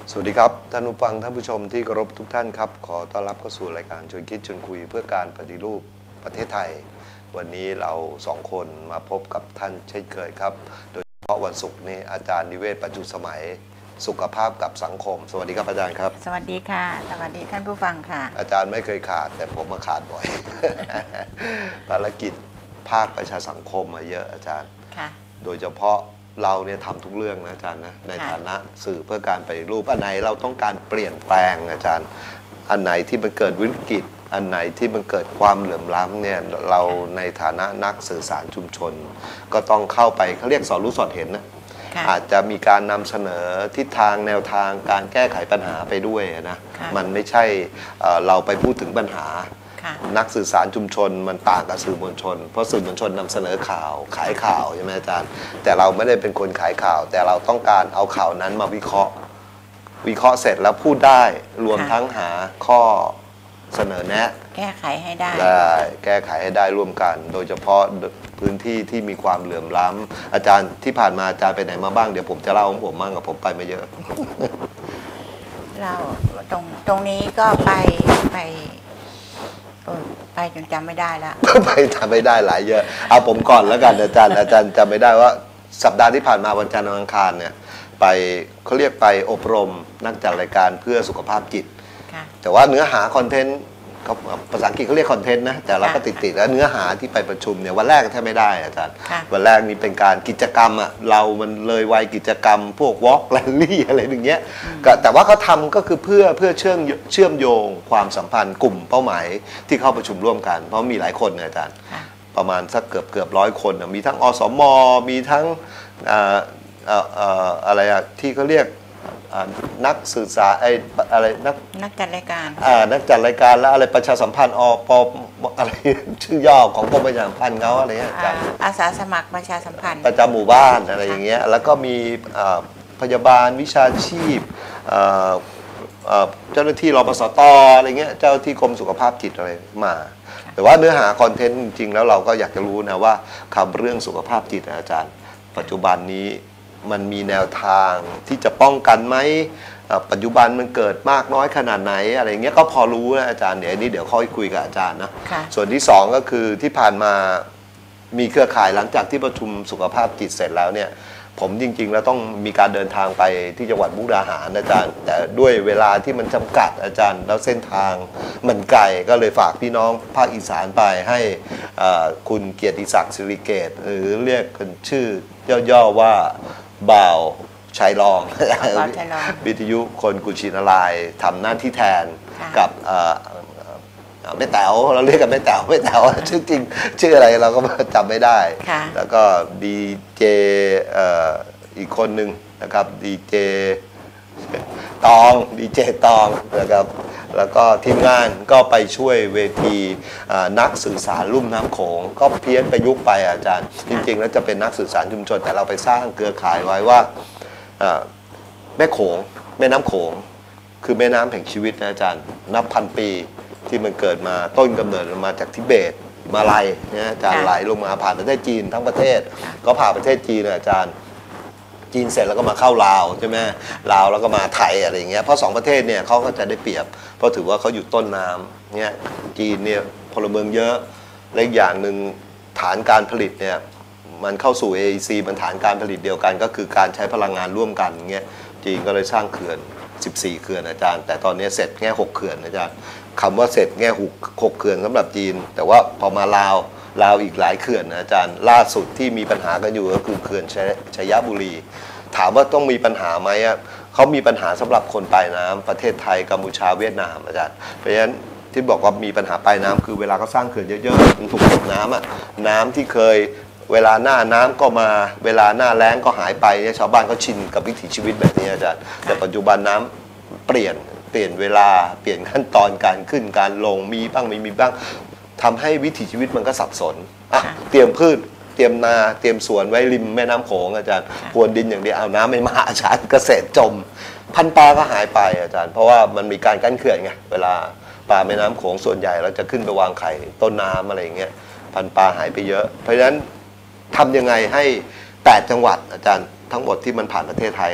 สวัสดีครับท่านผู้ฟังท่านผู้ชมที่เคารพทุกท่านครับขอต้อนรับเข้าสู่รายการชวนคิดชวนคุยเพื่อการปฏิรูปประเทศไทยวันนี้เราสองคนมาพบกับท่านเช่นเคยครับโดยเฉพาะวันศุกร์นี้อาจารย์นิเวศปัจจุสมัยสุขภาพกับสังคมสวัสดีครับอาจารย์ครับสวัสดีค่ะสวัสดีท่านผู้ฟังค่ะอาจารย์ไม่เคยขาดแต่ผมมาขาดบ่อย ภารกิจภาคประชาสังคมมาเยอะอาจารย์โดยเฉพาะเราเนี่ยทำทุกเรื่องนะอาจารย์นะในฐานะสื่อเพื่อการปฏิรูปอันไหนเราต้องการเปลี่ยนแปลงอาจารย์อันไหนที่มันเกิดวิกฤตอันไหนที่มันเกิดความเหลื่อมล้ำเนี่ยเราในฐานะนักสื่อสารชุมชนก็ต้องเข้าไปเขาเรียกสอนรู้สอดเห็นนะอาจจะมีการนำเสนอทิศทางแนวทางการแก้ไขปัญหาไปด้วยนะมันไม่ใช่เราไปพูดถึงปัญหานักสื่อสารชุมชนมันต่างกับสื่อมวลชนเพราะสื่อมวลชนนำเสนอข่าวขายข่าวใช่ไหมอาจารย์แต่เราไม่ได้เป็นคนขายข่าวแต่เราต้องการเอาข่าวนั้นมาวิเคราะห์เสร็จแล้วพูดได้รวมทั้งหาข้อเสนอแนะแก้ไขให้ได้แก้ไขให้ได้ร่วมกันโดยเฉพาะพื้นที่ที่มีความเหลื่อมล้ำอาจารย์ที่ผ่านมาอาจารย์ไปไหนมาบ้างเดี๋ยวผมจะเล่าของผมบ้างกับผมไปมาเยอะเราตรงนี้ก็ไปจนจำไม่ได้แล้วไปจำไม่ได้หลายเยอะเอาผมก่อนแล้วกันอาจารย์จำไม่ได้ว่าสัปดาห์ที่ผ่านมาวันจันทร์อังคารเนี่ยไปเขาเรียกไปอบรมนักจัดรายการเพื่อสุขภาพจิตแต่ว่าเนื้อหาคอนเทนต์ภาษาอังกฤษเขาเรียกคอนเทนต์นะแต่เราก็ติดแล้วเนื้อหาที่ไปประชุมเนี่ยวันแรกแทบไม่ได้อาจารย์วันแรกนี่เป็นการกิจกรรมอ่ะเรามันเลยวัยกิจกรรมพวกวอล์กแรลลี่อะไรอย่างเงี้ยแต่ว่าเขาทำก็คือเพื่อเชื่อมโยงความสัมพันธ์กลุ่มเป้าหมายที่เข้าประชุมร่วมกันเพราะมีหลายคนนะอาจารย์ประมาณสักเกือบ100 คนมีทั้งอสม.มีทั้งอะไรอะที่เขาเรียกนักสื่อสารอะไรนักจัดรายการนักจัดรายการแล้วอะไรประชาสัมพันธ์ปอะไรชื่อย่อของกรมประชาสัมพันธ์เขาอะไรเงี้ยอาสาสมัครประชาสัมพันธ์ประจำหมู่บ้านอะไรอย่างเงี้ยแล้วก็มีพยาบาลวิชาชีพเจ้าหน้าที่รปสตอะไรเงี้ยเจ้าหน้าที่กรมสุขภาพจิตอะไรมาแต่ว่าเนื้อหาคอนเทนต์จริงๆแล้วเราก็อยากจะรู้นะว่าคำเรื่องสุขภาพจิตอาจารย์ปัจจุบันนี้มันมีแนวทางที่จะป้องกันไหมปัจจุบันมันเกิดมากน้อยขนาดไหนอะไรเงี้ยก็พอรู้นะอาจารย์เดี๋ยวค่อยคุยกับอาจารย์นะส่วนที่2ก็คือที่ผ่านมามีเครือข่ายหลังจากที่ประชุมสุขภาพจิตเสร็จแล้วเนี่ยผมจริงๆแล้วต้องมีการเดินทางไปที่จังหวัดมุกดาหารอาจารย์แต่ด้วยเวลาที่มันจำกัดอาจารย์แล้วเส้นทางมันไกลก็เลยฝากพี่น้องภาคอีสานไปให้คุณเกียรติศักดิ์ศิริเกตหรือเรียกกันชื่อย่อๆว่าบ่าวชัยรองวิทยุคนกุชินารายทำหน้าที่แทนกับแม่แต๋วเราเรียกกันแม่แต๋วชื่อจริงชื่ออะไรเราก็จำไม่ได้แล้วก็ดีเจอีกคนหนึ่งนะครับดีเจตองนะครับแล้วก็ทีมงานก็ไปช่วยเวทีนักสื่อสารลุ่มน้ำโขงก็เพี้ยนประยุกต์ไปอาจารย์จริงๆแล้วจะเป็นนักสื่อสารชุมชนแต่เราไปสร้างเครือข่ายไว้ว่าแม่โขงแม่น้ำโขงคือแม่น้ำแห่งชีวิตนะอาจารย์นับพันปีที่มันเกิดมาต้นกำเนิดมาจากทิเบตมาลายนะอาจารย์ไหลลงมาผ่านประเทศจีนทั้งประเทศก็ผ่านประเทศจีนนะอาจารย์จีนเสร็จแล้วก็มาเข้าลาวใช่ไหมลาวแล้วก็มาไทยอะไรอย่างเงี้ยเพราะ2ประเทศเนี่ยเขาก็จะได้เปรียบเพราะถือว่าเขาอยู่ต้นน้ำเนี่ยจีนเนี่ยพลเมืองเยอะและอีกอย่างหนึ่งฐานการผลิตเนี่ยมันเข้าสู่ AEC มันฐานการผลิตเดียวกันก็คือการใช้พลังงานร่วมกันเงี้ยจีนก็เลยสร้างเขื่อน14 เขื่อนอาจารย์แต่ตอนนี้เสร็จแค่6 เขื่อนอาจารย์คำว่าเสร็จแค่6 เขื่อนสำหรับจีนแต่ว่าพอมาลาวอีกหลายเขื่อนนะอาจารย์ล่าสุดที่มีปัญหากันอยู่ก็คือเขื่อนชัยบุรีถามว่าต้องมีปัญหาไหมเขามีปัญหาสำหรับคนปลายน้ำประเทศไทยกัมพูชาเวียดนามอาจารย์เพราะฉะนั้นที่บอกว่ามีปัญหาปลายน้ำคือเวลาเขาสร้างเขื่อนเยอะๆมันถูกกดน้ำน้ำที่เคยเวลาหน้าน้ำก็มาเวลาหน้าแล้งก็หายไปเนี่ยชาวบ้านก็ชินกับวิถีชีวิตแบบนี้อาจารย์แต่ปัจจุบันน้ำเปลี่ยนเวลาเปลี่ยนขั้นตอนการขึ้นการลงมีบ้างไม่มีบ้างทำให้วิถีชีวิตมันก็สับสนเตรียมพืชเตรียมนาเตรียมสวนไว้ริมแม่น้ำโขงอาจารย์พรวนดินอย่างเดียวเอาน้ำไม่มาอาจารย์เกษตรจมพันธุ์ปลาก็หายไปอาจารย์เพราะว่ามันมีการกั้นเขื่อนไงเวลาปลาแม่น้ำโขงส่วนใหญ่เราจะขึ้นไปวางไข่ต้นน้ำอะไรอย่างเงี้ยพันธุ์ปลาหายไปเยอะเพราะฉะนั้นทำยังไงให้8 จังหวัดอาจารย์ทั้งหมดที่มันผ่านประเทศไทยนะ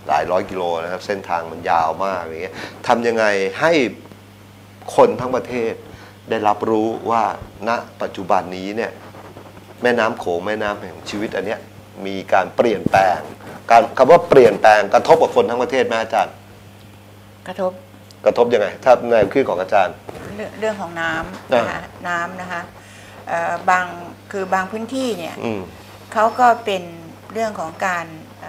หลายร้อยกิโลนะครับเส้นทางมันยาวมากอย่างเงี้ยทำยังไงให้คนทั้งประเทศได้รับรู้ว่าณปัจจุบันนี้เนี่ยแม่น้ำโขงแม่น้ำแห่งชีวิตอันเนี้ยมีการเปลี่ยนแปลงการคำว่าเปลี่ยนแปลงกระทบกับคนทั้งประเทศไหมอาจารย์กระทบยังไงถ้าในคิดของอาจารย์เรื่องของน้ำนะคะน้ำนะคะคือบางพื้นที่เนี่ยเขาก็เป็นเรื่องของการ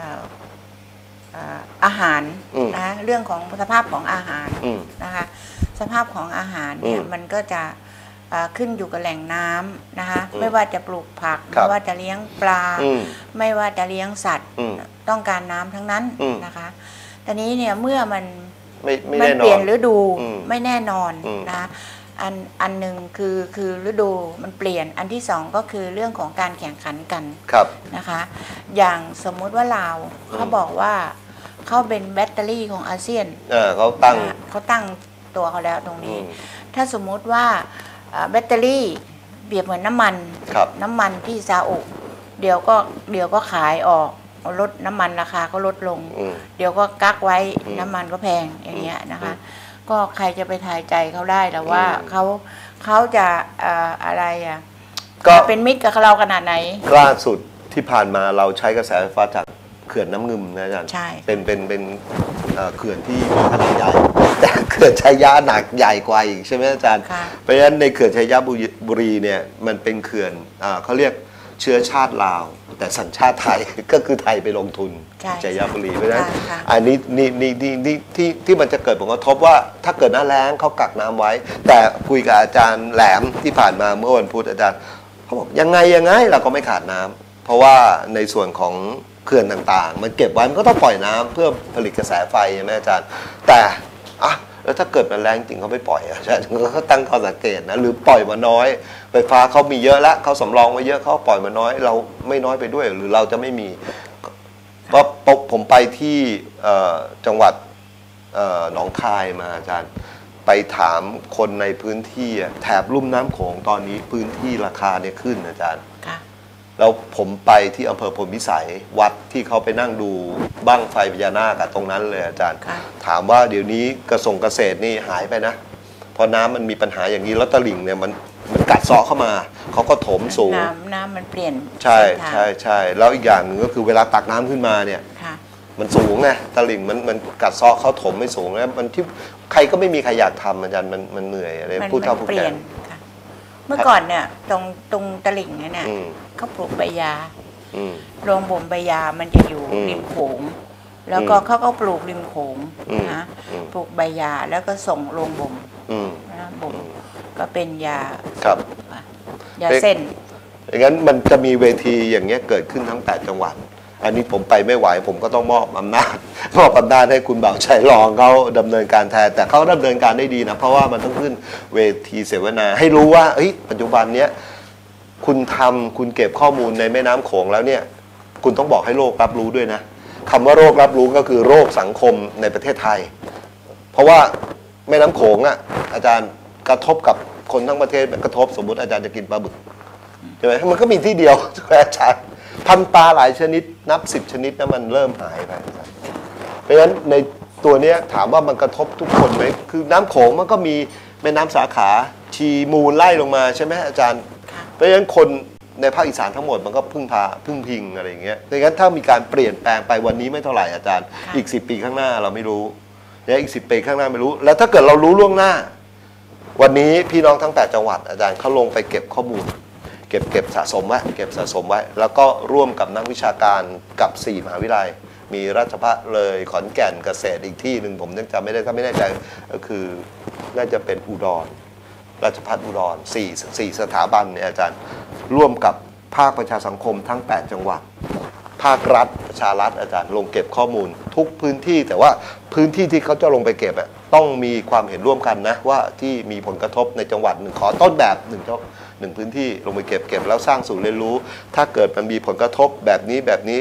อาหารนะเรื่องของสภาพของอาหารนะคะสภาพของอาหารเนี่ยมันก็จะขึ้นอยู่กับแหล่งน้ำนะคะไม่ว่าจะปลูกผักไม่ว่าจะเลี้ยงปลาไม่ว่าจะเลี้ยงสัตว์ต้องการน้ำทั้งนั้นนะคะตอนนี้เนี่ยเมื่อมันเปลี่ยนฤดูไม่แน่นอนนะอันหนึ่งคือฤดูมันเปลี่ยนอันที่สองก็คือเรื่องของการแข่งขันกันนะคะอย่างสมมุติว่าลาวเขาบอกว่าเขาเป็นแบตเตอรี่ของอาเซียนเขาตั้งตัวเขาแล้วตรงนี้ถ้าสมมุติว่าแบตเตอรี่เปรียบเหมือนน้ำมันที่ซาอุเดี๋ยวก็ขายออกลดน้ำมันราคาก็ลดลงเดี๋ยวก็กักไว้น้ำมันก็แพงอย่างเงี้ยนะคะก็ใครจะไปทายใจเขาได้แต่ว่าเขาจะอะไรอ่ะก็เป็นมิตรกับเราขนาดไหนล่าสุดที่ผ่านมาเราใช้กระแสไฟฟ้าจากเขื่อนน้ำงึมนะอาจารย์ใช่เป็นเขื่อนที่มีขนาดใหญ่แต่เขื่อนชัยยะหนักใหญ่กว่าอีกใช่ไหมอาจารย์เพราะฉะนั้นในเขื่อนชัยยะบุรีเนี่ยมันเป็นเขื่อนเขาเรียกเชื้อชาติลาวแต่สัญชาติไทยก็คือไทยไปลงทุนชัยบุรีเพราะฉะนั้นอันนี้ที่มันจะเกิดผลกระทบว่าถ้าเกิดหน้าแล้งเขากักน้ำไว้แต่คุยกับอาจารย์แหลมที่ผ่านมาเมื่อวันพุธอาจารย์เขาบอกยังไงเราก็ไม่ขาดน้ำเพราะว่าในส่วนของเขื่อนต่างๆมันเก็บไว้มันก็ต้องปล่อยน้ำเพื่อผลิตกระแสไฟใช่ไหมอาจารย์แต่แล้วถ้าเกิดมันแรงจริงเขาไม่ปล่อยใช่เขาตั้งข้อสังเกตนะหรือปล่อยมาน้อยไฟฟ้าเขามีเยอะแล้วเขาสำรองไว้เยอะเขาปล่อยมาน้อยเราไม่น้อยไปด้วยหรือเราจะไม่มีเพราะผมไปที่จังหวัดหนองคายมาอาจารย์ไปถามคนในพื้นที่แถบลุ่มน้ำโขงตอนนี้พื้นที่ราคาเนี่ยขึ้นอาจารย์แล้วผมไปที่อำเภอพลพิสัยวัดที่เขาไปนั่งดูบั้งไฟพญานาคตรงนั้นเลยอาจารย์ถามว่าเดี๋ยวนี้เกษตรนี่หายไปนะพอน้ำมันมีปัญหาอย่างนี้แล้วตลิ่งเนี่ยมันกัดเซาะเข้ามาเขาก็ถมสูงน้ำมันเปลี่ยนใช่แล้วอีกอย่างหนึ่งก็คือเวลาตักน้ำขึ้นมาเนี่ยมันสูงไงตลิ่งมันกัดเซาะเขาถมไม่สูงแล้วมันที่ใครก็ไม่มีใครอยากทำอาจารย์มันเหนื่อยอะไรพูดเท่าพูดแก่เมื่อก่อนเนี่ยตรงตลิ่งเนี่ยเขาปลูกใบยาโรงบ่มใบยามันจะอยู่ริมโขงแล้วก็เขาก็ปลูกริมโขงนะปลูกใบยาแล้วก็ส่งโรงบ่มนะบ่มก็เป็นยายาเส้นอย่างนั้นมันจะมีเวทีอย่างเงี้ยเกิดขึ้นทั้ง8จังหวัดอันนี้ผมไปไม่ไหวผมก็ต้องมอบอำนาจให้คุณบ่าวชัยรองเขาดำเนินการแทนแต่เขาดำเนินการได้ดีนะเพราะว่ามันต้องขึ้นเวทีเสวนาให้รู้ว่าปัจจุบันเนี้ยคุณเก็บข้อมูลในแม่น้ำโขงแล้วเนี่ยคุณต้องบอกให้โลกรับรู้ด้วยนะคำว่าโรครับรู้ก็คือโรคสังคมในประเทศไทยเพราะว่าแม่น้ำโขงอาจารย์กระทบกับคนทั้งประเทศกระทบสมมุติอาจารย์จะกินปลาบึกใช่ไหมมันก็มีที่เดียวอาจารย์พันปลาหลายชนิดนับ10ชนิดนะมันเริ่มหายไปเพราะฉะนั้นในตัวนี้ถามว่ามันกระทบทุกคนไหมคือน้ำโขงมันก็มีแม่น้ำสาขาชีมูลไล่ลงมาใช่ไหมอาจารย์เพราะฉะนั้นคนในภาคอีสานทั้งหมดมันก็พึ่งพิงอะไรอย่างเงี้ยดังนั้นถ้ามีการเปลี่ยนแปลงไปวันนี้ไม่เท่าไหร่อาจารย์อีก10 ปีข้างหน้าเราไม่รู้และอีก10 ปีข้างหน้าไม่รู้แล้วถ้าเกิดเรารู้ล่วงหน้าวันนี้พี่น้องทั้ง8จังหวัดอาจารย์เขาลงไปเก็บข้อมูลเก็บสะสมไว้แล้วก็ร่วมกับนักวิชาการกับ4มหาวิทยาลัยมีราชภัฏเลยขอนแก่นเกษตรอีกที่หนึ่งผมยังจำไม่ได้ถ้าไม่แน่ใจก็คือน่าจะเป็นอุดรราชภัฏอุดร4สถาบันเนี่ยอาจารย์ร่วมกับภาคประชาสังคมทั้ง8จังหวัดภาครัฐประชารัฐอาจารย์ลงเก็บข้อมูลทุกพื้นที่แต่ว่าพื้นที่ที่เขาจะลงไปเก็บต้องมีความเห็นร่วมกันนะว่าที่มีผลกระทบในจังหวัดหนึ่งขอต้นแบบ1พื้นที่ลงไปเก็บแล้วสร้างศูนย์เรียนรู้ถ้าเกิดมันมีผลกระทบแบบนี้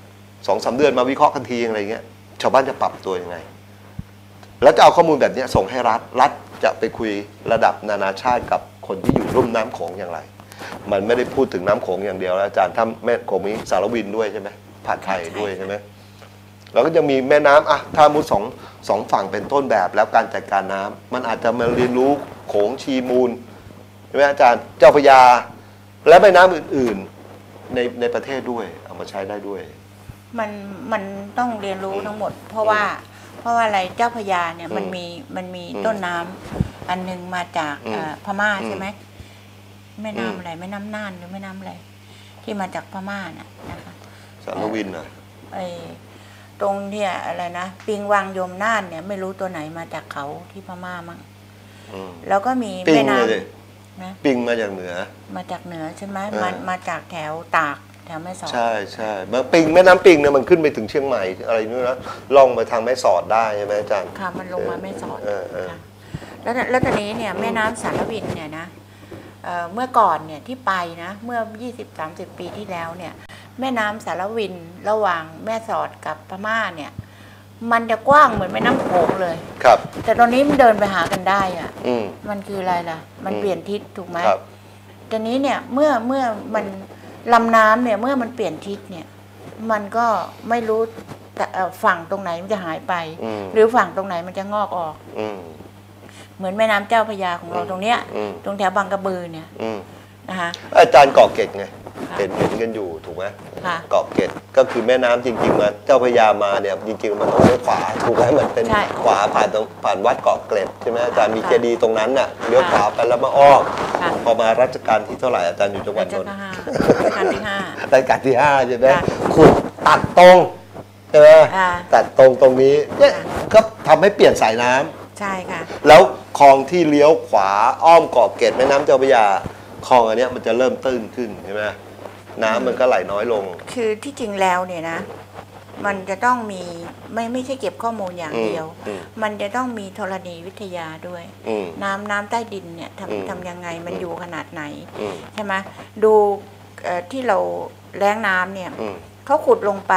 2-3 เดือนมาวิเคราะห์กันทีอะไรเงี้ยชาวบ้านจะปรับตัวยังไงแล้วจะเอาข้อมูลแบบนี้ส่งให้รัฐจะไปคุยระดับนานาชาติกับคนที่อยู่รุ่มน้ำโขงอย่างไรมันไม่ได้พูดถึงน้ำโขงอย่างเดียวแล้วอาจารย์ทำแม่โขงมีสารวินด้วยใช่ไหมผัดไทยด้วยใช่ไหมแล้วก็จะมีแม่น้ำถ้ามุดสองฝั่งเป็นต้นแบบแล้วการจัดการน้ำมันอาจจะมาเรียนรู้โขงชีมูลใช่ไหมอาจารย์เจ้าพระยาและแม่น้ำอื่นๆในประเทศด้วยเอามาใช้ได้ด้วยมันต้องเรียนรู้ทั้งหมดเพราะว่าอะไรเจ้าพระยาเนี่ยมันมีต้นน้ำอันนึงมาจากพม่าใช่ไหมแม่น้ำอะไรแม่น้ำน่านหรือแม่น้ำอะไรที่มาจากพม่าน่ะนะคะสารวินตรงเนี่ยอะไรนะปิงวังยมน่านเนี่ยไม่รู้ตัวไหนมาจากเขาที่พม่ามั่งแล้วก็มีแม่น้ำนะปิงมาจากเหนือใช่ไหมมาจากแถวตากแถวแม่สอดใช่บางปิงแม่น้ำปิงเนี่ยมันขึ้นไปถึงเชียงใหม่อะไรนู้นนะล่องไปทางแม่สอดได้ใช่ไหมอาจารย์ค่ะมันลงมาแม่สอดค่ะแล้วตอนนี้เนี่ยแม่น้ำสารวินเนี่ยนะเมื่อก่อนเนี่ยที่ไปนะเมื่อ 20-30 ปีที่แล้วเนี่ยแม่น้ำสารวินระหว่างแม่สอดกับพม่าเนี่ยมันจะกว้างเหมือนแม่น้ำโขงเลยครับแต่ตอนนี้มันเดินไปหากันได้อ่ะมันคืออะไรล่ะมันเปลี่ยนทิศถูกไหมตอนนี้เนี่ยเมื่อมันลำน้ำเนี่ยเมื่อมันเปลี่ยนทิศเนี่ยมันก็ไม่รู้ฝั่งตรงไหนมันจะหายไปหรือฝั่งตรงไหนมันจะงอกออกเหมือนแม่น้ำเจ้าพระยาของเราตรงเนี้ยตรงแถวบางกระบือเนี่ยนะคะอาจารย์เกาะเกร็ดไงเห็นกันอยู่ถูกไหมเกาะเกร็ดก็คือแม่น้ำจริงๆมาเจ้าพระยามาเนี่ยจริงๆมันต้องเลี้ยวขวาถูกไหมเหมือนเป็นขวาผ่านวัดเกาะเกร็ดใช่ไหมอาจารย์มีเจดีย์ตรงนั้นน่ะเลี้ยวขวาไปแล้วมาอ้อมพอมารัชกาลที่เท่าไหร่อาจารย์อยู่จังหวัดนนท์รัชกาลที่ 5 รัชกาลที่ 5ใช่ไหมขุดตัดตรงใช่ไหมตัดตรงนี้เนี่ยก็ทำให้เปลี่ยนสายน้ำใช่ค่ะแล้วคลองที่เลี้ยวขวาอ้อมเกาะเกร็ดแม่น้ำเจ้าพระยาคลองอันนี้มันจะเริ่มตื้นขึ้นใช่ไหมน้ำมันก็ไหลน้อยลงคือที่จริงแล้วเนี่ยนะมันจะต้องมีไม่ใช่เก็บข้อมูลอย่างเดียวมันจะต้องมีธรณีวิทยาด้วยน้ำใต้ดินเนี่ยทำยังไงมันอยู่ขนาดไหนใช่ไหมดูที่เราแล้งน้ำเนี่ยเขาขุดลงไป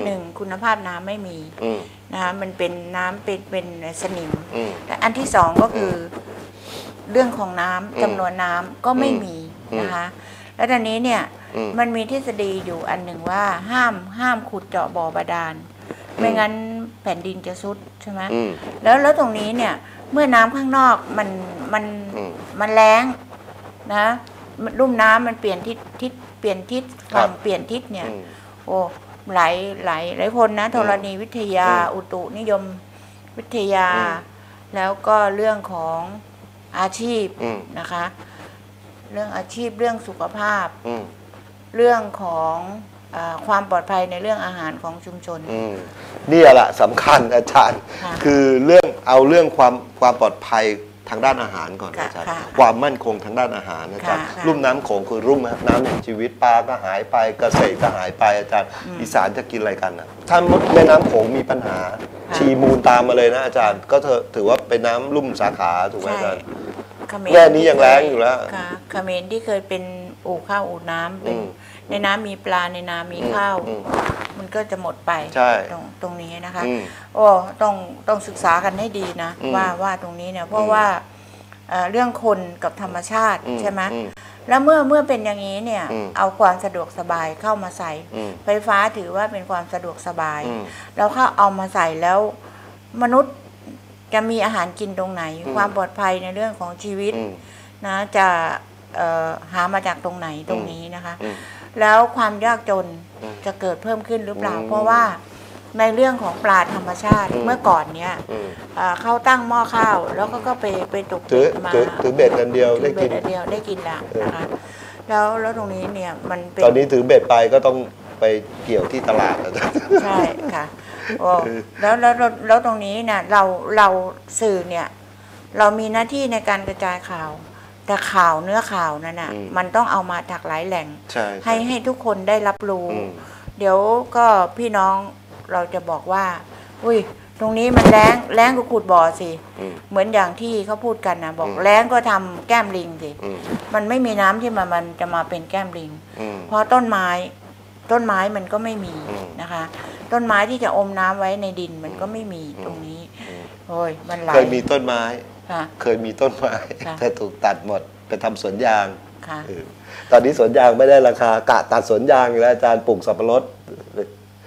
1คุณภาพน้ำไม่มีนะคะมันเป็นน้ำเป็นสนิมแต่อันที่2ก็คือเรื่องของน้ำจำนวนน้ำก็ไม่มีนะคะแล้วตอนนี้เนี่ยมันมีทฤษฎีอยู่อันหนึ่งว่าห้ามขุดเจาะบ่อบาดาลไม่งั้นแผ่นดินจะซุดใช่ไหมแล้วตรงนี้เนี่ยเมื่อน้ำข้างนอกมันแล้งนะลุ่มน้ำมันเปลี่ยนทิศฝั่งเปลี่ยนทิศเนี่ยโอ้หลายคนนะธรณีวิทยาอุตุนิยมวิทยาแล้วก็เรื่องของอาชีพนะคะเรื่องอาชีพเรื่องสุขภาพเรื่องของความปลอดภัยในเรื่องอาหารของชุมชนนี่แหละสำคัญอาจารย์คือเรื่องความปลอดภัยทางด้านอาหารก่อนอาจารย์ความมั่นคงทางด้านอาหารอาจารย์ลุ่มน้ำโขงคือลุ่มน้ำแห่งชีวิตปลาก็หายไปเกษตรก็หายไปอาจารย์อีสานจะกินอะไรกันถ้าแม่น้ำโขงมีปัญหาชีมูลตามมาเลยนะอาจารย์ก็ถือว่าเป็นน้ำลุ่มสาขาถูกไหมอาจารย์แม่นี้ยังแรงอยู่แล้วเขมรที่เคยเป็นอู่ข้าวอู่น้ำเป็นในน้ำมีปลาในน้ำมีข้าวมันก็จะหมดไปตรงนี้นะคะโอ้ต้องศึกษากันให้ดีนะว่าตรงนี้เนี่ยเพราะว่าเรื่องคนกับธรรมชาติใช่ไหมแล้วเมื่อเป็นอย่างนี้เนี่ยเอาความสะดวกสบายเข้ามาใส่ไฟฟ้าถือว่าเป็นความสะดวกสบายแล้วเข้าเอามาใส่แล้วมนุษย์จะมีอาหารกินตรงไหนความปลอดภัยในเรื่องของชีวิตนะจะหามาจากตรงไหนตรงนี้นะคะแล้วความยากจนจะเกิดเพิ่มขึ้นหรือเปล่าเพราะว่าในเรื่องของปลาธรรมชาติเมื่อก่อนเนี้ยเขาตั้งหม้อข้าวแล้วก็ไปตกมาถือเบ็ดอันเดียวได้กินแล้วนะคะแล้วตรงนี้เนี่ยมันตอนนี้ถือเบ็ดไปก็ต้องไปเกี่ยวที่ตลาดใช่ค่ะแล้วตรงนี้เนี่ยเราสื่อเนี่ยเรามีหน้าที่ในการกระจายข่าวแต่เนื้อข่าวนั่นน่ะมันต้องเอามาจากหลายแหล่งให้ทุกคนได้รับรู้เดี๋ยวก็พี่น้องเราจะบอกว่าอุ้ยตรงนี้มันแล้งก็ขุดบ่อสิเหมือนอย่างที่เขาพูดกันนะบอกแล้งก็ทำแก้มลิงสิมันไม่มีน้ำที่มันจะมาเป็นแก้มลิงเพราะต้นไม้มันก็ไม่มีนะคะต้นไม้ที่จะอมน้ำไว้ในดินมันก็ไม่มีตรงนี้โอ้ยมันไหลเคยมีต้นไม้แต่ถูกตัดหมดไปทำสวนยางตอนนี้สวนยางไม่ได้ราคากะตัดสวนยางแล้วอาจารย์ปลูกสับปะรด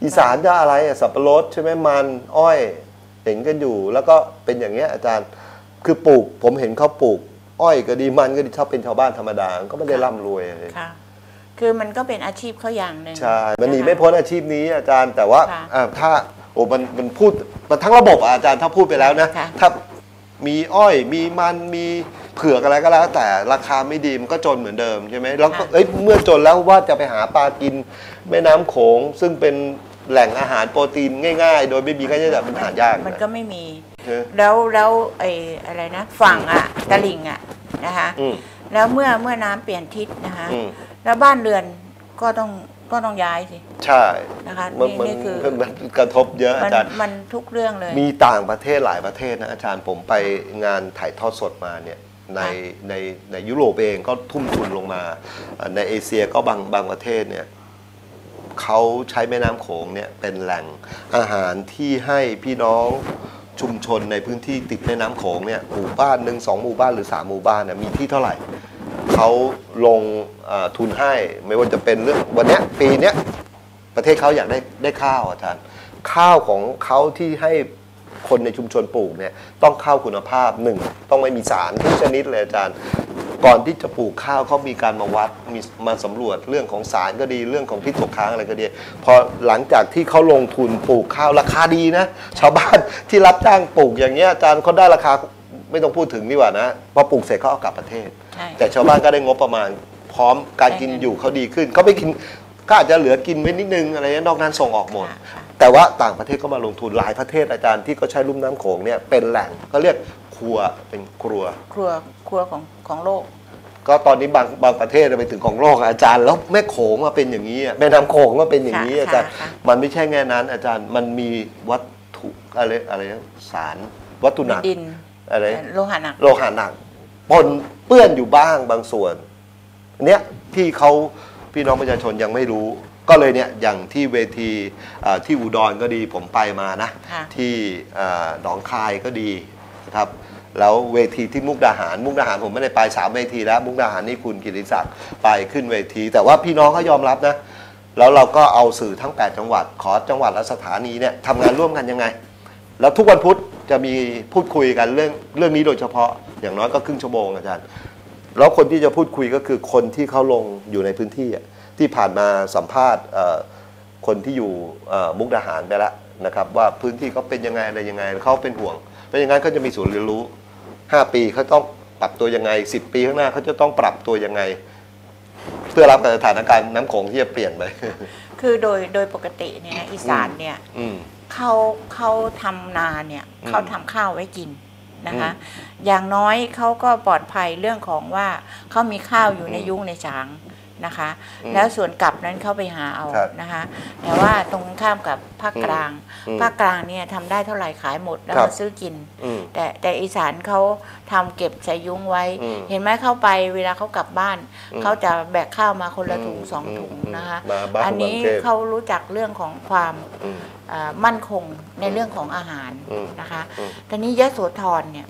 อีสานจะอะไรสับปะรดใช่ไหมมันอ้อยเห็นกันอยู่แล้วก็เป็นอย่างเงี้ยอาจารย์คือปลูกผมเห็นเขาปลูกอ้อยก็ดีมันก็ดีถ้าเป็นชาวบ้านธรรมดาก็ไม่ได้ร่ำรวยเลยค่ะคือมันก็เป็นอาชีพเขาอย่างหนึ่งใช่มันหนีไม่พ้นอาชีพนี้อาจารย์แต่ว่าถ้าโอ้มันพูดมันทั้งระบบอาจารย์ถ้าพูดไปแล้วนะถ้ามีอ้อยมีมันมีเผือกอะไรก็แล้วแต่ราคาไม่ดีมันก็จนเหมือนเดิมใช่ไหมแล้วก็เมื่อจนแล้วว่าจะไปหาปลากินแม่น้ำโขงซึ่งเป็นแหล่งอาหารโปรตีนง่ายๆโดยไม่มีค่าใช้จ่ายมันหายากมันก็ไม่มีแล้วไอ้อะไรนะฝั่งตะลิ่งนะคะแล้วเมื่อน้ำเปลี่ยนทิศนะคะแล้วบ้านเรือนก็ต้องย้ายสิใช่นะคะนี่คือมันกระทบเยอะอาจารย์มันทุกเรื่องเลยมีต่างประเทศหลายประเทศนะอาจารย์ผมไปงานถ่ายทอดสดมาเนี่ยในยุโรปเองก็ทุ่มทุนลงมาในเอเชียก็บางประเทศเนี่ยเขาใช้แม่น้ำโขงเนี่ยเป็นแหล่งอาหารที่ให้พี่น้องชุมชนในพื้นที่ติดแม่น้ำโขงเนี่ยหมู่บ้าน1 2 หมู่บ้านหรือ3 หมู่บ้านเนี่ยมีที่เท่าไหร่เขาลงทุนให้ไม่ว่าจะเป็นเรื่องวันนี้ปีนี้ประเทศเขาอยากได้ข้าวอาจารย์ข้าวของเขาที่ให้คนในชุมชนปลูกเนี่ยต้องข้าวคุณภาพ1ต้องไม่มีสารทุกชนิดเลยอาจารย์ก่อนที่จะปลูกข้าวเขามีการมาวัดมาสำรวจเรื่องของสารก็ดีเรื่องของพิษตกค้างอะไรก็ดีพอหลังจากที่เขาลงทุนปลูกข้าวราคาดีนะชาวบ้านที่รับจ้างปลูกอย่างเงี้ยอาจารย์เขาได้ราคาไม่ต้องพูดถึงดีกว่านะพอปลูกเสร็จเขาเอากลับประเทศแต่ชาวบ้านก็ได้งบประมาณพร้อมการกินอยู่เขาดีขึ้นเขาไม่กินก็อาจจะเหลือกินไว้นิดนึงอะไรนอกนั้นส่งออกหมดแต่ว่าต่างประเทศก็มาลงทุนหลายประเทศอาจารย์ที่เขาใช้ลุ่มน้ำโขงเนี่ยเป็นแหล่งเขาเรียกครัวเป็นครัวของโลกก็ตอนนี้บางประเทศไปถึงของโลกอาจารย์แล้วแม่โขงมาเป็นอย่างนี้แม่น้ำโขงก็เป็นอย่างนี้อาจารย์มันไม่ใช่แค่นั้นอาจารย์มันมีวัตถุอะไรสารวัตถุหนักอะไรโลหะหนักปนเปื้อนอยู่บ้างบางส่วนเนี้ยที่เขาพี่น้องประชาชนยังไม่รู้ก็เลยเนี่ยอย่างที่เวทีที่อุดรก็ดีผมไปมานะที่หนองคายก็ดีนะครับแล้วเวทีที่มุกดาหารผมไม่ได้ไป3 เวทีแล้วมุกดาหารนี่คุณกิติศักดิ์ไปขึ้นเวทีแต่ว่าพี่น้องเขายอมรับนะแล้วเราก็เอาสื่อทั้ง8 จังหวัดขอจังหวัดและสถานีเนี่ยทำงานร่วมกันยังไงแล้วทุกวันพุธจะมีพูดคุยกันเรื่องนี้โดยเฉพาะอย่างน้อยก็ครึ่งชั่วโมงอาจารย์แล้วคนที่จะพูดคุยก็คือคนที่เขาลงอยู่ในพื้นที่ที่ผ่านมาสัมภาษณ์คนที่อยู่มุกดาหารไปแล้วนะครับว่าพื้นที่เขาเป็นยังไงอะไรยังไงเขาเป็นห่วงเป็นอย่างนั้นก็จะมีศูนย์เรียนรู้5 ปีเขาต้องปรับตัวยังไง10 ปีข้างหน้าเขาจะต้องปรับตัวยังไงเพื่อรับกับสถานการณ์น้ำโขงที่จะเปลี่ยนไปคือโดยปกติเนี่ยอีสานเนี่ยเขาทำนาเนี่ยเขาทำข้าวไว้กินนะคะอย่างน้อยเขาก็ปลอดภัยเรื่องของว่าเขามีข้าวอยู่ในยุ้งในฉางนะคะแล้วส่วนกลับนั้นเข้าไปหาเอานะคะแต่ว่าตรงข้ามกับภาคกลางเนี่ยทำได้เท่าไหร่ขายหมดแล้วมาซื้อกินแต่อีสานเขาทำเก็บใส่ยุ้งไว้เห็นไหมเข้าไปเวลาเขากลับบ้านเขาจะแบกข้าวมาคนละถุง2 ถุงนะคะอันนี้เขารู้จักเรื่องของความมั่นคงในเรื่องของอาหารนะคะตอนนี้ยโสธรเนี่ย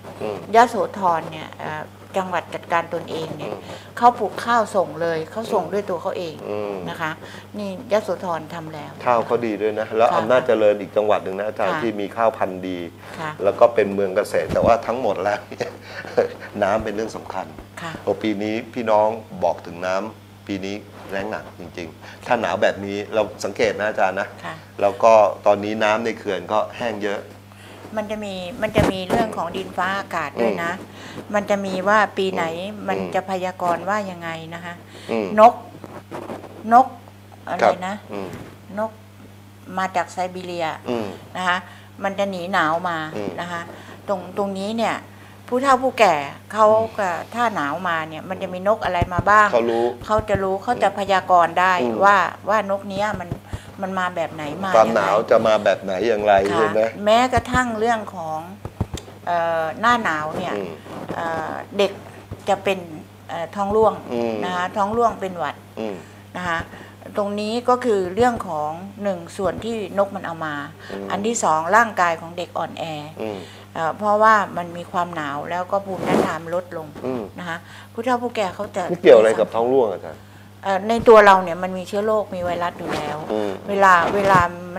จังหวัดจัดการตนเองเนี่ยเขาปลูกข้าวส่งเลยเขาส่งด้วยตัวเขาเองนะคะนี่ยโสธรทำแล้วข้าวเขาดีด้วยนะแล้วอำนาจเจริญอีกจังหวัดหนึ่งนะอาจารย์ที่มีข้าวพันธุ์ดีแล้วก็เป็นเมืองเกษตรแต่ว่าทั้งหมดแล้วน้ำเป็นเรื่องสำคัญปีนี้พี่น้องบอกถึงน้ำปีนี้แรงหนักจริงๆถ้าหนาวแบบนี้เราสังเกตนะอาจารย์นะแล้วก็ตอนนี้น้ำในเขื่อนก็แห้งเยอะมันจะมีเรื่องของดินฟ้าอากาศด้วยนะมันจะมีว่าปีไหนมันจะพยากรณ์ว่ายังไงนะคะนกอะไรนะนกมาจากไซบีเรียนะคะมันจะหนีหนาวมานะคะตรงนี้เนี่ยผู้เฒ่าผู้แก่เขาถ้าหนาวมาเนี่ยมันจะมีนกอะไรมาบ้างเขาจะรู้เขาจะพยากรณ์ได้ว่านกนี้มันมาแบบไหนมาความหนาวจะมาแบบไหนอย่างไรใช่ไหมแม้กระทั่งเรื่องของหน้าหนาวเนี่ยเด็กจะเป็นท้องร่วงนะคะท้องร่วงเป็นหวัดนะคะตรงนี้ก็คือเรื่องของ1ส่วนที่นกมันเอามาอันที่2ร่างกายของเด็กอ่อนแอเพราะว่ามันมีความหนาวแล้วก็ภูมิต้านทานลดลงนะคะผู้เฒ่าผู้แก่เขาจะเกี่ยวอะไรกับท้องร่วงอาจารย์ในตัวเราเนี่ยมันมีเชื้อโรคมีไวรัสอยู่แล้วเวลามัน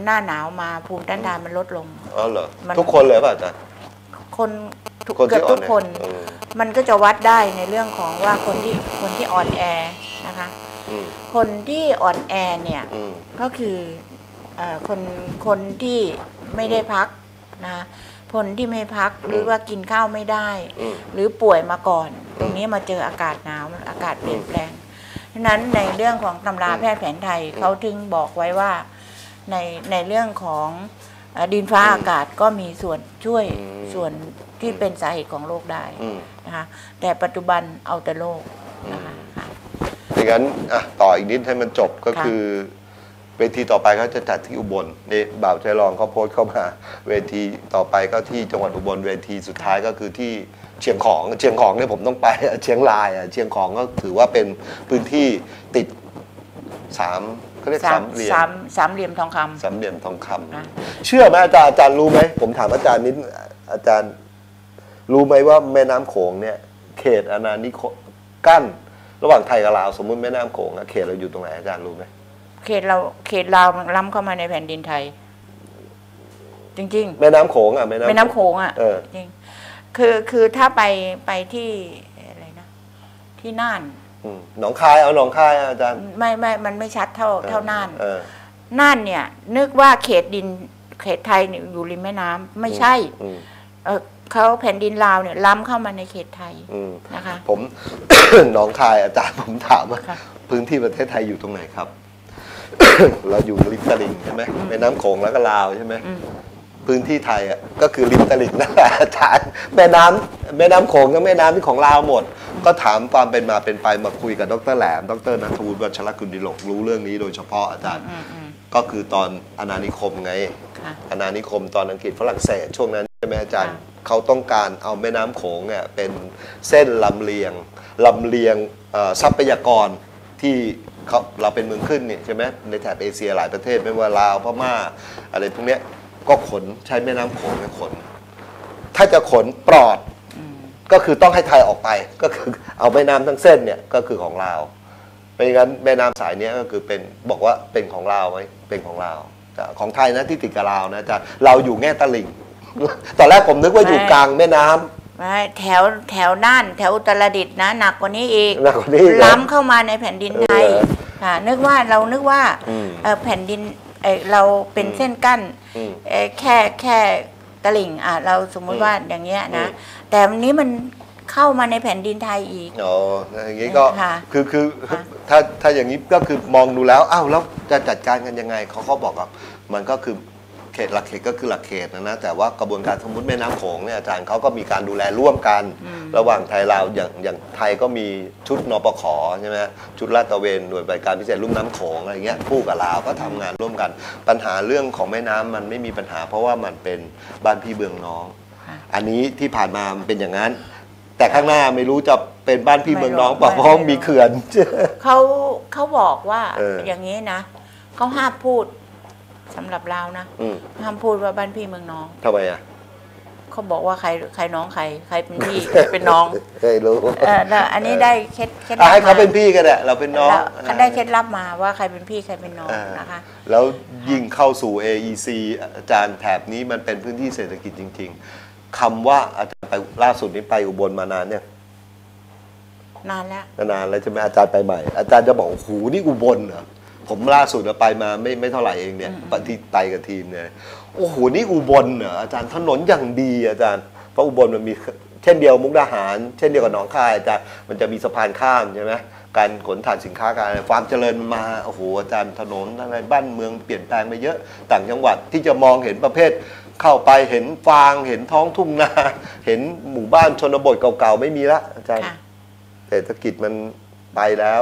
หน้าหนาวมาภูมิต้านทานมันลดลงอ๋อเหรอทุกคนเลยป่ะอาจารย์คนเกือบทุกคนมันก็จะวัดได้ในเรื่องของว่าคนที่อ่อนแอนะคะคนที่อ่อนแอเนี่ยก็คือคนที่ไม่ได้พักนะคนที่ไม่พักหรือว่ากินข้าวไม่ได้หรือป่วยมาก่อนตรงนี้มาเจออากาศหนาวอากาศเปลี่ยนแปลงฉะนั้นในเรื่องของตำราแพทย์แผนไทยเขาถึงบอกไว้ว่าในเรื่องของดินฟ้าอากาศก็มีส่วนช่วยส่วนที่เป็นสาเหตุของโรคได้นะคะแต่ปัจจุบันเอาแต่โรคนะคะอย่างนั้นต่ออีกนิดให้มันจบก็คือเวทีต่อไปเขาจะจัดที่อุบลนี่บ่าวใจรองเขาโพสต์เข้ามาเวทีต่อไปก็ที่จังหวัดอุบลเวทีสุดท้ายก็คือที่เชียงของเนี่ยผมต้องไปเชียงรายเชียงของก็ถือว่าเป็นพื้นที่ติดเขาเรียกสามเหลี่ยมทองคำเชื่อไหมอาจารย์รู้ไหมผมถามอาจารย์นิดอาจารย์รู้ไหมว่าแม่น้ำโขงเนี่ยเขตอาณานิคมกั้นระหว่างไทยกับลาวสมมติแม่น้ำโขงเขตเราอยู่ตรงไหนอาจารย์รู้ไหมเขตลาวมันล้ำเข้ามาในแผ่นดินไทยจริงๆแม่น้ำโขงแม่น้ำโขงจริงคือถ้าไปที่อะไรนะที่น่านหนองคายหนองคายอาจารย์ไม่มันไม่ชัดเท่าน่านน่านเนี่ยนึกว่าเขตไทยอยู่ริมแม่น้ำไม่ใช่เขาแผ่นดินลาวเนี่ยล้ำเข้ามาในเขตไทยนะคะผม หนองคายอาจารย์ผมถามว่าพื้นที่ประเทศไทยอยู่ตรงไหนครับ เราอยู่ริมตลิ่งใช่ไหมแม่น้ำโขงแล้วก็ลาวใช่ไหมพื้นที่ไทยก็คือริมตลิ่งนั่นแหละอาจารย์แม่น้ำโขงกับแม่น้ำที่ของลาวหมดก็ถามความเป็นมาเป็นไปมาคุยกับดร.แหลมดร.ณัฐวุฒิวัชรกุลดิลกรู้เรื่องนี้โดยเฉพาะอาจารย์ก็คือตอนอาณานิคมไงอาณานิคมตอนอังกฤษฝรั่งเศสช่วงนั้นใช่ไหมอาจารย์เขาต้องการเอาแม่น้ำโขงเนี่ยเป็นเส้นลำเลียงทรัพยากรที่เราเป็นเมืองขึ้นเนี่ยใช่ไหมในแถบเอเชียหลายประเทศไม่ว่าลาวพม่าอะไรพวกเนี้ยก็ขนใช้แม่น้ำโขงไปขนถ้าจะขนปลอดก็คือต้องให้ไทยออกไปก็คือเอาแม่น้ำทั้งเส้นเนี่ยก็คือของลาวไม่งั้นแม่น้ำสายนี้ก็คือเป็นบอกว่าเป็นของลาวไหมเป็นของลาวของไทยนะที่ติดกับลาวนะอาจารย์เราอยู่แง่ตลิ่งตอนแรกผมนึกว่าอยู่กลางแม่น้ำไม่แถวน่านแถวอุตรดิตถ์นะหนักกว่านี้อีกล้ำเข้ามาในแผ่นดินไทยค่ะนึกว่าแผ่นดินเราเป็นเส้นกั้นแค่ตลิ่งเราสมมุติว่าอย่างเงี้ยนะแต่วันนี้มันเข้ามาในแผ่นดินไทยอีกอย่างนี้ก็คือถ้าอย่างนี้ก็คือมองดูแล้วแล้วจะจัดการกันยังไงเขาบอกว่ามันก็คือเขตหลักเขตก็คือหลักเขตนะแต่ว่ากระบวนการสมมติแม่น้ำโขงเนี่ยอาจารย์เขาก็มีการดูแลร่วมกันระหว่างไทยลาวอย่างไทยก็มีชุดนปข.ใช่ไหมชุดลาดตระเวนหน่วยปฏิบัติการพิเศษลุ่มน้ำโขงอะไรเงี้ยคู่กับลาวก็ทำงานร่วมกันปัญหาเรื่องของแม่น้ำมันไม่มีปัญหาเพราะว่ามันเป็นบ้านพี่เมืองน้องอันนี้ที่ผ่านมามันเป็นอย่างนั้นแต่ข้างหน้าไม่รู้จะเป็นบ้านพี่เมืองน้องเพราะมีเขื่อนเขาบอกว่าอย่างนี้นะเขาห้ามพูดสำหรับเรานะห้ามพูดว่าบ้านพี่เมืองน้องทำไมเขาบอกว่าใครน้องใครเป็นพี่ใครเป็นน้องเคยรู้อันนี้ได้เคล็ดให้เขาเป็นพี่ก็ได้เราเป็นน้องเขาได้เคล็ดลับมาว่าใครเป็นพี่ใครเป็นน้องนะคะแล้วยิ่งเข้าสู่ AEC อาจารย์แถบนี้มันเป็นพื้นที่เศรษฐกิจจริงๆคำว่าอาจารย์ไปล่าสุดนี้ไปอุบลมานานเนี่ยนานแล้วใช่ไหมอาจารย์ไปใหม่อาจารย์จะบอกโอ้โหนี่อุบลเหรอผมล่าสุดไปมาไม่เท่าไหร่เองเนี่ยปฏิไตกับทีมเนี่ยโอ้โหนี่อุบลเหรออาจารย์ถนนอย่างดีอาจารย์เพราะอุบลมันมีเช่นเดียวมุกดาหารเช่นเดียวกับหนองคายอาจารย์มันจะมีสะพานข้ามใช่ไหมการขนถ่านสินค้าการความเจริญมันมาโอ้โหอาจารย์ถนนอะไรบ้านเมืองเปลี่ยนแปลงไปเยอะต่างจังหวัดที่จะมองเห็นประเภทเข้าไปเห็นฟางเห็นท้องทุ่งนาเห็นหมู่บ้านชนบทเก่าๆไม่มีละอาจารย์เศรษฐกิจมันไปแล้ว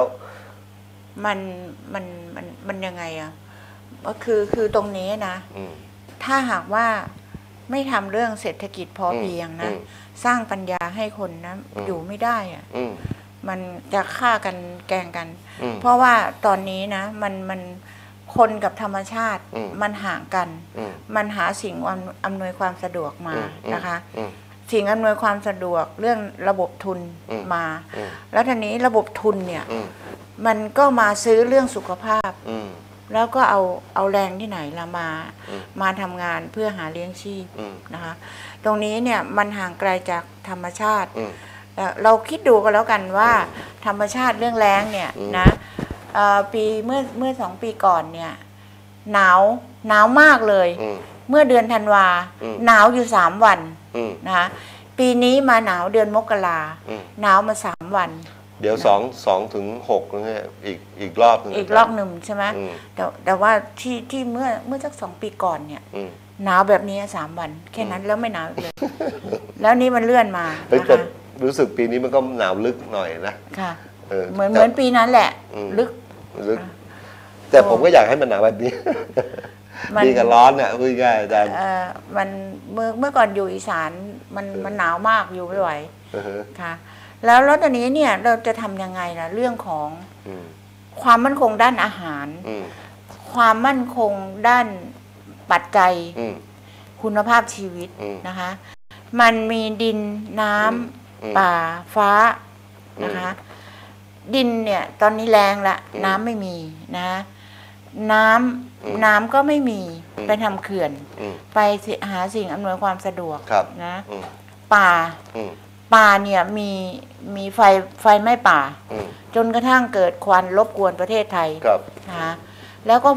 มันยังไงก็คือตรงนี้นะถ้าหากว่าไม่ทำเรื่องเศรษฐกิจพอเพียงนะสร้างปัญญาให้คนนะอยู่ไม่ได้มันจะฆ่ากันแกล้งกันเพราะว่าตอนนี้นะมันคนกับธรรมชาติมันห่างกันมันหาสิ่งอำนวยความสะดวกมานะคะสิ่งอำนวยความสะดวกเรื่องระบบทุนมาแล้วทีนี้ระบบทุนเนี่ยมันก็มาซื้อเรื่องสุขภาพแล้วก็เอาแรงที่ไหนละมาทำงานเพื่อหาเลี้ยงชีพนะคะตรงนี้เนี่ยมันห่างไกลจากธรรมชาติเราคิดดูกันแล้วกันว่าธรรมชาติเรื่องแล้งเนี่ยนะปีเมื่อ2 ปีก่อนเนี่ยหนาวมากเลยเมื่อเดือนธันวาหนาวอยู่3 วันนะคะปีนี้มาหนาวเดือนมกราหนาวมา3 วันเดี๋ยว2 ถึง 6เนี่ยอีกรอบนึงอีกรอบหนึ่งใช่ไหมแต่ว่าที่เมื่อสัก2 ปีก่อนเนี่ยหนาวแบบนี้3 วันแค่นั้นแล้วไม่หนาวเลยแล้วนี่มันเลื่อนมาแต่รู้สึกปีนี้มันก็หนาวลึกหน่อยนะค่ะเหมือนปีนั้นแหละลึกแต่ผมก็อยากให้มันหนาวแบบนี้ดีกับร้อนเนี่ยพูดง่ายอาจารย์มันเมื่อก่อนอยู่อีสานมันหนาวมากอยู่ไม่ไหวค่ะแล้วตอนนี้เนี่ยเราจะทำยังไงล่ะเรื่องของความมั่นคงด้านอาหารความมั่นคงด้านปัจจัยคุณภาพชีวิตนะคะมันมีดินน้ำป่าฟ้านะคะดินเนี่ยตอนนี้แรงละน้ำไม่มีนะน้ำก็ไม่มีไปทำเขื่อนไปหาสิ่งอำนวยความสะดวกนะป่าเนี่ยมีไฟไหม้ป่าจนกระทั่งเกิดควันรบกวนประเทศไทยนะแล้วก็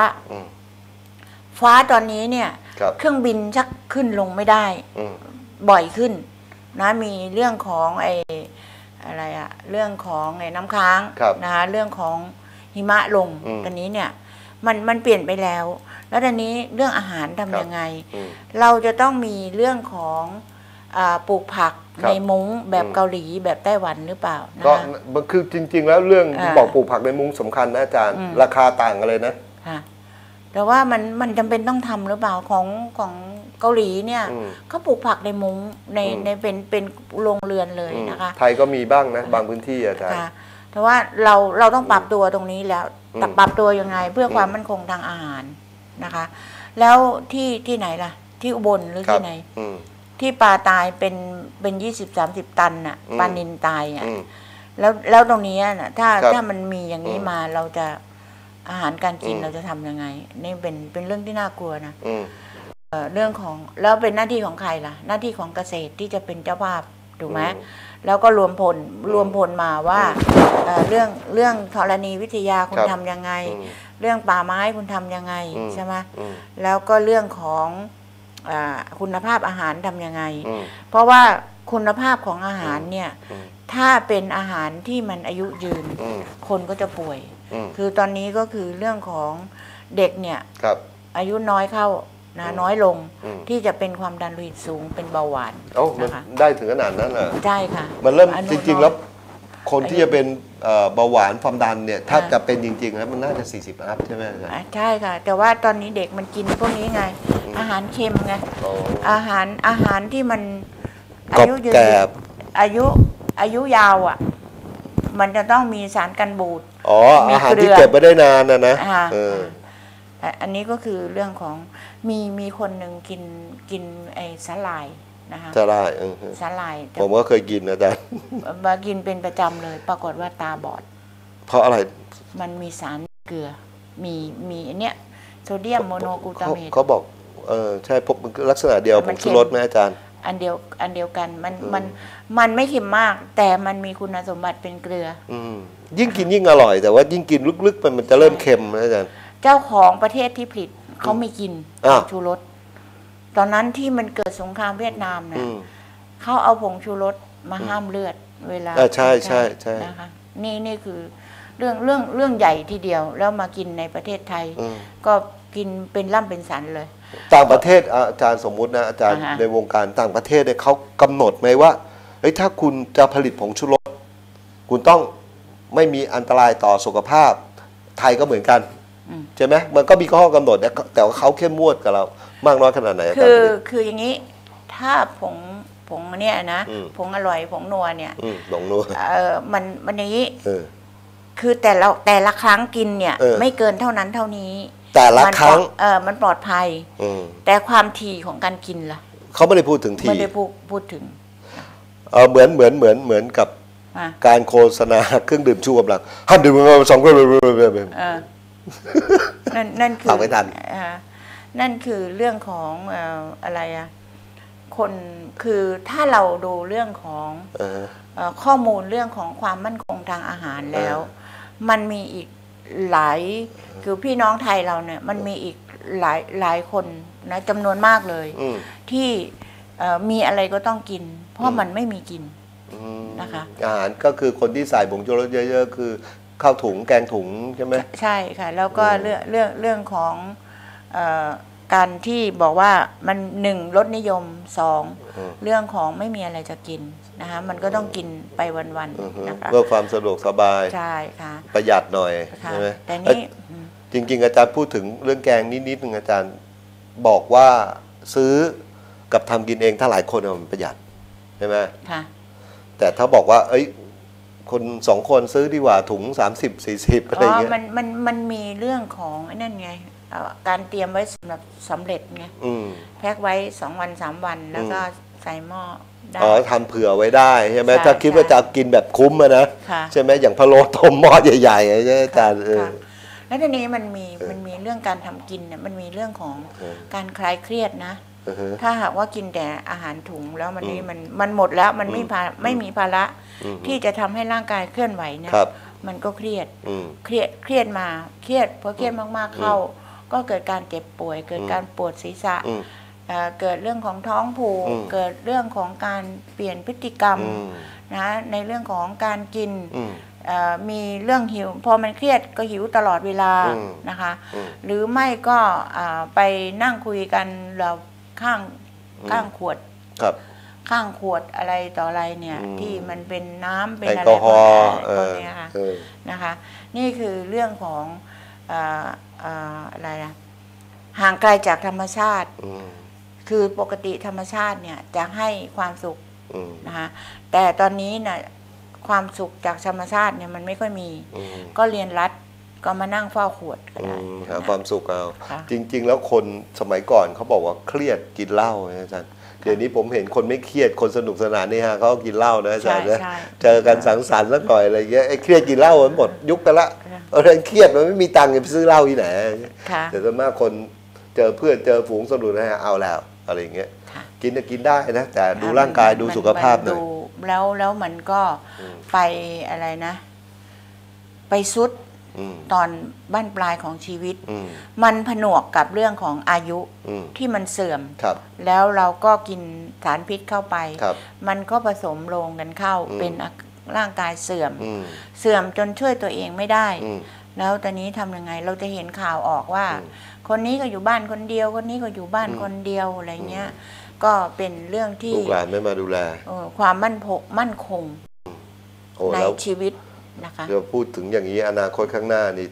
ฟ้าตอนนี้เนี่ยเครื่องบินชักขึ้นลงไม่ได้บ่อยขึ้นนะมีเรื่องของอะไรอะเรื่องของน้ำค้างนะคะเรื่องของหิมะลงตอนนี้เนี่ยมันเปลี่ยนไปแล้วตอนนี้เรื่องอาหารทำยังไงเราจะต้องมีเรื่องของปลูกผักในมุ้งแบบเกาหลีแบบไต้หวันหรือเปล่าก็คือจริงๆแล้วเรื่องบอกปลูกผักในมุ้งสำคัญนะอาจารย์ราคาต่างกันเลยนะแต่ว่ามันจำเป็นต้องทำหรือเปล่าของเกาหลีเนี่ยเขาปลูกผักในมุ้งในเป็นโรงเรือนเลยนะคะไทยก็มีบ้างนะบางพื้นที่อาจารย์แต่ว่าเราต้องปรับตัวตรงนี้แล้วปรับตัวยังไงเพื่อความมั่นคงทางอาหารนะคะแล้วที่ไหนล่ะที่อุบลหรือที่ไหนที่ปลาตายเป็น20-30 ตันน่ะปลานิลตายอ่ะแล้วตรงนี้น่ะถ้ามันมีอย่างนี้มาเราจะอาหารการกินเราจะทำยังไงนี่เป็นเรื่องที่น่ากลัวนะเรื่องของแล้วเป็นหน้าที่ของใครล่ะหน้าที่ของเกษตรที่จะเป็นเจ้าภาพถูกไหมแล้วก็รวมพลมาว่าเรื่องธรณีวิทยาคุณทำยังไงเรื่องป่าไม้คุณทำยังไงใช่ไหมแล้วก็เรื่องของคุณภาพอาหารทำยังไงเพราะว่าคุณภาพของอาหารเนี่ยถ้าเป็นอาหารที่มันอายุยืนคนก็จะป่วยคือตอนนี้ก็คือเรื่องของเด็กเนี่ยอายุน้อยเข้านะน้อยลงที่จะเป็นความดันโลหิตสูงเป็นเบาหวานนะคะได้ถึงขนาดนั้นเหรอใช่ค่ะมันเริ่มจริงๆแล้วคนที่จะเป็นเบาหวานความดันเนี่ยถ้าจะเป็นจริงๆแล้วมันน่าจะ40 อัพใช่ไหมอาจารย์ใช่ค่ะแต่ว่าตอนนี้เด็กมันกินพวกนี้ไงอาหารเค็มไงอาหารที่มันอายุยืนอายุยาวอ่ะมันจะต้องมีสารกันบูดอาหารที่เก็บไว้ได้นานนะอันนี้ก็คือเรื่องของมีคนหนึ่งกินไอ้สาหร่ายนะคะสาหร่ายสาหร่ายผมก็เคยกินอาจารย์มากินเป็นประจำเลยปรากฏว่าตาบอดเพราะอะไรมันมีสารเกลือมีอันเนี้ยโซเดียมโมโนกลูตาเมตเขาบอกใช่พบลักษณะเดียวผงชูรสไหมอาจารย์อันเดียวกันมันไม่เค็มมากแต่มันมีคุณสมบัติเป็นเกลือยิ่งกินยิ่งอร่อยแต่ว่ายิ่งกินลึกๆมันจะเริ่มเค็มนะอาจารย์เจ้าของประเทศที่ผลิตเขาไม่กินผงชูรสตอนนั้นที่มันเกิดสงครามเวียดนามนะเขาเอาผงชูรสมาห้ามเลือดเวลาใช่นะคะนี่คือเรื่องใหญ่ทีเดียวแล้วมากินในประเทศไทยก็กินเป็นล่ำเป็นสันเลยต่างประเทศอาจารย์สมมุตินะอาจารย์ในวงการต่างประเทศเนี่ยเขากำหนดไหมว่าถ้าคุณจะผลิตผงชูรสคุณต้องไม่มีอันตรายต่อสุขภาพไทยก็เหมือนกันใช่ไหมมันก็มีข้อกำหนดแต่ว่าเขาเข้มงวดกับเรามากน้อยขนาดไหนคืออย่างนี้ถ้าผงเนี่ยนะผงอร่อยผงนัวเนี่ยผงนัวมันอย่างนี้คือแต่ละครั้งกินเนี่ยไม่เกินเท่านั้นเท่านี้แต่ละครั้งมันปลอดภัยแต่ความถี่ของการกินล่ะเขาไม่ได้พูดถึงถี่ไม่ได้พูดถึงเหมือนกับการโฆษณาเครื่องดื่มชูกำลังห้ามดื่ม2 ขวดนั่นคือเอาไม่ทันนั่นคือเรื่องของอะไรอะคนคือถ้าเราดูเรื่องของข้อมูลเรื่องของความมั่นคงทางอาหารแล้วมันมีอีกหลายคือพี่น้องไทยเราเนี่ยมันมีอีกหลายคนนะจำนวนมากเลยที่มีอะไรก็ต้องกินเพราะมันไม่มีกินนะคะอาหารก็คือคนที่ใส่ผงชูรสเยอะๆคือข้าวถุงแกงถุงใช่ไหมใช่ค่ะแล้วก็เรื่องของการที่บอกว่ามัน1รสนิยม2เรื่องของไม่มีอะไรจะกินนะคะมันก็ต้องกินไปวันๆนะคะเพื่อความสะดวกสบายใช่ค่ะประหยัดหน่อยใช่ไหมแต่นี่จริงๆอาจารย์พูดถึงเรื่องแกงนิดนึงอาจารย์บอกว่าซื้อกับทำกินเองถ้าหลายคนมันประหยัดใช่ไหมค่ะแต่ถ้าบอกว่าคน2 คนซื้อดีกว่าถุง30-40อะไรเงี้ยมันมีเรื่องของนั่นไงการเตรียมไว้สำหรับสำเร็จไงแพ็คไว้2 วัน 3 วันแล้วก็ใส่หม้อได้ทำเผื่อไว้ได้ใช่ไหมถ้าคิดว่าจะกินแบบคุ้มนะใช่ไหมอย่างพะโล้ต้มหม้อใหญ่ๆใช่ไหมอาจารย์แล้วทีนี้มันมีเรื่องการทำกินเนี่ยมันมีเรื่องของการคลายเครียดนะถ้าหากว่ากินแต่อาหารถุงแล้วมันหมดแล้วมันไม่มีภาระที่จะทำให้ร่างกายเคลื่อนไหวเนี่ยมันก็เครียดมาเครียดพอเครียดมากๆเข้าก็เกิดการเจ็บป่วยเกิดการปวดศีรษะเกิดเรื่องของท้องผูกเกิดเรื่องของการเปลี่ยนพฤติกรรมนะในเรื่องของการกินมีเรื่องหิวพอมันเครียดก็หิวตลอดเวลานะคะหรือไม่ก็ไปนั่งคุยกันเราข้างขวดข้างขวดอะไรต่ออะไรเนี่ยที่มันเป็นน้ำเป็นอะไรพวกนี้ค่ะนะคะนี่คือเรื่องของอะไรนะห่างไกลจากธรรมชาติคือปกติธรรมชาติเนี่ยจะให้ความสุขนะคะแต่ตอนนี้น่ะความสุขจากธรรมชาติเนี่ยมันไม่ค่อยมีก็เรียนรัดก็มานั่งเฝ้าขวดก็ได้หาความสุขเอาจริงๆแล้วคนสมัยก่อนเขาบอกว่าเครียดกินเหล้าอาจารย์เดี๋ยวนี้ผมเห็นคนไม่เครียดคนสนุกสนานนี่ฮะเขากินเหล้านะอาจารย์นะเจอกันสังสรรค์สักหน่อยอะไรเงี้ยไอ้เครียดกินเหล้ามันหมดยุคไปละเรื่องเครียดมันไม่มีตังค์จะไปซื้อเหล้าที่ไหนแต่ส่วนมากคนเจอเพื่อนเจอฝูงสนุกนะฮะเอาแล้วอะไรเงี้ยกินจะกินได้นะแต่ดูร่างกายดูสุขภาพหน่อยแล้วมันก็ไปอะไรนะไปซุดตอนบั้นปลายของชีวิตมันผนวกกับเรื่องของอายุที่มันเสื่อมแล้วเราก็กินสารพิษเข้าไปมันก็ผสมลงกันเข้าเป็นร่างกายเสื่อมจนช่วยตัวเองไม่ได้แล้วตอนนี้ทำยังไงเราจะเห็นข่าวออกว่าคนนี้ก็อยู่บ้านคนเดียวคนนี้ก็อยู่บ้านคนเดียวอะไรเงี้ยก็เป็นเรื่องที่ลูกหลานไม่มาดูแลความมั่นคงในชีวิตนะคะเดี๋ยวพูดถึงอย่างนี้อนาคตข้างหน้านี่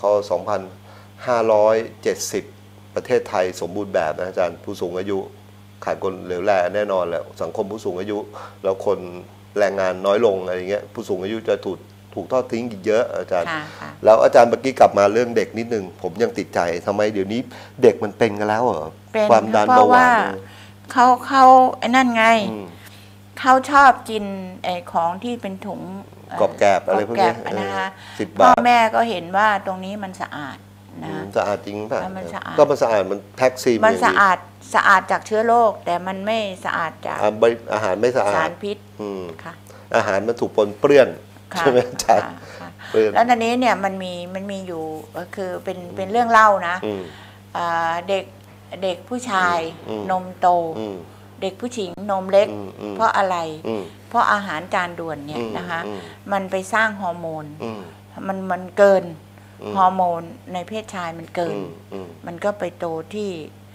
2570ประเทศไทยสมบูรณ์แบบนะอาจารย์ผู้สูงอายุขาดคนเหลวแลแน่นอนแล้วสังคมผู้สูงอายุแล้วคนแรงงานน้อยลงอะไรเงี้ยผู้สูงอายุจะถูกทอดทิ้งอีกเยอะอาจารย์แล้วอาจารย์เมื่อกี้กลับมาเรื่องเด็กนิดนึงผมยังติดใจทำไมเดี๋ยวนี้เด็กมันเป็นกันแล้วเหรอความดันเบาหวานเขาไอ้นั่นไงเขาชอบกินไอ้ของที่เป็นถุงกรอบแกบอะไรพวกนี้นะคะพ่อแม่ก็เห็นว่าตรงนี้มันสะอาดนะสะอาดจริงป่ะก็มันสะอาดมันแท็กซี่มันสะอาดจากเชื้อโรคแต่มันไม่สะอาดจากอาหารไม่สะอาดสารพิษค่ะอาหารมันถูกปนเปื้อนใช่ไหมอาจารย์แล้วตอนนี้เนี่ยมันมีอยู่คือเป็นเรื่องเล่านะเด็กผู้ชายนมโตเด็กผู้หญิงนมเล็กเพราะอะไรเพราะอาหารจานด่วนเนี่ยนะคะมันไปสร้างฮอร์โมนมันเกินฮอร์โมนในเพศชายมันเกินมันก็ไปโตที่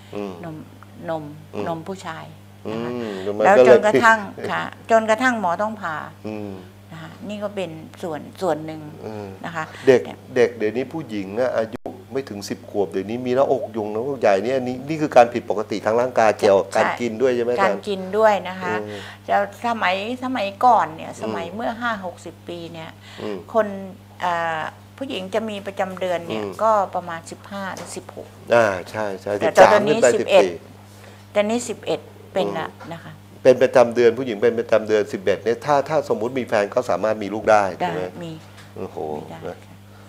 นมผู้ชายนะคะแล้วจนกระทั่งค่ะจนกระทั่งหมอต้องผ่านะคะนี่ก็เป็นส่วนหนึ่งนะคะเด็กเดี๋ยวนี้ผู้หญิงอายุไม่ถึง10 ขวบเดี๋ยวนี้มีหน้าอกยุงหน้าอกใหญ่นี่คือการผิดปกติทางร่างกายเกี่ยวกับการกินด้วยใช่ไหมการกินด้วยนะคะจะสมัยก่อนเนี่ยสมัยเมื่อ50-60 ปีเนี่ยคนผู้หญิงจะมีประจำเดือนเนี่ยก็ประมาณ15 หรือ 16 ใช่แต่ตอนนี้11ตอนนี้11เป็นละนะคะเป็นประจำเดือนผู้หญิงเป็นประจำเดือน11เนี่ยถ้าสมมุติมีแฟนก็สามารถมีลูกได้ใช่ไหมมีโอ้โห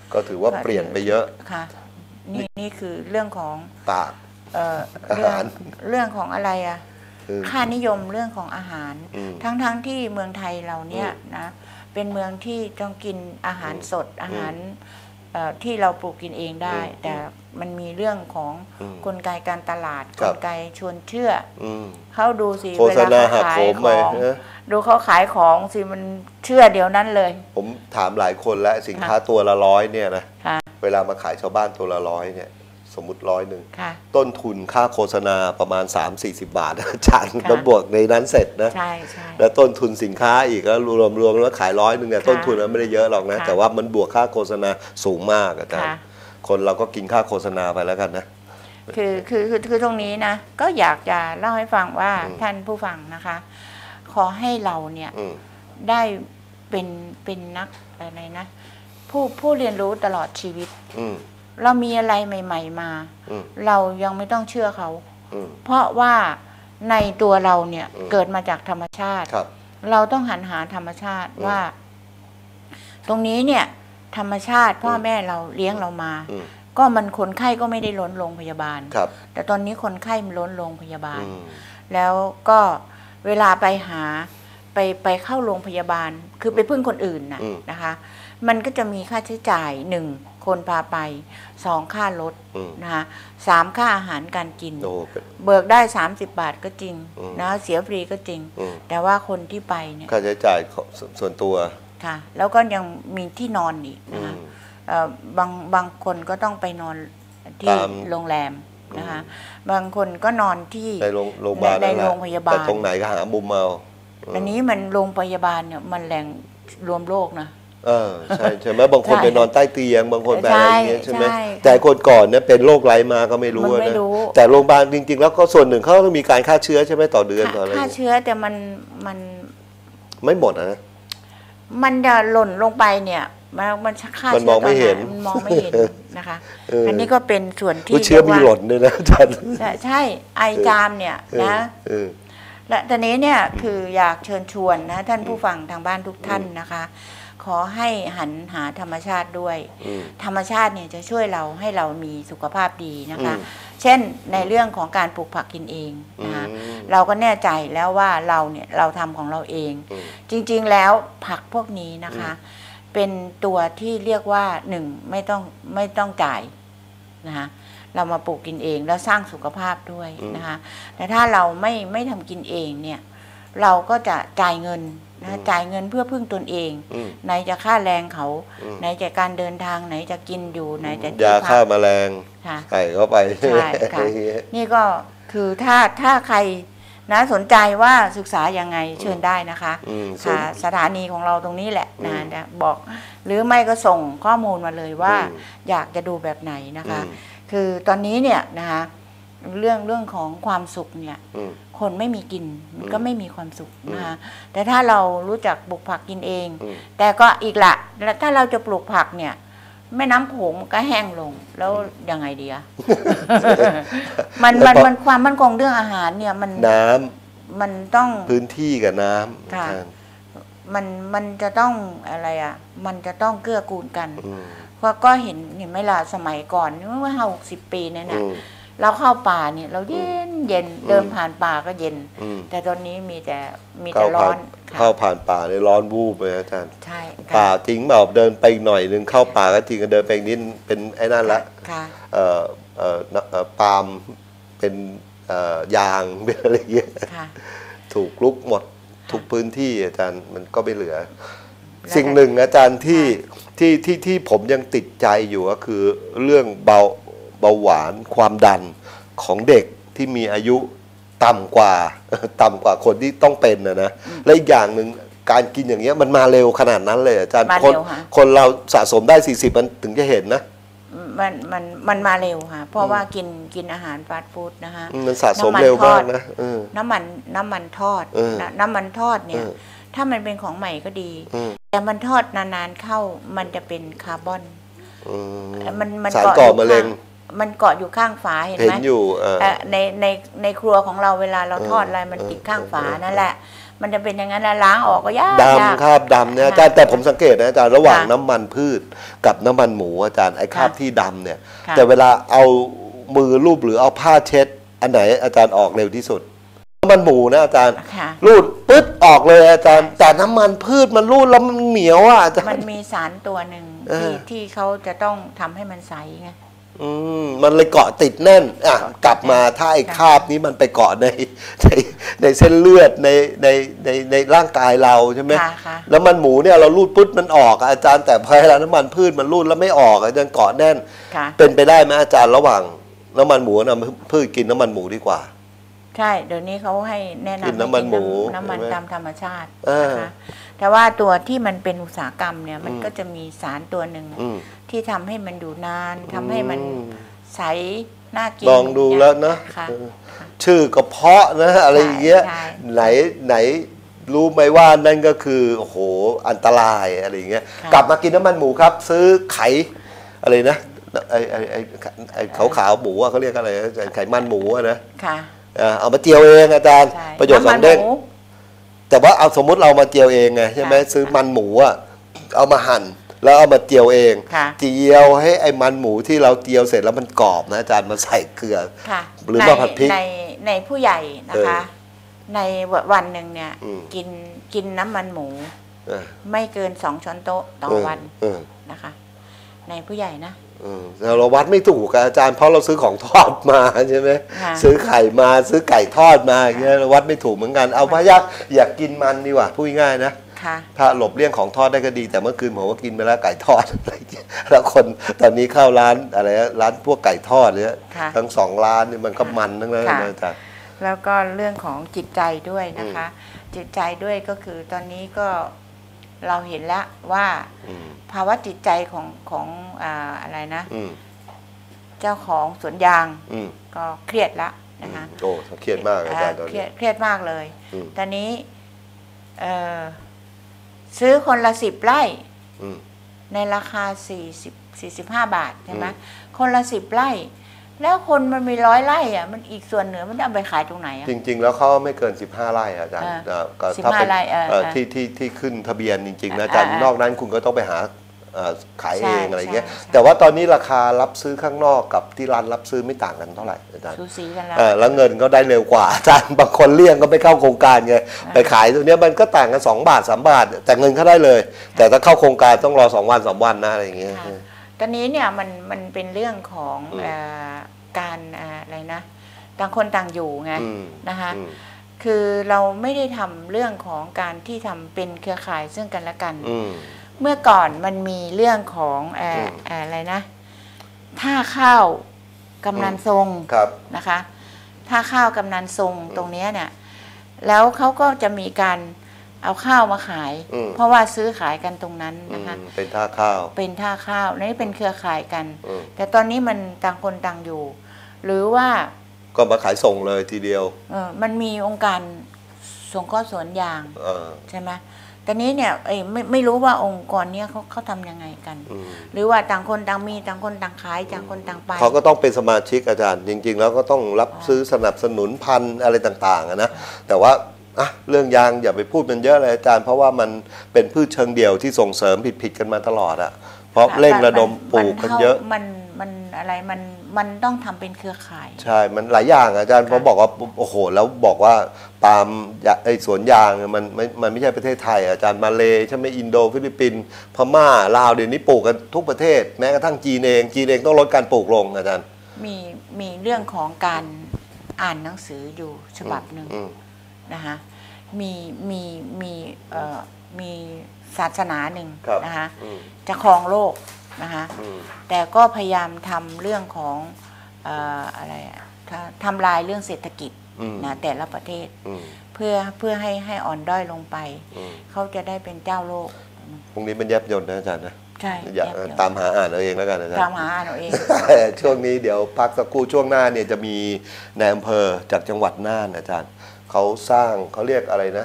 ก็ถือว่าเปลี่ยนไปเยอะค่ะนี่คือเรื่องของปากอาหารเรื่องของอะไรอะค่านิยมเรื่องของอาหารทั้งที่เมืองไทยเราเนี่ยนะเป็นเมืองที่ต้องกินอาหารสดอาหารที่เราปลูกกินเองได้แต่มันมีเรื่องของกลไกการตลาดกลไกชวนเชื่อเขาดูสิเวลาเขาขายของดูเขาขายของสิมันเชื่อเดี๋ยวนั้นเลยผมถามหลายคนแล้วสินค้าตัวละ100เนี่ยนะเวลามาขายชาวบ้านตัวละ100เนี่ยสมมุติ100ต้นทุนค่าโฆษณาประมาณ 3-40 บาทอาจารย์แล้วบวกในนั้นเสร็จนะใช่แล้วต้นทุนสินค้าอีกแล้วรวมแล้วขาย100เนี่ยต้นทุนมันไม่ได้เยอะหรอกนะแต่ว่ามันบวกค่าโฆษณาสูงมากอาจารย์คนเราก็กินค่าโฆษณาไปแล้วกันนะคือตรงนี้นะก็อยากจะเล่าให้ฟังว่าท่านผู้ฟังนะคะขอให้เราเนี่ยได้เป็นนักอะไรนะผู้เรียนรู้ตลอดชีวิตเรามีอะไรใหม่ๆมาเรายังไม่ต้องเชื่อเขาเพราะว่าในตัวเราเนี่ยเกิดมาจากธรรมชาติเราต้องหันหาธรรมชาติว่าตรงนี้เนี่ยธรรมชาติพ่อแม่เราเลี้ยงเรามาก็มันคนไข้ก็ไม่ได้ล้นโรงพยาบาลแต่ตอนนี้คนไข้มันล้นโรงพยาบาลแล้วก็เวลาไปหาไปเข้าโรงพยาบาลคือไปพึ่งคนอื่นนะคะมันก็จะมีค่าใช้จ่าย1คนพาไป2ค่ารถนะคะ3ค่าอาหารการกินเบิกได้30 บาทก็จริงนะเสียฟรีก็จริงแต่ว่าคนที่ไปเนี่ยค่าใช้จ่ายส่วนตัวค่ะแล้วก็ยังมีที่นอนอีกนะคะบางคนก็ต้องไปนอนที่โรงแรมนะคะบางคนก็นอนที่ในโรงพยาบาลในโรงพยาบาลแต่ตรงไหนก็หามุมเอาอันนี้มันโรงพยาบาลเนี่ยมันแหล่งรวมโรคนะใช่ไหมบางคนไปนอนใต้เตียงบางคนไปอะไรอย่างเงี้ยใช่ไหมแต่คนก่อนเนี่ยเป็นโรคไรมาก็ไม่รู้นะแต่โรงพยาบาลจริงๆแล้วก็ส่วนหนึ่งเขาต้องมีการฆ่าเชื้อใช่ไหมต่อเดือนต่ออะไรฆ่าเชื้อแต่มันไม่หมดนะมันจะหล่นลงไปเนี่ยมันฆ่าเชื้อมองไม่เห็นมองไม่เห็นนะคะอันนี้ก็เป็นส่วนที่เชื้อมีหล่นด้วยนะอาจารย์ใช่ไอจามเนี่ยนะและตอนนี้เนี่ยคืออยากเชิญชวนนะท่านผู้ฟังทางบ้านทุกท่านนะคะขอให้หันหาธรรมชาติด้วยธรรมชาติเนี่ยจะช่วยเราให้เรามีสุขภาพดีนะคะเช่นในเรื่องของการปลูกผักกินเองนะคะเราก็แน่ใจแล้วว่าเราทำของเราเองจริงๆแล้วผักพวกนี้นะคะเป็นตัวที่เรียกว่า1ไม่ต้องจ่ายนะคะเรามาปลูกกินเองแล้วสร้างสุขภาพด้วยนะคะแต่ถ้าเราไม่ทำกินเองเนี่ยเราก็จะจ่ายเงินนะจ่ายเงินเพื่อพึ่งตนเองไหนจะค่าแรงเขาไหนจะการเดินทางไหนจะกินอยู่ไหนจะยาฆ่าแมลงใส่เข้าไปใช่ค่ะนี่ก็คือถ้าใครนะสนใจว่าศึกษายังไงเชิญได้นะคะค่ะสถานีของเราตรงนี้แหละนะบอกหรือไม่ก็ส่งข้อมูลมาเลยว่าอยากจะดูแบบไหนนะคะคือตอนนี้เนี่ยนะคะเรื่องของความสุขเนี่ยคนไม่มีกินมันก็ไม่มีความสุขนะคะแต่ถ้าเรารู้จักปลูกผักกินเองแต่ก็อีกละถ้าเราจะปลูกผักเนี่ยแม่น้ำโขงก็แห้งลงแล้วยังไงดีอะมันความมั่นคงเรื่องอาหารเนี่ยมันต้องพื้นที่กับน้ำค่ะมันจะต้องอะไรอ่ะมันจะต้องเกื้อกูลกันเพราะก็เห็นไหมล่ะสมัยก่อนเมื่อ60 ปีเนี่ยนะเราเข้าป่าเนี่ยเราเย็นเดินผ่านป่าก็เย็นแต่ตอนนี้มีแต่ร้อนเข้าผ่านป่าเลยร้อนวูบเลยอาจารย์ใช่ป่าจริงแบบเดินไปหน่อยนึงเข้าป่าก็จริงเดินไปนิดเป็นไอ้นั่นละปาล์มเป็นยางเป็นอะไรเงี้ยถูกลุกหมดทุกพื้นที่อาจารย์มันก็ไม่เหลือสิ่งหนึ่งอาจารย์ที่ผมยังติดใจอยู่ก็คือเรื่องเบาหวานความดันของเด็กที่มีอายุต่ำกว่าคนที่ต้องเป็นนะและอีกอย่างหนึ่งการกินอย่างเงี้ยมันมาเร็วขนาดนั้นเลยอาจารย์คนเราสะสมได้40มันถึงจะเห็นนะมันมาเร็วค่ะเพราะว่ากินอาหารฟาสต์ฟู้ดนะคะมันสะสมเร็วมากนะน้ำมันทอดเนี่ยถ้ามันเป็นของใหม่ก็ดีแต่มันทอดนานๆเข้ามันจะเป็นคาร์บอนมันเกาะมะเร็งมันเกาะอยู่ข้างฝาเห็นไหมอยู่ในครัวของเราเวลาเราทอดอะไรมันติดข้างฝานั่นแหละมันจะเป็นอย่างนั้นล้างออกก็ยากดำคราบดำเนี่ยอาจารย์แต่ผมสังเกตนะอาจารย์ระหว่างน้ำมันพืชกับน้ำมันหมูอาจารย์ไอ้คราบที่ดำเนี่ยแต่เวลาเอามือลูบหรือเอาผ้าเช็ดอันไหนอาจารย์ออกเร็วที่สุดน้ำมันหมูนะอาจารย์รูดปึ๊ดออกเลยอาจารย์แต่น้ำมันพืชมันรูดแล้วมันเหนียวอ่ะอาจารย์มันมีสารตัวหนึ่งที่เขาจะต้องทำให้มันใสไงมันเลยเกาะติดแน่นกลับมาถ้าไอ้คราบนี้มันไปเกาะในเส้นเลือดในร่างกายเราใช่ไหมแล้วมันหมูเนี่ยเรารูดปุ๊บมันออกอาจารย์แต่พอแล้วน้ำมันพืชมันรูดแล้วไม่ออกอาจารย์เกาะแน่นเป็นไปได้ไหมอาจารย์ระหว่างน้ำมันหมูน้ำพืชกินน้ำมันหมูดีกว่าใช่เดี๋ยวนี้เขาให้แนะนำกินน้ำมันหมูน้ำมันตามธรรมชาตินะคะแต่ว่าตัวที่มันเป็นอุตสาหกรรมเนี่ยมันก็จะมีสารตัวหนึ่งที่ทำให้มันอยู่นานทำให้มันใสน่ากินลองดูแล้วนะชื่อกระเพาะนะอะไรอย่างเงี้ยไหนรู้ไหมว่านั่นก็คือโอ้โหอันตรายอะไรอย่างเงี้ยกลับมากินน้ำมันหมูครับซื้อไข่อะไรนะไอ้ขาวๆหมูเขาเรียกอะไรไขมันหมูนะเอามาเจียวเองอาจารย์ประโยชน์สองเด้งแต่ว่าเอาสมมุติเรามาเจียวเองไงใช่ไหมซื้อมันหมูเอามาหั่นแล้วเอามาเจียวเองเจียวให้ไอ้มันหมูที่เราเจียวเสร็จแล้วมันกรอบนะอาจารย์มาใส่เกลือหรือมาผัดพริกในผู้ใหญ่นะคะในวันหนึ่งเนี่ยกินน้ำมันหมูไม่เกิน2 ช้อนโต๊ะต่อวันนะคะในผู้ใหญ่นะเราวัดไม่ถูกอาจารย์เพราะเราซื้อของทอดมาใช่ไหมซื้อไข่มาซื้อไก่ทอดมาอย่างเงี้ยเราวัดไม่ถูกเหมือนกันเอาพะยะอยากกินมันดีกว่าพูดง่ายๆนะถ้าหลบเลี่ยงของทอดได้ก็ดีแต่เมื่อคืนผมว่ากินไปแล้วไก่ทอดอะไรแล้วคนตอนนี้เข้าร้านอะไรร้านพวกไก่ทอดเนี่ยทั้ง2 ร้านนี่มันก็มันทั้งนั้นนะอาจารย์แล้วก็เรื่องของจิตใจด้วยนะคะจิตใจด้วยก็คือตอนนี้ก็เราเห็นแล้วว่าภาวะจิตใจของอะไรนะเจ้าของสวนยางก็เครียดแล้วนะคะโอ้เครียดมากอาจารย์ตอนนี้เครียดมากเลยตอนนี้ซื้อคนละ10 ไร่ในราคา45 บาทใช่ไหมคนละ10 ไร่แล้วคนมันมี100 ไร่อ่ะมันอีกส่วนเหนือมันเอาไปขายตรงไหนอ่ะจริงๆแล้วเขาไม่เกิน15 ไร่อาจารย์ถ้าเป็นที่ขึ้นทะเบียนจริงๆนะอาจารย์นอกนั้นคุณก็ต้องไปหาขายเองอะไรเงี้ยแต่ว่าตอนนี้ราคารับซื้อข้างนอกกับที่ร้านรับซื้อไม่ต่างกันเท่าไหร่อาจารย์สูสีกันแล้วแล้วเงินก็ได้เร็วกว่าอาจารย์บางคนเลี่ยงก็ไม่เข้าโครงการไงไปขายตัวนี้มันก็ต่างกัน2 บาท 3 บาทแต่เงินเขาได้เลยแต่ถ้าเข้าโครงการต้องรอ2 วัน 3 วันนะอะไรอย่างเงี้ยตอนนี้เนี่ยมันเป็นเรื่องของการอะไรนะต่างคนต่างอยู่ไงนะคะคือเราไม่ได้ทำเรื่องของการที่ทำเป็นเครือข่ายซึ่งกันและกันเมื่อก่อนมันมีเรื่องของอะไรนะท่าข้าวกำนันทรงนะคะท่าข้าวกำนันทรงตรงนี้เนี่ยแล้วเขาก็จะมีการเอาข้าวมาขายเพราะว่าซื้อขายกันตรงนั้นนะคะเป็นท่าข้าวนี่เป็นเครือข่ายกันแต่ตอนนี้มันต่างคนต่างอยู่หรือว่าก็มาขายส่งเลยทีเดียวมันมีองค์การสงเคราะห์สวนยางใช่ไหมแต่นี้เนี่ยไม่รู้ว่าองค์กรเนี้ยเขาทำยังไงกันหรือว่าต่างคนต่างมีต่างคนต่างขายต่างคนต่างไปเขาก็ต้องเป็นสมาชิกอาจารย์จริงๆแล้วก็ต้องรับซื้อสนับสนุนพันธุ์อะไรต่างๆนะแต่ว่าเรื่องยางอย่าไปพูดมันเยอะเลยอาจารย์เพราะว่ามันเป็นพืชเชิงเดี่ยวที่ส่งเสริมผิดกันมาตลอดอะเพราะเร่งระดมปลูกกันเยอะมันอะไรมันต้องทำเป็นเครือข่ายใช่มันหลายอย่างอาจารย์เพราะบอกว่าโอ้โหแล้วบอกว่าปาล์มไอ้สวนยางมันไม่ใช่ประเทศไทยอาจารย์มาเลใช่ไหมอินโดฟิลิปปินส์พม่าลาวเดี๋ยวนี้ปลูกกันทุกประเทศแม้กระทั่งจีนเองต้องลดการปลูกลงอาจารย์มีเรื่องของการอ่านหนังสืออยู่ฉบับหนึ่งนะคะมีศาสนาหนึ่งนะคะจะครองโลกนะคะแต่ก็พยายามทำเรื่องของอะไรทำลายเรื่องเศรษฐกิจนะแต่ละประเทศเพื่อให้อ่อนด้อยลงไปเขาจะได้เป็นเจ้าโลกพรุ่งนี้เป็นแยบยนต์นะอาจารย์นะใช่อย่าตามหาอ่านเอาเองแล้วกันอาจารย์ตามหาอ่านเอาเองช่วงนี้เดี๋ยวพักสักครู่ช่วงหน้าเนี่ยจะมีนายอำเภอจากจังหวัดน่านอาจารย์เขาสร้างเขาเรียกอะไรนะ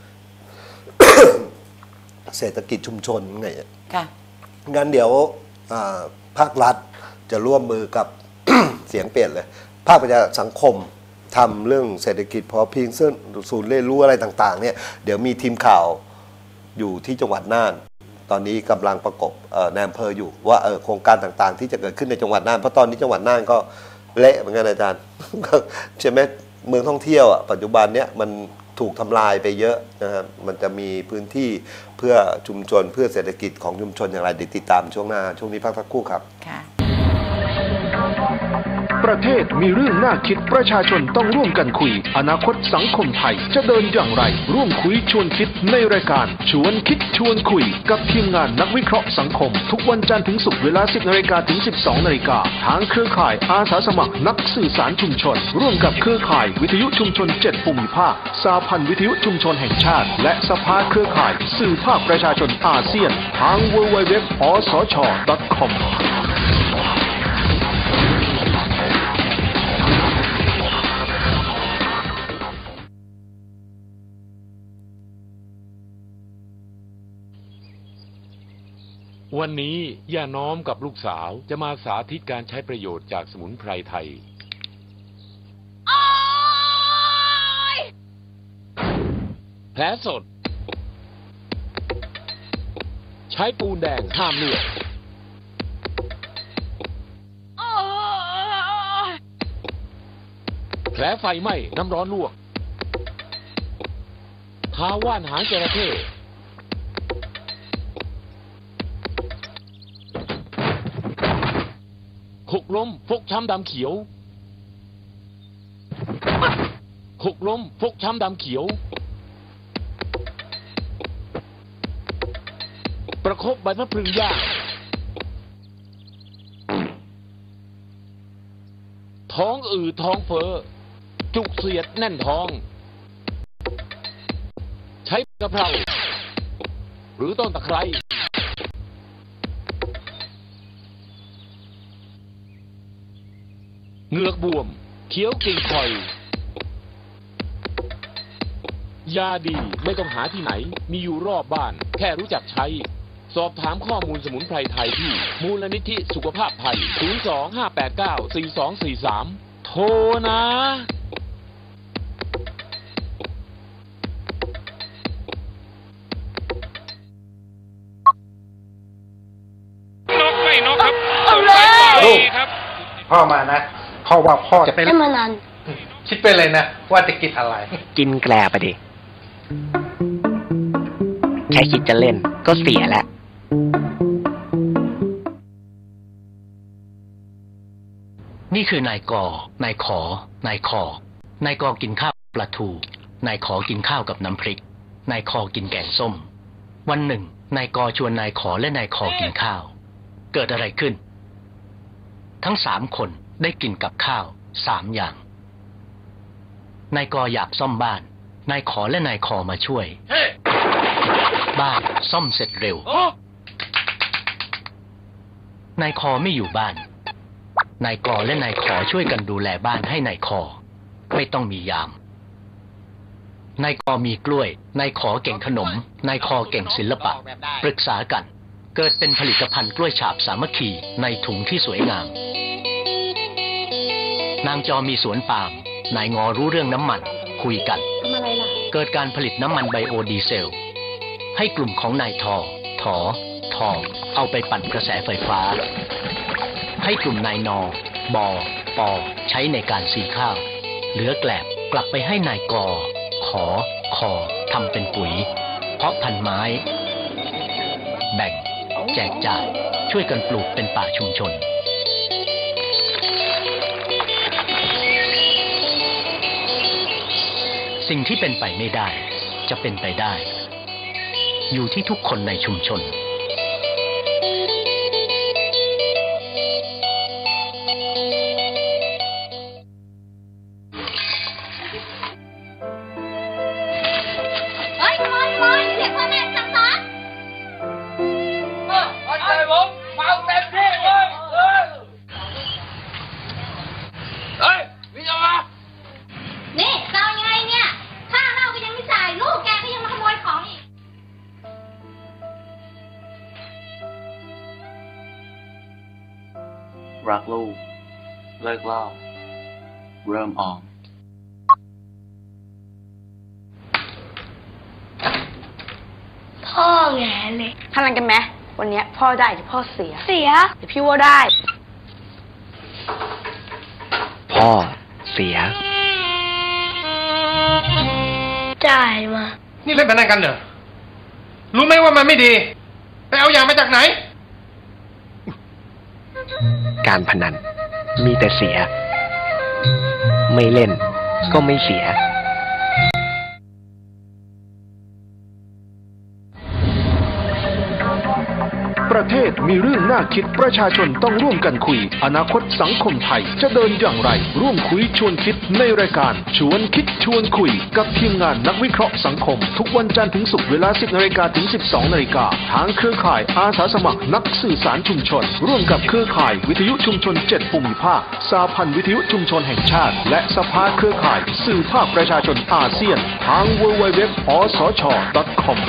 เศรษฐกิจชุมชนไงงั้นเดี๋ยวภาครัฐจะร่วมมือกับ เสียงเปลี่ยนเลยภาคประชาสังคมทำเรื่องเศรษฐกิจพอเพียงศูนย์เรียนรู้อะไรต่างๆเนี่ยเดี๋ยวมีทีมข่าวอยู่ที่จังหวัดน่านตอนนี้กำลังประกบในอำเภออยู่ว่าโครงการต่างๆที่จะเกิดขึ้นในจังหวัดน่านเพราะตอนนี้จังหวัดน่านก็เละเหมือนกันอาจารย์ ใช่ไหมเมืองท่องเที่ยวปัจจุบันเนี้ยมันถูกทำลายไปเยอะนะครับมันจะมีพื้นที่เพื่อชุมชนเพื่อเศรษฐกิจของชุมชนอย่างไรติดตามช่วงหน้าช่วงนี้พักสักครู่ครับประเทศมีเรื่องน่าคิดประชาชนต้องร่วมกันคุยอนาคตสังคมไทยจะเดินอย่างไรร่วมคุยชวนคิดในรายการชวนคิดชวนคุยกับทีมงานนักวิเคราะห์สังคมทุกวันจันทร์ถึงศุกร์เวลา 10 นาฬิกาถึง 12 นาฬิกาทางเครือข่ายอาสาสมัครนักสื่อสารชุมชนร่วมกับเครือข่ายวิทยุชุมชน 7 ภูมิภาคสหพันธ์วิทยุชุมชนแห่งชาติและสภาเครือข่ายสื่อภาคประชาชนอาเซียนทาง www.osch.com วันนี้ย่าน้อมกับลูกสาวจะมาสาธิตการใช้ประโยชน์จากสมุนไพรไทยแผลสดใช้ปูนแดงห้ามเลือดแผลไฟไหม้น้ำร้อนลวกทาว่านหางจระเข้หกล้มฟกช้ำดำเขียวหกล้มฟกช้ำดำเขียวประคบใบมะพร้าวย่างท้องอืดท้องเฟ้อจุกเสียดแน่นท้องใช้กระเพราหรือต้นตะไคร้เหงือกบวมเคี้ยวกิ่งข่อยยาดีไม่ต้องหาที่ไหนมีอยู่รอบบ้านแค่รู้จักใช้สอบถามข้อมูลสมุนไพรไทยที่มูลนิธิสุขภาพไทย 025894243 โทรนะนกไม่นกครับส่งไปต่อครับพ่อมานะพ่อว่าพ่อจะเป็นไม่มานานคิดไปเลยนะว่าจะกินอะไรกินแกลบไปดิแค่คิดจะเล่นก็เสียแล้วนี่คือนายกนายขอนายคอนายกกินข้าวปลาทูนายขอกินข้าวกับน้ำพริกนายคอกินแกงส้มวันหนึ่งนายกชวนนายขอและนายคอกินข้าวเกิดอะไรขึ้นทั้ง3 คนได้กินกับข้าว3 อย่างนายกอยากซ่อมบ้านนายขอและนายคอมาช่วยบ้านซ่อมเสร็จเร็วนายคอไม่อยู่บ้านนายกและนายขอช่วยกันดูแลบ้านให้นายคอไม่ต้องมียามนายกมีกล้วยนายขอเก่งขนมนายคอเก่งศิลปะปรึกษากันเกิดเป็นผลิตภัณฑ์กล้วยฉาบสามัคคีในถุงที่สวยงามนางจอมีสวนปาล์มนายงอรู้เรื่องน้ำมันคุยกันเกิดการผลิตน้ำมันไบโอดีเซลให้กลุ่มของนายทอเอาไปปั่นกระแสไฟฟ้าให้กลุ่มนายนบปใช้ในการสีข้าวเหลือแกลบกลับไปให้นายกขอคอทำเป็นปุ๋ยเพาะพันธุ์ไม้แบ่งแจกจ่ายช่วยกันปลูกเป็นป่าชุมชนสิ่งที่เป็นไปไม่ได้จะเป็นไปได้อยู่ที่ทุกคนในชุมชนรักลูกเลิกเล่าเริ่มออมแงเลยพนันกันไหมวันนี้พ่อได้หรือพ่อเสียเดี๋ยวพี่ว่าได้พ่อเสียจ่ายมานี่เล่นพนันกันเหรอรู้ไหมว่ามันไม่ดีไปเอาอย่างมาจากไหนการพนันมีแต่เสียไม่เล่นก็ไม่เสียประเทศมีเรื่องน่าคิดประชาชนต้องร่วมกันคุยอนาคตสังคมไทยจะเดินอย่างไรร่วมคุยชวนคิดในรายการชวนคิดชวนคุยกับทีมงานนักวิเคราะห์สังคมทุกวันจันทร์ถึงศุกร์เวลา 10 นาฬิกาถึง 12 นาฬิกาทางเครือข่ายอาสาสมัครนักสื่อสารชุมชนร่วมกับเครือข่ายวิทยุชุมชน 7 ภูมิภาคสหพันธ์วิทยุชุมชนแห่งชาติและสภาเครือข่ายสื่อภาคประชาชนอาเซียนทาง www.osch.com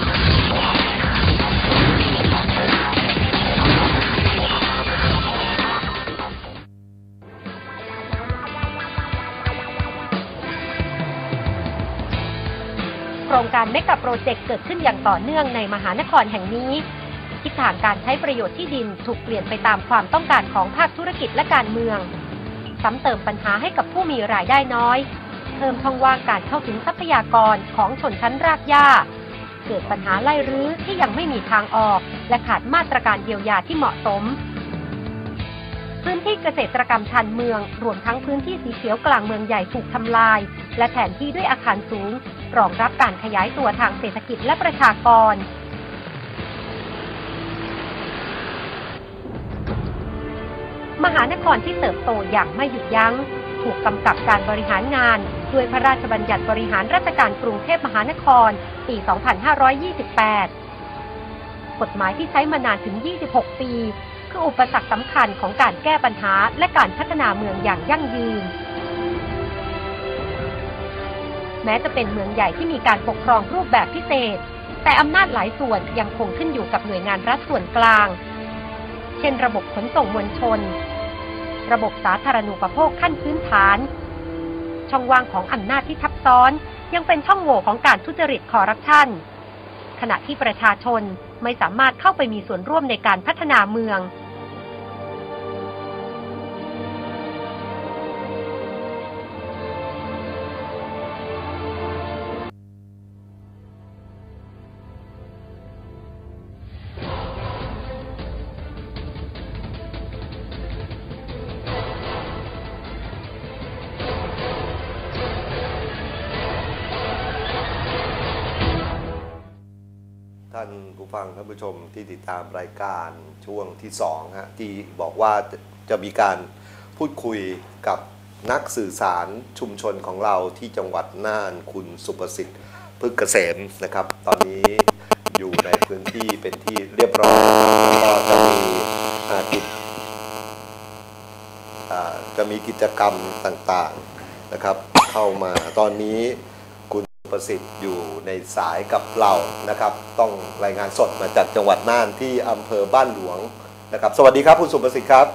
โครงการเมกะโปรเจกต์เกิดขึ้นอย่างต่อเนื่องในมหานครแห่งนี้ทิศทางการใช้ประโยชน์ที่ดินถูกเปลี่ยนไปตามความต้องการของภาคธุรกิจและการเมืองซ้ำเติมปัญหาให้กับผู้มีรายได้น้อยเพิ่มช่องว่างการเข้าถึงทรัพยากรของชนชั้นรากหญ้าเกิดปัญหาไล่รื้อที่ยังไม่มีทางออกและขาดมาตรการเยียวยาที่เหมาะสมพื้นที่เกษตรกรรมชานเมืองรวมทั้งพื้นที่สีเขียวกลางเมืองใหญ่ถูกทำลายและแทนที่ด้วยอาคารสูงรองรับการขยายตัวทางเศรษฐกิจและประชากรมหานครที่เติบโตอย่างไม่หยุดยั้งถูกกำกับการบริหารงานด้วยพระราชบัญญัติบริหารราชการกรุงเทพมหานครปี 2528 กฎหมายที่ใช้มานานถึง 26 ปีคืออุปสรรคสำคัญของการแก้ปัญหาและการพัฒนาเมืองอย่างยั่งยืนแม้จะเป็นเมืองใหญ่ที่มีการปกครองรูปแบบพิเศษแต่อำนาจหลายส่วนยังคงขึ้นอยู่กับหน่วยงานรัฐส่วนกลางเช่นระบบขนส่งมวลชนระบบสาธารณูปโภคขั้นพื้นฐานช่องว่างของอำนาจที่ทับซ้อนยังเป็นช่องโหว่ของการทุจริตคอร์รัปชันขณะที่ประชาชนไม่สามารถเข้าไปมีส่วนร่วมในการพัฒนาเมืองท่านผู้ฟังท่านผู้ชมที่ติดตามรายการช่วงที่2ฮะที่บอกว่าจะมีการพูดคุยกับนักสื่อสารชุมชนของเราที่จังหวัดน่านคุณสุประสิทธิ์พฤกษ์เกษมนะครับตอนนี้อยู่ในพื้นที่เป็นที่เรียบร้อยก็จะมีกิจกรรมต่างๆนะครับเข้ามาตอนนี้ประสิทธิ์อยู่ในสายกับเรานะครับต้องรายงานสดมาจากจังหวัดน่านที่อำเภอบ้านหลวงนะครับสวัสดีครับคุณสุประสิทธิ์ครับ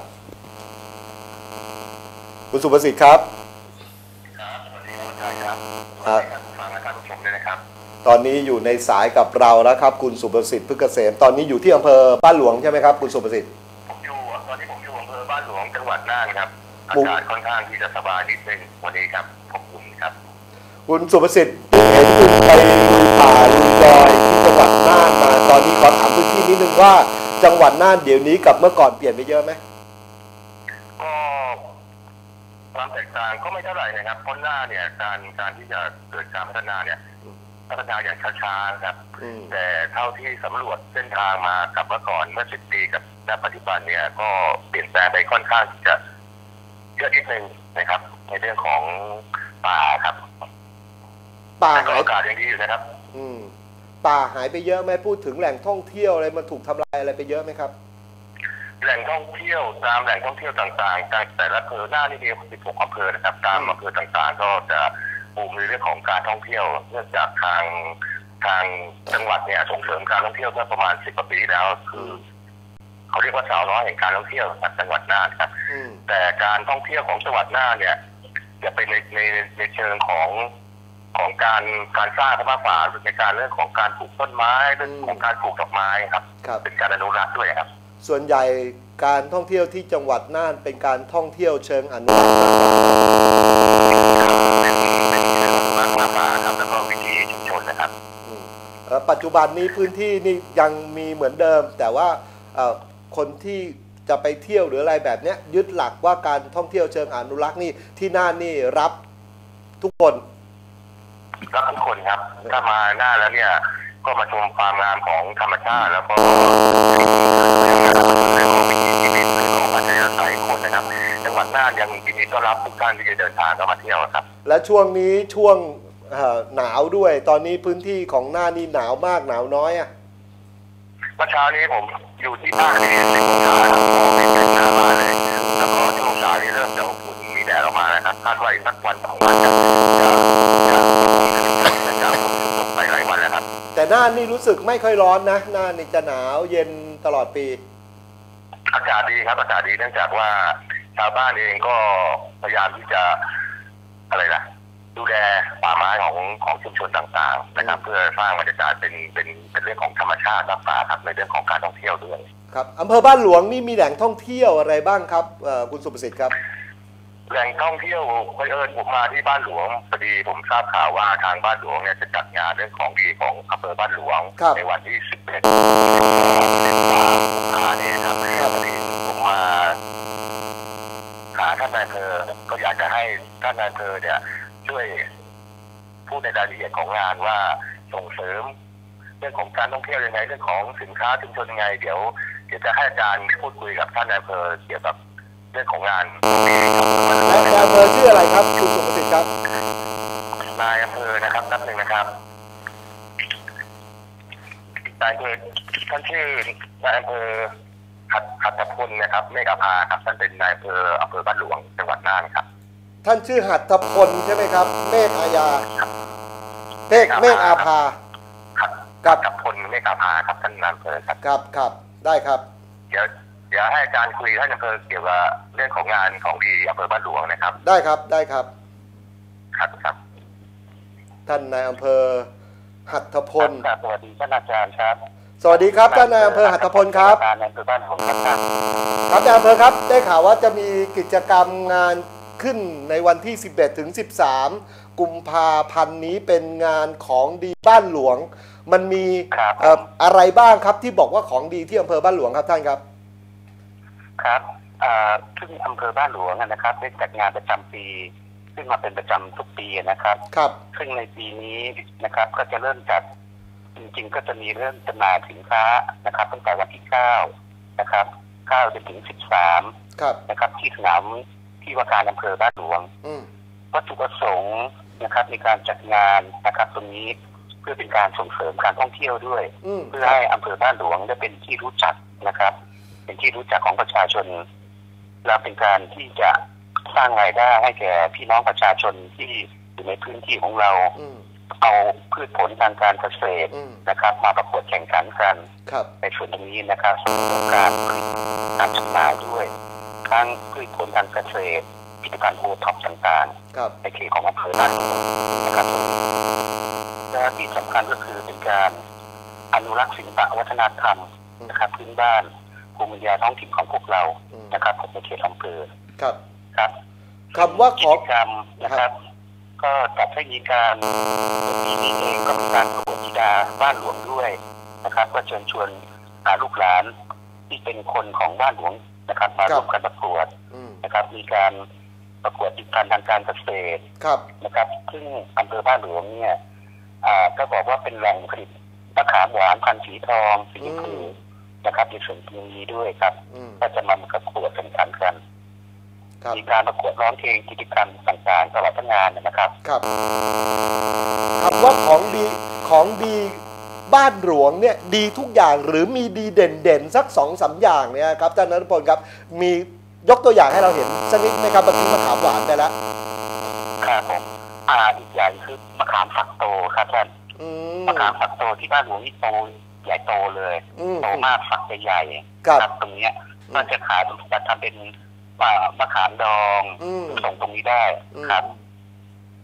คุณสุประสิทธิ์ครับครับสวัสดีครับฟังรายการผู้ชมด้วยนะครับตอนนี้อยู่ในสายกับเราแล้วครับคุณสุประสิทธิ์พฤกษ์เกษมตอนนี้อยู่ที่อำเภอบ้านหลวงใช่ไหมครับคุณสุประสิทธิ์ตอนนี้ผมอยู่อำเภอบ้านหลวงจังหวัดน่านครับอากาศค่อนข้างที่จะสบายนิดนึงวันนี้ครับขอบคุณครับคุณสุประสิทธิ์เห็นคุณไปลุยป่าลุยดอยที่จังหวัดน่านมาตอนนี้ขอถามพื้นที่นิดนึงว่าจังหวัดน่านเดี๋ยวนี้กับเมื่อก่อนเปลี่ยนไปเยอะไหมก็ความแตกต่างก็ไม่เท่าไหร่นะครับเพราะน่านเนี่ยการที่จะเกิดการพัฒนาเนี่ยพัฒนาอย่างช้าๆครับแต่เท่าที่สำรวจเส้นทางมากับเมื่อก่อนเมื่อ10 ปีกับณปัจจุบันเนี่ยก็เปลี่ยนแปลงไปค่อนข้างจะเยอะนิดนึงนะครับในเรื่องของป่าครับป่าหายอากาศยังดีอยู่นะครับป่าหายไปเยอะไหมพูดถึงแหล่งท่องเที่ยวอะไรมันถูกทำลายอะไรไปเยอะไหมครับแหล่งท่องเที่ยวตามแหล่งท่องเที่ยวต่างๆแต่ละอำเภอหน้านี่มี16อำเภอนะครับตามอำเภอต่างๆก็จะบูมในเรื่องของการท่องเที่ยวเนื่องจากทางจังหวัดเนี่ยส่งเสริมการท่องเที่ยวเมื่อประมาณ10 กว่าปีแล้วคือเขาเรียกว่าสาวน้อยแห่งการท่องเที่ยวจากจังหวัดน่านครับแต่การท่องเที่ยวของจังหวัดน่านเนี่ยจะเป็นในเชิงของของการสร้างมากกว่าในการเรื่องของการปลูกต้นไม้เรื่องของการปลูกดอกไม้ครับเป็นการอนุรักษ์ด้วยครับส่วนใหญ่การท่องเที่ยวที่จังหวัดน่านเป็นการท่องเที่ยวเชิงอนุรักษ์มากกว่าครับแล้วก็วิถีชุมชนนะครับปัจจุบันนี้พื้นที่นี่ยังมีเหมือนเดิมแต่ว่าคนที่จะไปเที่ยวหรืออะไรแบบนี้ยึดหลักว่าการท่องเที่ยวเชิงอนุรักษ์นี่ที่น่านนี่รับทุกคนรับทุกคนครับถ้ามาหน้าแล้วเนี่ยก็มาชมความงามของธรรมชาติแล้วก็เรื่องของวิถีชีวิตเรื่องของปัจจัยอาศัยคนนะครับจังหวัดน่านยังยินดีต้อนรับทุกท่านที่จะเดินทางเข้ามาเที่ยวครับและช่วงนี้ช่วงหนาวด้วยตอนนี้พื้นที่ของน่านนี่หนาวมากหนาวน้อยอ่ะเมื่อเช้านี้ผมอยู่ที่บ้านที่10 องศาครับเป็นหน้าบ้านเลยแล้วก็ช่วงเช้านี้เริ่มจะอุ่นมีแดดออกมานะครับคาดว่าอีกสักวัน2 วันจะตกไปหลายวันแล้วครับแต่น่านนี่รู้สึกไม่ค่อยร้อนนะน่านนี่จะหนาวเย็นตลอดปีอากาศดีครับอากาศดีเนื่องจากว่าชาวบ้านเองก็พยายามที่จะอะไรนะดูแลป่าไม้ของชุมชนต่างๆนะครับเพื่อสร้างบรรยากาศเป็นเรื่องของธรรมชาติมากกว่าครับในเรื่องของการท่องเที่ยวด้วยครับอำเภอบ้านหลวงนี่มีแหล่งท่องเที่ยวอะไรบ้างครับคุณสุประสิทธิ์ครับแหล่งท่องเที่ยวผมมาที่บ้านหลวงพอดีผมทราบข่าวว่าทางบ้านหลวงเนี่ยจะจัดงานเรื่องของดีของอำเภอบ้านหลวงในวันที่11 กุมภาพันธ์นี้ครับพอดีผมมาหาท่านนายอำเภอก็อยากจะให้ท่านนายอำเภอเนี่ยช่วยพูดในรายละเอียดของงานว่าส่งเสริมเรื่องของการท่องเที่ยวยังไงเรื่องของสินค้าชุมชนยังไงเดี๋ยวจะให้อาจารย์พูดคุยกับท่านนายอำเภอเกี่ยวกับเรื่องของงานนายอำเภอชื่ออะไรครับคุณสุประสิทธิ์ครับนายอำเภอนะครับนับหนึ่งนะครับนายอำเภอท่านชื่อนายอำเภอหัตถพลนะครับเมฆอาภาครับท่านเป็นนายอำเภอบ้านหลวงจังหวัดน่านครับท่านชื่อหัตถพลใช่ไหมครับเมฆอาญาเมฆอาภากับพลเมฆอาภาครับท่านนายอำเภอครับได้ครับเดี๋ยวให้อาจารย์คุยท่านอำเภอเกี่ยวกับเรื่องของงานของดีอำเภอบ้านหลวงนะครับได้ครับครับท่านนายอำเภอหัตถพลสวัสดีท่านอาจารย์ครับสวัสดีครับท่านนายอำเภอหัตถพลครับนายอำเภอบ้านหลวงครับนายอำเภอครับได้ข่าวว่าจะมีกิจกรรมงานขึ้นในวันที่11 ถึง 13 กุมภาพันธ์นี้เป็นงานของดีบ้านหลวงมันมีอะไรบ้างครับที่บอกว่าของดีที่อำเภอบ้านหลวงครับท่านครับครับซึ่งอำเภอบ้านหลวงนะครับได้จัดงานประจำปีซึ่งมาเป็นประจำทุกปีนะครับซึ่งในปีนี้นะครับก็จะเริ่มจัดจริงๆก็จะมีเริ่มจำหน่ายสินค้านะครับตั้งแต่วันที่9นะครับ9 จนถึง 13นะครับที่สนามที่ว่าการอำเภอบ้านหลวงวัตถุประสงค์นะครับในการจัดงานนะครับตรงนี้เพื่อเป็นการส่งเสริมการท่องเที่ยวด้วยเพื่อให้อำเภอบ้านหลวงได้เป็นที่รู้จักนะครับเป็นที่รู้จักของประชาชนและเป็นการที่จะสร้างรายได้ให้แก่พี่น้องประชาชนที่อยู่ในพื้นที่ของเราเอาพืชผลทางการเกษตรนะครับมาประกวดแข่งขันกันในส่วนตรงนี้นะครับส่งเสริมการจำหน่ายด้วยทั้งพืชผลทางเกษตรผลิตภัณฑ์โอท็อปต่างๆในเขตของอำเภอบ้านหลวงนะครับและที่สำคัญก็คือเป็นการอนุรักษ์ศิลปวัฒนธรรมนะครับพื้นบ้านภูมิปัญญาท้องถิ่นของพวกเรานะครับในเขตอำเภอครับคำว่ากิจกรรมนะครับก็จัดให้มีการปีนี้เองก็มีการประกวดธิดาบ้านหลวงด้วยนะครับก็เชิญชวนลูกหลานที่เป็นคนของบ้านหลวงนะครับมาร่วมกันประกวดนะครับมีการประกวดผลิตภัณฑ์ทางการเกษตรนะครับซึ่งอำเภอบ้านหลวงเนี่ยก็บอกว่าเป็นแหล่งผลิตมะขามหวานพันธุ์สีทองสีชมพูนะครับในส่วนตรงนี้ด้วยครับก็จะมาประกวดแข่งขันกันมีการประกวดร้องเพลงกิจกรรมต่างๆตลอดทั้งงานนะครับคำว่าของดีบ้านหลวงเนี่ยดีทุกอย่างหรือมีดีเด่นๆสัก 2-3 อย่างเนี่ยครับท่านณัฐพลครับมียกตัวอย่างให้เราเห็นสักนิดไหมครับเมื่อกี้มะขามหวานไปแล้วครับผมอีกอย่างคือมะขามฝักโตครับท่านมะขามฝักโตที่บ้านหลวงนี่โตใหญ่โตเลยโตมากฝักใหญ่ครับตรงนี้ก็จะขายจะทำเป็นมะขามดองส่งตรงนี้ได้ครับ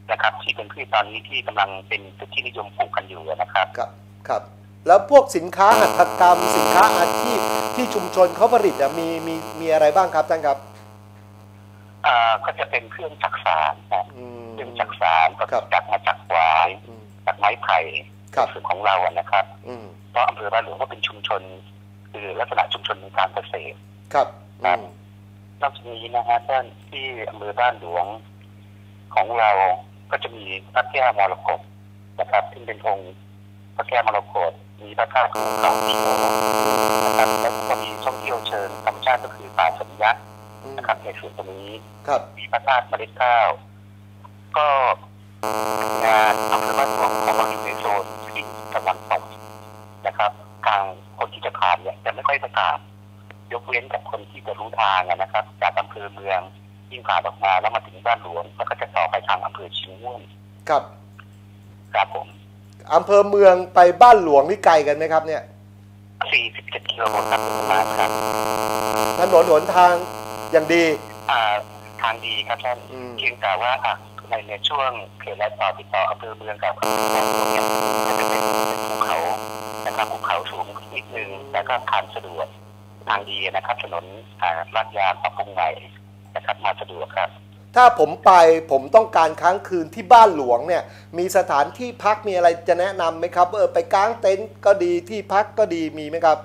นะครับที่เป็นพืชตอนนี้ที่กำลังเป็นที่นิยมปลูกกันอยู่นะครับครับแล้วพวกสินค้าหัตถกรรมสินค้าอาชีพที่ชุมชนเขาผลิตมีอะไรบ้างครับท่านครับก็จะเป็นเครื่องจักสานครับเครื่องจักสานก็จักมาจากหวายจากไม้ไผ่ส่วนของเรานะครับเพราะอำเภอบ้านหลวงก็เป็นชุมชนคือลักษณะชุมชนในการเกษตรครับนอกจากนี้นะฮะท่านที่อำเภอบ้านหลวงของเราก็จะมีพระแก้วมรกตนะครับที่เป็นองค์พระแก้วมรกตมีพระธาตุภูเขาที่โมนะครับแล้วก็มีท่องเที่ยวเชิงธรรมชาติก็คือป่าสัญญานะครับในส่วนตรงนี้มีพระธาตุเมล็ดข้าวก็งานอำเภอบ้านหลวงของเราอยู่ในโซนที่ตะวันตกนะครับทางคนที่จะผ่านเนี่ยจะไม่ค่อยประกาศยกเว้นกับคนที่จะรู้ทางนะครับจากอำเภอเมืองยิ่งผ่านออกมาแล้วมาถึงบ้านหลวงแล้วก็จะต่อไปทางอำเภอชิงม่วนครับผมอำเภอเมืองไปบ้านหลวงนี่ไกลกันไหมครับเนี่ย 47 กิโลครับประมาณครับถนนหนทางอย่างดีทางดีครับท่านเพียงแต่ว่าในช่วงเขตและติดต่ออำเภอเมืองกับอำเภอหลวงเนี่ยจะเป็นภูเขานะครับภูเขาสูงนิดนึงแต่ก็ผ่านสะดวกทางดีนะครับถนนลาดยางปรับปรุงใหม่นะครับมาสะดวกครับถ้าผมไปผมต้องการค้างคืนที่บ้านหลวงเนี่ยมีสถานที่พักมีอะไรจะแนะนำไหมครับไปกางเต็นท์ก็ดีที่พักก็ดีมีไหมครับ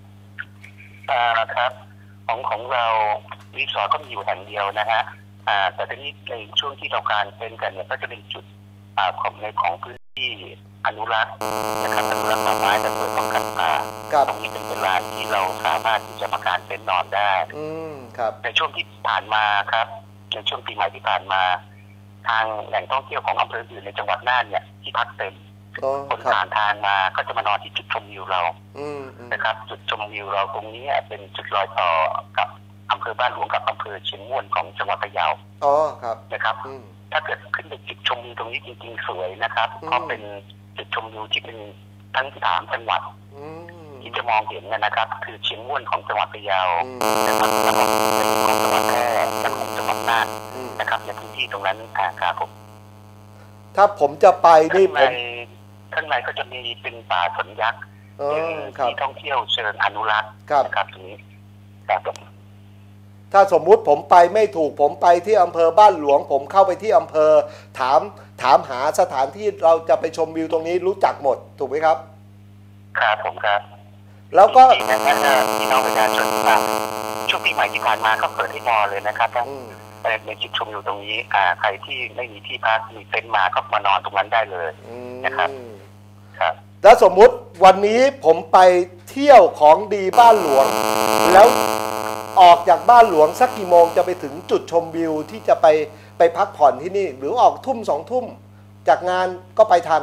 ครับของเรารีสอร์ทก็มีอยู่แห่งเดียวนะฮะแต่ทีนี้ในช่วงที่เราการเต็นท์กันเนี่ยก็จะเป็นจุดของพื้นที่อนุรักษ์นะครับอนุรักษ์ป่าไม้และเพื่อป้องกันป่าตรงนี้เป็นเวลาที่เราสามารถที่จะมาการเต็นท์นอนได้ครับในช่วงที่ผ่านมาครับในช่วงปีใหม่ที่ผ่านมาทางแหล่งท่องเที่ยวของอำเภออื่นในจังหวัดน่านเนี่ยที่พักเต็มคนผ่านทางมาก็จะมานอนที่จุดชมวิวเรานะครับจุดชมวิวเราตรงนี้เป็นจุดรอยต่อกับอำเภอบ้านหลวงกับอำเภอเชียงม่วนของจังหวัดพะเยาครับนะครับถ้าเกิดขึ้นไปจุดชมวิวตรงนี้จริงๆสวยนะครับเพราะเป็นจุดชมวิวที่เป็นทั้ง3 จังหวัดที่จะมองเห็นนะครับคือเชียงม่วนของจังหวัดพะเยานะครับแล้วก็ของจังหวัดแพร่และของจังหวัดน่านนะครับในพื้นที่ตรงนั้นครับผมถ้าผมจะไปนี่ข้างในก็จะมีเป็นป่าสนยักษ์เป็นที่ท่องเที่ยวเชิงอนุรักษ์นะครับตรงนี้ครับผมถ้าสมมุติผมไปไม่ถูกผมไปที่อำเภอบ้านหลวงผมเข้าไปที่อำเภอถามหาสถานที่เราจะไปชมวิวตรงนี้รู้จักหมดถูกไหมครับครับผมครับแล้วก็พี่น้องประชาชนช่วงปีใหม่ที่ผ่านมาก็เปิดให้นอนเลยนะครับในจุดชมวิวตรงนี้ใครที่ไม่มีที่พักมีเต็นท์มาก็มานอนตรงนั้นได้เลยนะครับครับแล้วสมมุติวันนี้ผมไปเที่ยวของดีบ้านหลวงแล้วออกจากบ้านหลวงสักกี่โมงจะไปถึงจุดชมวิวที่จะไปพักผ่อนที่นี่หรือออกทุ่ม2 ทุ่มจากงานก็ไปทัน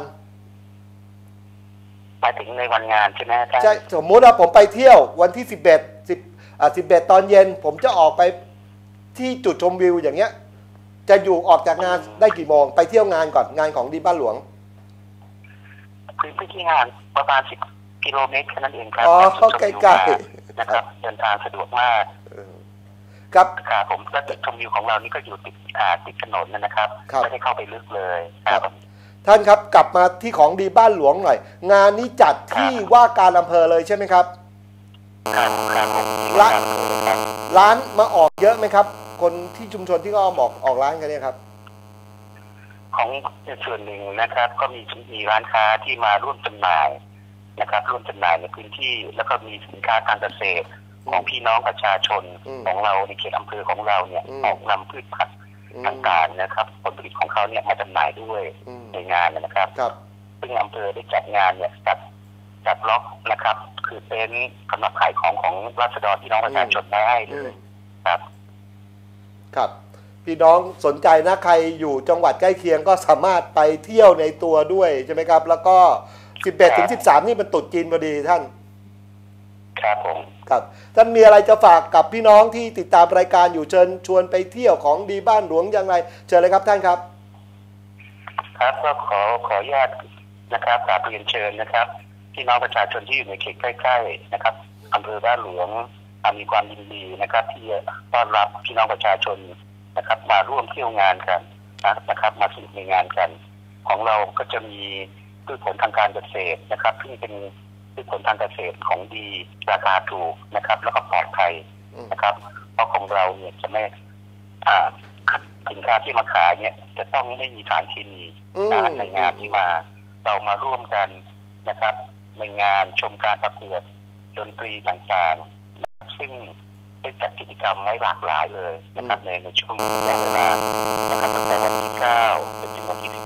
ไปถึงในวันงานใช่ไหมครับใช่สมมุติว่าผมไปเที่ยววันที่11ตอนเย็นผมจะออกไปที่จุดชมวิวอย่างเงี้ยจะอยู่ออกจากงานได้กี่โมงไปเที่ยวงานก่อนงานของดีบ้านหลวงพื้นที่งานประมาณ10 กิโลเมตรแค่นั้นเองครับใกล้ๆนะครับเดินทางสะดวกมากครับผมและจุดชมวิวของเรานี่ก็อยู่ติดถนนนะครับไม่ได้เข้าไปลึกเลยครับท่านครับกลับมาที่ของดีบ้านหลวงหน่อยงานนี้จัดที่ว่าการอำเภอเลยใช่ไหมครับครับร้านมาออกเยอะไหมครับคนที่ชุมชนที่ก็ออกร้านกันเนี่ยครับของส่วนหนึ่งนะครับก็มีร้านค้าที่มาร่วมจำหน่ายนะครับร่วมจำหน่ายในพื้นที่แล้วก็มีสินค้าการเกษตรของพี่น้องประชาชนของเราในเขตอำเภอของเราเนี่ยออกนำพืชผักต่างๆนะครับผลผลิตของเขาเนี่ยมาจำหน่ายด้วยในงานนะครับซึ่งอำเภอได้จัดงานเนี่ยจัดล็อกนะครับคือเป็นสำหรับขายของราษฎรพี่น้องประชาชนได้เลยครับพี่น้องสนใจนะใครอยู่จังหวัดใกล้เคียงก็สามารถไปเที่ยวในตัวด้วยใช่ไหมครับแล้วก็11-13นี่เป็นตรุษจีนพอดีท่านครับผมครับท่านมีอะไรจะฝากกับพี่น้องที่ติดตามรายการอยู่เชิญชวนไปเที่ยวของดีบ้านหลวงอย่างไรเชิญเลยครับท่านครับครับก็ขออนุญาตนะครับกราบเรียนเชิญนะครับพี่น้องประชาชนที่อยู่ในเขตใกล้ๆนะครับอำเภอบ้านหลวงมีความยินดีนะครับที่ต้อนรับพี่น้องประชาชนนะครับมาร่วมเที่ยวงานกันนะครับมาสนุกในงานกันของเราก็จะมีพืชผลทางการเกษตรนะครับที่เป็นพืชผลทางเกษตรของดีราคาถูกนะครับแล้วก็ปลอดภัยนะครับเพราะของเราเนี่ยจะไม่สินค้าที่มาขายเนี่ยจะต้องไม่มีสารเคมีในงานที่มาเรามาร่วมกันนะครับในงานชมการประกวดดนตรีต่างๆซึ่งได้จัดกิจกรรมไว้หลากหลายเลยนะครับในช่วงระยะเวลานะครับตั้งแต่วันที่9จนถึงวันที่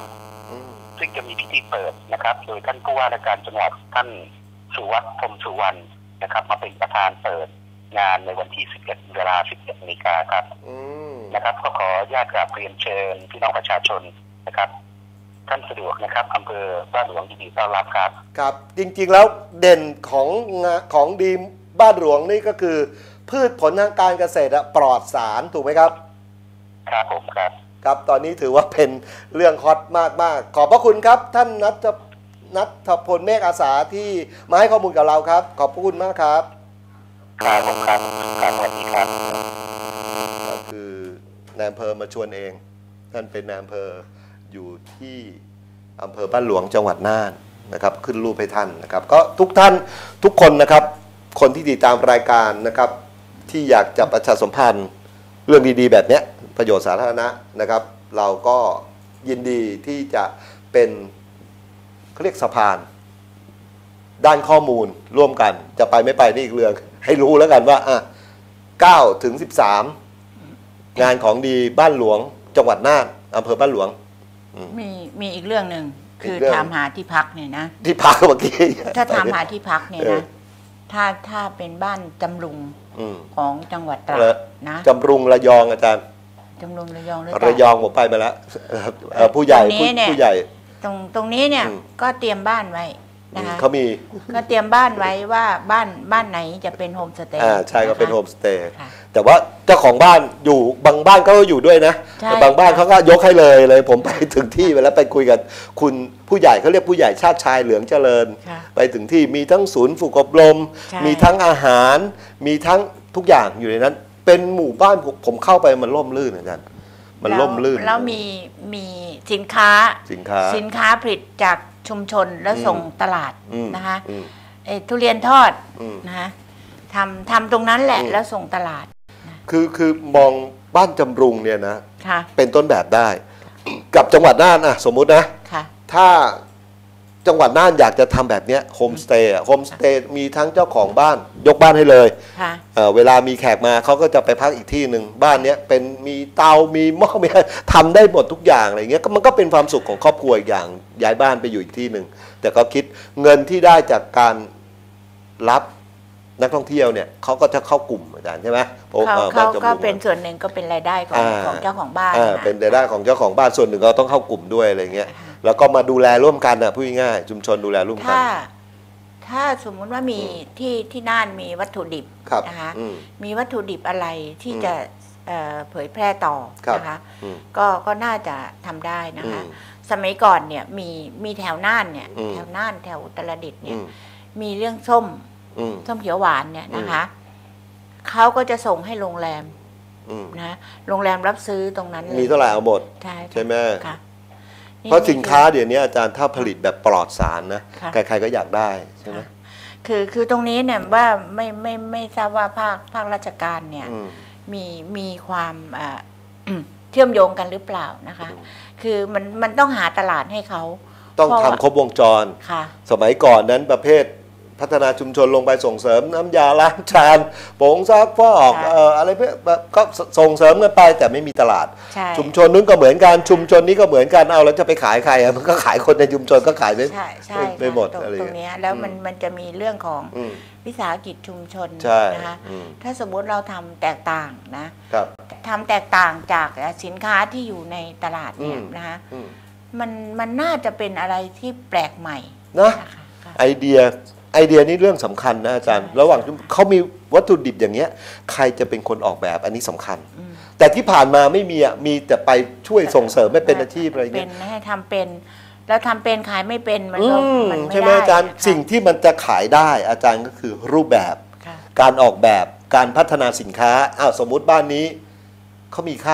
13ซึ่งจะมีพิธีเปิดนะครับโดยท่านผู้ว่าราชการจังหวัดท่านสุวัฒน์พรหมสุวรรณนะครับมาเป็นประธานเปิดงานในวันที่11 เวลา 11 นาฬิกาครับนะครับก็ขออนุญาตกราบเรียนเชิญพี่น้องประชาชนนะครับท่านสะดวกนะครับอำเภอบ้านหลวงยินดีต้อนรับครับครับจริงๆแล้วเด่นของดีบ้านหลวงนี่ก็คือพืชผลทางการเกษตรปลอดสารถูกไหมครับครับผมครับครับตอนนี้ถือว่าเป็นเรื่องฮอตมากๆขอบพระคุณครับท่านนัทพลเมฆอาสาที่มาให้ข้อมูลกับเราครับขอบพระคุณมากครับครับผมครับสวัสดีครับก็คือนายอำเภอมาชวนเองท่านเป็นนายอำเภออยู่ที่อำเภอบ้านหลวงจังหวัดน่านนะครับขึ้นรูปให้ท่านนะครับก็ทุกท่านทุกคนนะครับคนที่ติดตามรายการนะครับที่อยากจะประชาสัมพันธ์เรื่องดีๆแบบนี้ประโยชน์สาธารณะนะครับเราก็ยินดีที่จะเป็นเขาเรียกสะพานด้านข้อมูลร่วมกันจะไปไม่ไปนี่อีกเรื่องให้รู้แล้วกันว่า9 ถึง 13งานของดีบ้านหลวงจังหวัดน่านอำเภอบ้านหลวงมีอีกเรื่องหนึ่งคือถามหาที่พักเนี่ยนะที่พักเมื่อกี้ถ้าถามหาที่พักเนี่ยนะถ้าเป็นบ้านจำรุงของจังหวัดตราดนะจำรุงระยองอาจารย์จำรุงระยองระยองผมไปมาแล้วผู้ใหญ่ผู้ใหญ่ตรงนี้เนี่ยก็เตรียมบ้านไว้นะคะเขามีก็เตรียมบ้านไว้ว่าบ้านไหนจะเป็นโฮมสเตย์ใช่ก็เป็นโฮมสเตย์แต่ว่าเจ้าของบ้านอยู่บางบ้านเขาก็อยู่ด้วยนะแต่บางบ้านเขาก็ยกให้เลยผมไปถึงที่ไปแล้วไปคุยกับคุณผู้ใหญ่เขาเรียกผู้ใหญ่ชาติชายเหลืองเจริญไปถึงที่มีทั้งศูนย์ฝึกอบรมมีทั้งอาหารมีทั้งทุกอย่างอยู่ในนั้นเป็นหมู่บ้านผมเข้าไปมันร่มรื่นอาจารย์มันร่มรื่นแล้วมีสินค้าผลิตจากชุมชนแล้วส่งตลาดนะคะทุเรียนทอดนะคะทำตรงนั้นแหละแล้วส่งตลาดคือมองบ้านจำรุงเนี่ยนะเป็นต้นแบบได้กับจังหวัดน่านสมมุตินะถ้าจังหวัดน่านอยากจะทำแบบนี้โฮมสเตย์มีทั้งเจ้าของบ้านยกบ้านให้เลยเวลามีแขกมาเขาก็จะไปพักอีกที่หนึ่งบ้านเนี้ยเป็นมีเตามีหม้อมีทำได้หมดทุกอย่างอะไรเงี้ยมันก็เป็นความสุขของครอบครัวอีกอย่างย้ายบ้านไปอยู่อีกที่หนึ่งแต่เขาคิดเงินที่ได้จากการรับนักท่องเที่ยวเนี่ยเขาก็จะเข้ากลุ่มอาจารย์ใช่ไหมเขาก็เป็นส่วนหนึ่งก็เป็นรายได้ของเจ้าของบ้านเป็นรายได้ของเจ้าของบ้านส่วนหนึ่งก็ต้องเข้ากลุ่มด้วยอะไรเงี้ยแล้วก็มาดูแลร่วมกันพูดง่ายๆชุมชนดูแลร่วมกันถ้าสมมุติว่ามีที่น่านมีวัตถุดิบนะคะมีวัตถุดิบอะไรที่จะเผยแพร่ต่อนะคะก็น่าจะทำได้นะคะสมัยก่อนเนี่ยมีแถวน่านเนี่ยแถวน่านแถวอุตรดิตถ์เนี่ยมีเรื่องส้มเขียวหวานเนี่ยนะคะเขาก็จะส่งให้โรงแรมนะโรงแรมรับซื้อตรงนั้นมีเท่าไหร่เอาหมดใช่ไหมเพราะสินค้าเดี๋ยวนี้อาจารย์ถ้าผลิตแบบปลอดสารนะใครๆก็อยากได้ใช่ไหมคือตรงนี้เนี่ยว่าไม่ทราบว่าภาคราชการเนี่ยมีความเชื่อมโยงกันหรือเปล่านะคะคือมันต้องหาตลาดให้เขาต้องทำครบวงจรสมัยก่อนนั้นประเภทพัฒนาชุมชนลงไปส่งเสริมน้ำยาล้างจานผงซักฟอกอะไรเพื่อก็ส่งเสริมกันไปแต่ไม่มีตลาดชุมชนนู้นก็เหมือนกันชุมชนนี้ก็เหมือนกันเอาแล้วจะไปขายใครมันก็ขายคนในชุมชนก็ขายไม่หมดอะไรตรงนี้แล้วมันจะมีเรื่องของวิสาหกิจชุมชนนะคะถ้าสมมติเราทำแตกต่างนะทำแตกต่างจากสินค้าที่อยู่ในตลาดเนี่ยนะคะมันน่าจะเป็นอะไรที่แปลกใหม่นะไอเดียนี้เรื่องสำคัญนะอาจารย์ระหว่างเขามีวัตถุดิบอย่างเงี้ยใครจะเป็นคนออกแบบอันนี้สำคัญแต่ที่ผ่านมาไม่มีแต่ไปช่วยส่งเสริมไม่เป็นอาชีพอะไรเงี้ยเป็นให้ทำเป็นแล้วทำเป็นขายไม่เป็นมันก็ไม่ได้ใช่ไหมอาจารย์สิ่งที่มันจะขายได้อาจารย์ก็คือรูปแบบการออกแบบการพัฒนาสินค้าสมมุติบ้านนี้เขามีข้าว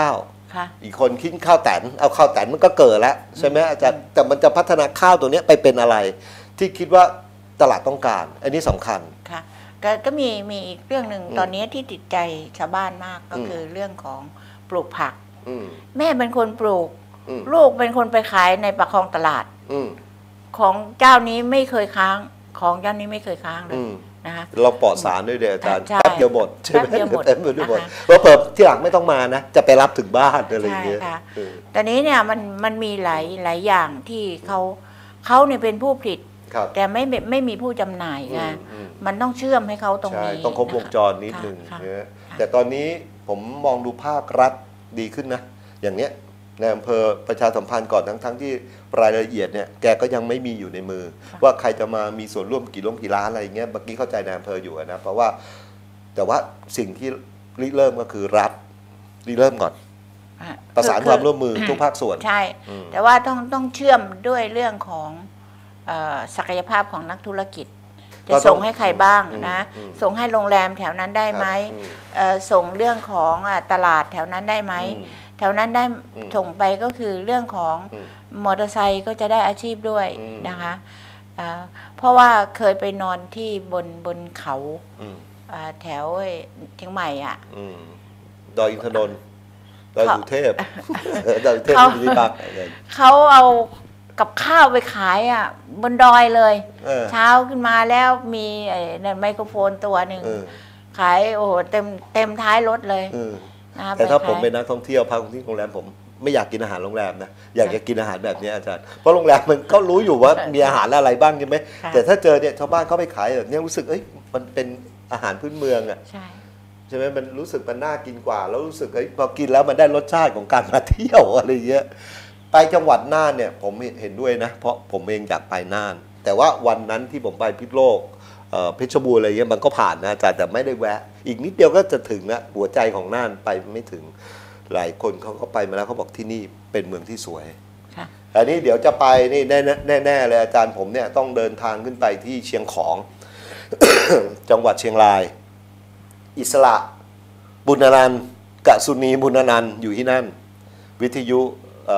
อีกคนคิดข้าวแตนเอาข้าวแตนมันก็เกิดแล้วใช่ไหมอาจารย์แต่มันจะพัฒนาข้าวตัวนี้ไปเป็นอะไรที่คิดว่าตลาดต้องการอันนี้สำคัญค่ะก็มีอีกเรื่องหนึ่งตอนนี้ที่ติดใจชาวบ้านมากก็คือเรื่องของปลูกผักแม่เป็นคนปลูกลูกเป็นคนไปขายในปากคลองตลาดของเจ้านี้ไม่เคยค้างของเจ้านี้ไม่เคยค้างเลยนะคะเราปลอดสารด้วยเดี๋ยวอาจารย์แป๊บเดียวหมดใช่ไหมเต็มไปด้วยหมดว่าเปิดที่หลังไม่ต้องมานะจะไปรับถึงบ้านอะไรอย่างเงี้ยแต่นี้เนี่ยมันมีหลายอย่างที่เขาเนี่ยเป็นผู้ผลิตแต่ไม่มีผู้จำหน่ายไงมันต้องเชื่อมให้เขาตรงนี้ต้องครบวงจรนิดนึงแต่ตอนนี้ผมมองดูภาครัฐดีขึ้นนะอย่างเนี้ยในอำเภอประชาสัมพันธ์ก่อนทั้งที่รายละเอียดเนี่ยแกก็ยังไม่มีอยู่ในมือว่าใครจะมามีส่วนร่วมกี่ล้านอะไรอย่างเงี้ยเมื่อกี้เข้าใจในอำเภออยู่นะเพราะว่าแต่ว่าสิ่งที่ริเริ่มก็คือรัฐริเริ่มก่อนประสานความร่วมมือทุกภาคส่วนใช่แต่ว่าต้องเชื่อมด้วยเรื่องของศักยภาพของนักธุรกิจจะส่งให้ใครบ้างนะส่งให้โรงแรมแถวนั้นได้ไหมส่งเรื่องของตลาดแถวนั้นได้ไหมแถวนั้นได้ส่งไปก็คือเรื่องของมอเตอร์ไซค์ก็จะได้อาชีพด้วยนะคะเพราะว่าเคยไปนอนที่บนเขาแถวเชียงใหม่ดอยอินทนนท์ดอยสุเทพดอยสุเทพที่ปักเขาเอากับข้าวไปขายบนดอยเลยเช้าขึ้นมาแล้วมีไมโครโฟนตัวหนึ่งขายโอ้โหเต็มท้ายรถเลยแต่ถ้าผมเป็นนักท่องเที่ยวพักที่โรงแรมผมไม่อยากกินอาหารโรงแรมนะอยากจะกินอาหารแบบนี้อาจารย์เพราะโรงแรมมันก็รู้อยู่ว่ามีอาหารอะไรบ้างใช่ไหมแต่ถ้าเจอเนี่ยชาวบ้านเขาไปขายแบบนี้รู้สึกมันเป็นอาหารพื้นเมืองใช่ไหมมันรู้สึกมันน่ากินกว่าแล้วรู้สึกพอกินแล้วมันได้รสชาติของการมาเที่ยวอะไรเงี้ยไปจังหวัดน่านเนี่ยผมเห็นด้วยนะเพราะผมเองอยากไปน่านแต่ว่าวันนั้นที่ผมไปพิษณุโลกเพชรบูรณ์อะไรเงี้ยมันก็ผ่านนะอาจารย์แต่ไม่ได้แวะอีกนิดเดียวก็จะถึงนะหัวใจของน่านไปไม่ถึงหลายคนเขาก็ไปมาแล้วเขาบอกที่นี่เป็นเมืองที่สวยอันนี้เดี๋ยวจะไปนี่แน่เลยอาจารย์ผมเนี่ยต้องเดินทางขึ้นไปที่เชียงของ จังหวัดเชียงรายอิสระบุญนันท์กสุนีบุญนันท์อยู่ที่นั่นวิทยุ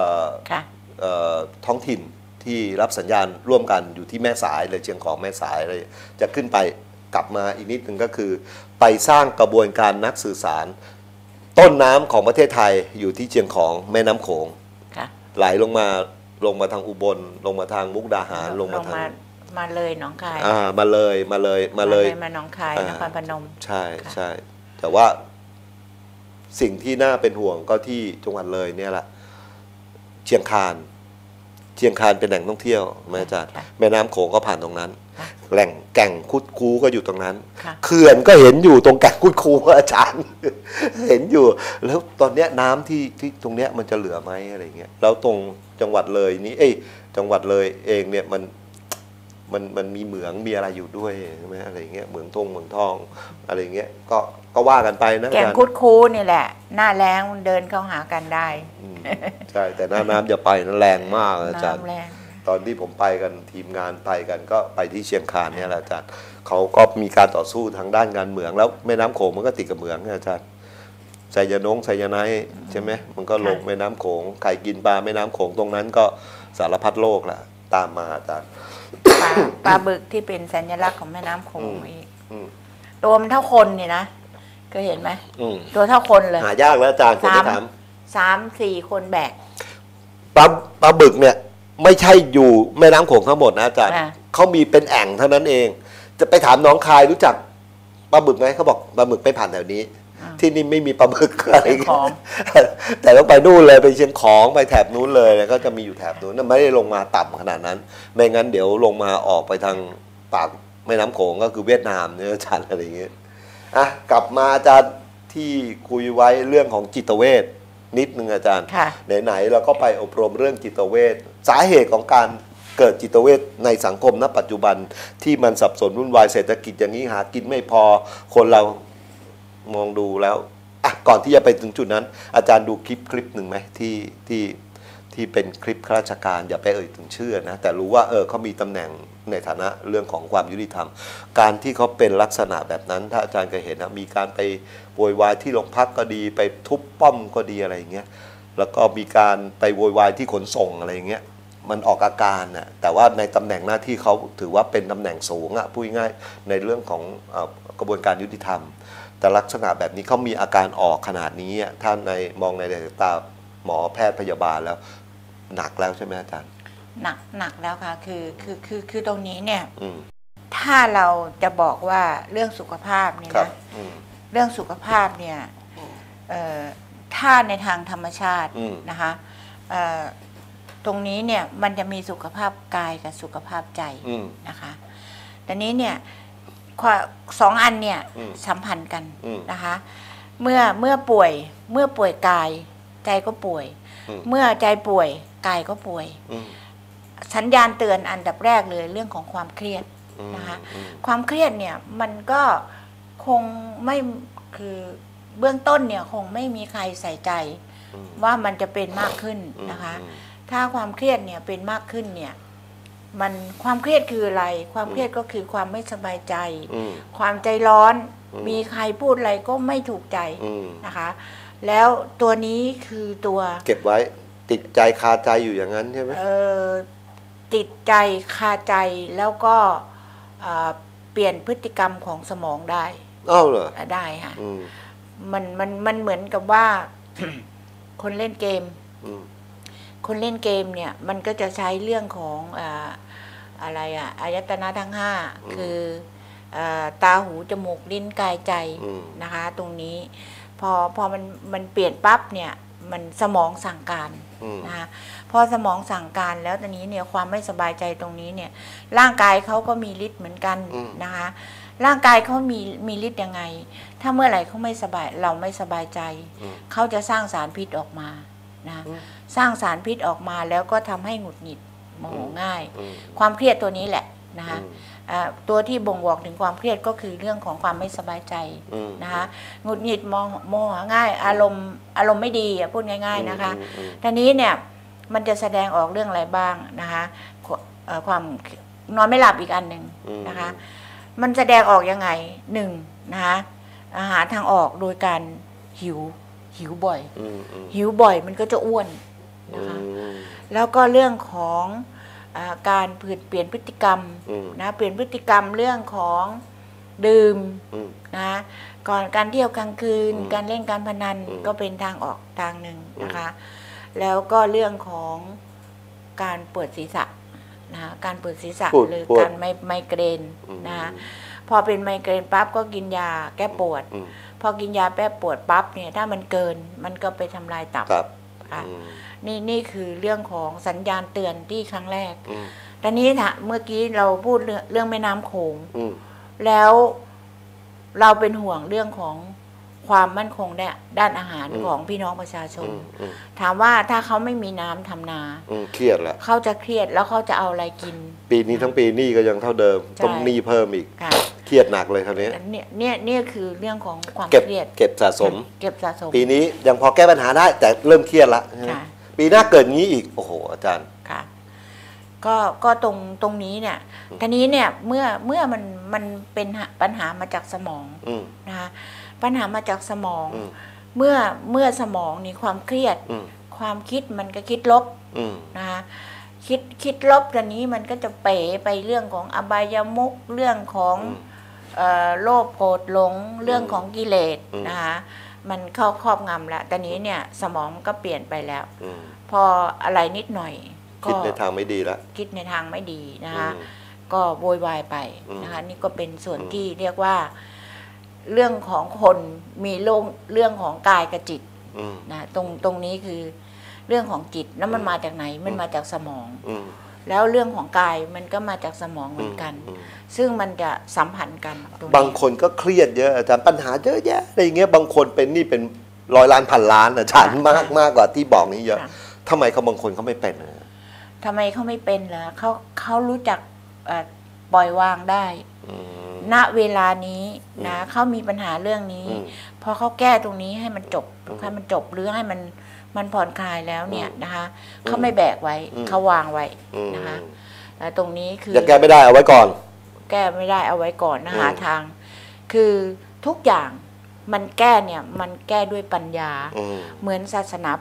ท้องถิ่นที่รับสัญญาณร่วมกันอยู่ที่แม่สายเลยเชียงของแม่สายเลยจะขึ้นไปกลับมาอีกนิดนึงก็คือไปสร้างกระบวนการนักสื่อสารต้นน้ำของประเทศไทยอยู่ที่เชียงของแม่น้ำโขงไหลลงมาทางอุบลลงมาทางมุกดาหารลงมาทางมาเลยหนองคายมาเลยมาหนองคายนครพนมใช่แต่ว่าสิ่งที่น่าเป็นห่วงก็ที่จังหวัดเลยเนี่ยแหละเชียงคานเป็นแหล่งท่องเที่ยวแม่อาจารย์แม่น้ำโขงก็ผ่านตรงนั้นแหล่งแก่งคุดคูก็อยู่ตรงนั้นเขื่อนก็เห็นอยู่ตรงแก่งคุดคูอาจารย์เห็นอยู่แล้วตอนเนี้ยน้ำที่ตรงเนี้ยมันจะเหลือไหมอะไรเงี้ยแล้วตรงจังหวัดเลยนี้จังหวัดเลยเองเนี่ยมันมีเหมืองมีอะไรอยู่ด้วยใช่ไหมอะไรเงี้ยเหมืองทองอะไรเงี้ยก็ว่ากันไปนะแก่งคุดคูนี่แหละหน้าแรงเดินเข้าหากันได้ใช่แต่หน้าน้ำจะไปนั้นแรงมากอาจารย์ตอนที่ผมไปกันทีมงานไปกันก็ไปที่เชียงคานเนี่ยแหละอาจารย์เขาก็มีการต่อสู้ทางด้านการเหมืองแล้วแม่น้ำโขงมันก็ติดกับเหมืองอาจารย์ไซยาไนใช่ไหมมันก็ลงแม่น้ำโขงใครกินปลาแม่น้ำโขงตรงนั้นก็สารพัดโรคแหละตามมาอาจารย์ปลาบึกที่เป็นสัญลักษณ์ของแม่น้ำโขงอีกตัวมันเท่าคนนี่นะเคยเห็นไหมตัวเท่าคนเลยหายากแล้วอาจารย์ผมจะถาม 3-4 คนแบกปลาบึกเนี่ยไม่ใช่อยู่แม่น้ำโขงทั้งหมดนะอาจารย์เขามีเป็นแอ่งเท่านั้นเองจะไปถามน้องคายรู้จักปลาบึกไหมเขาบอกปลาบึกไม่ผ่านแถวนี้ที่นี่ไม่มีปลาบึกอะไรแต่ต้องไปนู่นเลยไปเชียงของไปแถบนู้นเลยแล้วก็จะมีอยู่แถบนู้นไม่ได้ลงมาต่ำขนาดนั้นไม่งั้นเดี๋ยวลงมาออกไปทางปากแม่น้ำโขงก็คือเวียดนามเนี่ยอาจารย์อะไรอย่างเงี้ยกลับมาอาจารย์ที่คุยไว้เรื่องของจิตเวชนิดนึงอาจารย์ไหนๆเราก็ไปอบรมเรื่องจิตเวชสาเหตุของการเกิดจิตเวชในสังคมณปัจจุบันที่มันสับสนวุ่นวายเศรษฐกิจอย่างนี้หากินไม่พอคนเรามองดูแล้วก่อนที่จะไปถึงจุดนั้นอาจารย์ดูคลิปหนึ่งไหมที่เป็นคลิปข้าราชการอย่าไปเอ่ยถึงชื่อนะแต่รู้ว่าเขามีตำแหน่งในฐานะเรื่องของความยุติธรรมการที่เขาเป็นลักษณะแบบนั้นถ้าอาจารย์เคยเห็นนะมีการไปโวยวายที่โรงพักก็ดีไปทุบป้อมก็ดีอะไรอย่างเงี้ยแล้วก็มีการไปโวยวายที่ขนส่งอะไรอย่างเงี้ยมันออกอาการน่ะแต่ว่าในตำแหน่งหน้าที่เขาถือว่าเป็นตำแหน่งสูงอ่ะพูดง่ายในเรื่องของกระบวนการยุติธรรมแต่ลักษณะแบบนี้เขามีอาการออกขนาดนี้ท่านในมองในสายตาหมอแพทย์พยาบาลแล้วหนักแล้วใช่ไหมอาจารย์หนักแล้วค่ะคือตรงนี้เนี่ยถ้าเราจะบอกว่าเรื่องสุขภาพเนี่ยนะเรื่องสุขภาพเนี่ยถ้าในทางธรรมชาตินะคะตรงนี้เนี่ยมันจะมีสุขภาพกายกับสุขภาพใจนะคะแต่นี้เนี่ยสองอันเนี่ยสัมพันธ์กันนะคะเมื่อป่วยกายใจก็ป่วยเมื่อใจป่วยกายก็ป่วยสัญญาณเตือนอันดับแรกเลยเรื่องของความเครียดนะคะความเครียดเนี่ยมันก็คงไม่คือเบื้องต้นเนี่ยคงไม่มีใครใส่ใจว่ามันจะเป็นมากขึ้นนะคะถ้าความเครียดเนี่ยเป็นมากขึ้นเนี่ยมันความเครียดคืออะไรความเครียดก็คือความไม่สบายใจความใจร้อนมีใครพูดอะไรก็ไม่ถูกใจนะคะแล้วตัวนี้คือตัวเก็บไว้ติดใจคาใจอยู่อย่างนั้นใช่ไหมติดใจคาใจแล้วก็เปลี่ยนพฤติกรรมของสมองได้เหรอได้ค่ะมันเหมือนกับว่า คนเล่นเกมคนเล่นเกมเนี่ยมันก็จะใช้เรื่องของอะไรอายตนะทั้งห้าคือตาหูจมูกลิ้นกายใจนะคะตรงนี้พอมันเปลี่ยนปั๊บเนี่ยมันสมองสั่งการนะคะพอสมองสั่งการแล้วตอนนี้เนี่ยความไม่สบายใจตรงนี้เนี่ยร่างกายเขาก็มีฤทธิ์เหมือนกันนะคะร่างกายเขามีฤทธิ์ยังไงถ้าเมื่อไหร่เขาไม่สบายเราไม่สบายใจเขาจะสร้างสารพิษออกมานะสร้างสารพิษออกมาแล้วก็ทำให้หงุดหงิดโมโหง่ายความเครียดตัวนี้แหละนะคะตัวที่บ่งบอกถึงความเครียดก็คือเรื่องของความไม่สบายใจนะคะหงุดหงิดโมโหง่ายอารมณ์ไม่ดีพูดง่ายๆนะคะทีนี้เนี่ยมันจะแสดงออกเรื่องอะไรบ้างนะคะความนอนไม่หลับอีกอันหนึ่งนะคะมันแสดงออกยังไงหนึ่งนะคะอาหารทางออกโดยการหิวบ่อยหิวบ่อยมันก็จะอ้วนนะคะแล้วก็เรื่องของการเปลี่ยนพฤติกรรมนะเปลี่ยนพฤติกรรมเรื่องของดื่มนะก่อนการเที่ยวกลางคืนการเล่นการพนันก็เป็นทางออกทางหนึ่งนะคะแล้วก็เรื่องของการปวดศีรษะนะการปวดศีรษะหรือการไมเกรนนะพอเป็นไมเกรนปั๊บก็กินยาแก้ปวดพอกินยาแก้ปวดปั๊บเนี่ยถ้ามันเกินมันก็ไปทำลายตับนี่คือเรื่องของสัญญาณเตือนที่ครั้งแรกตอนนี้เมื่อกี้เราพูดเรื่องแม่น้ำโขงแล้วเราเป็นห่วงเรื่องของความมั่นคงด้านอาหารของพี่น้องประชาชนถามว่าถ้าเขาไม่มีน้ำทำนาเครียดแล้วเขาจะเครียดแล้วเขาจะเอาอะไรกินปีนี้ทั้งปีหนี้ก็ยังเท่าเดิมต้องหนี้เพิ่มอีกเครียดหนักเลยคราวนี้เนี่ยคือเรื่องของความเครียดเก็บสะสมปีนี้ยังพอแก้ปัญหาได้แต่เริ่มเครียดละปีหน้าเกิดงี้อีกโอ้โหอาจารย์ค่ะก็ตรงนี้เนี่ยทีนี้เนี่ยเมื่อมันเป็นปัญหามาจากสมองนะคะปัญหามาจากสมองเมื่อสมองนี่ความเครียดความคิดมันก็คิดลบนะคะคิดลบทีนี้มันก็จะเป๋ไปเรื่องของอบายมุขเรื่องของโลภโกรธหลงเรื่องของกิเลสนะคะมันเข้าครอบงำแล้วตอนนี้เนี่ยสมองก็เปลี่ยนไปแล้วพออะไรนิดหน่อยคิดในทางไม่ดีแล้วคิดในทางไม่ดีนะคะก็โวยวายไปนะคะนี่ก็เป็นส่วนที่เรียกว่าเรื่องของคนมีเรื่องของกายกับจิตนะตรงนี้คือเรื่องของจิตแล้วมันมาจากไหนมันมาจากสมองแล้วเรื่องของกายมันก็มาจากสมองเหมือนกันซึ่งมันจะสัมพันธ์กันบางคนก็เครียดเยอะอาจารย์ปัญหาเยอะแยะอะไรอย่างเงี้ยบางคนเป็นนี่เป็น100 ล้านพันล้านอาจารย์มากกว่าที่บอกนี้เยอะทำไมเขาบางคนเขาไม่เป็นทำไมเขาไม่เป็นล่ะเขารู้จักปล่อยวางได้ณเวลานี้นะเขามีปัญหาเรื่องนี้พอเขาแก้ตรงนี้ให้มันจบหรือให้มันผ่อนคลายแล้วเนี่ยนะคะเขาไม่แบกไว้เขาวางไว้นะคะตรงนี้คือจะแก้ไม่ได้เอาไว้ก่อนแก้ไม่ได้เอาไว้ก่อนนะหาทางคือทุกอย่างมันแก้เนี่ยมันแก้ด้วยปัญญาเหมือนศาสนาพุทธ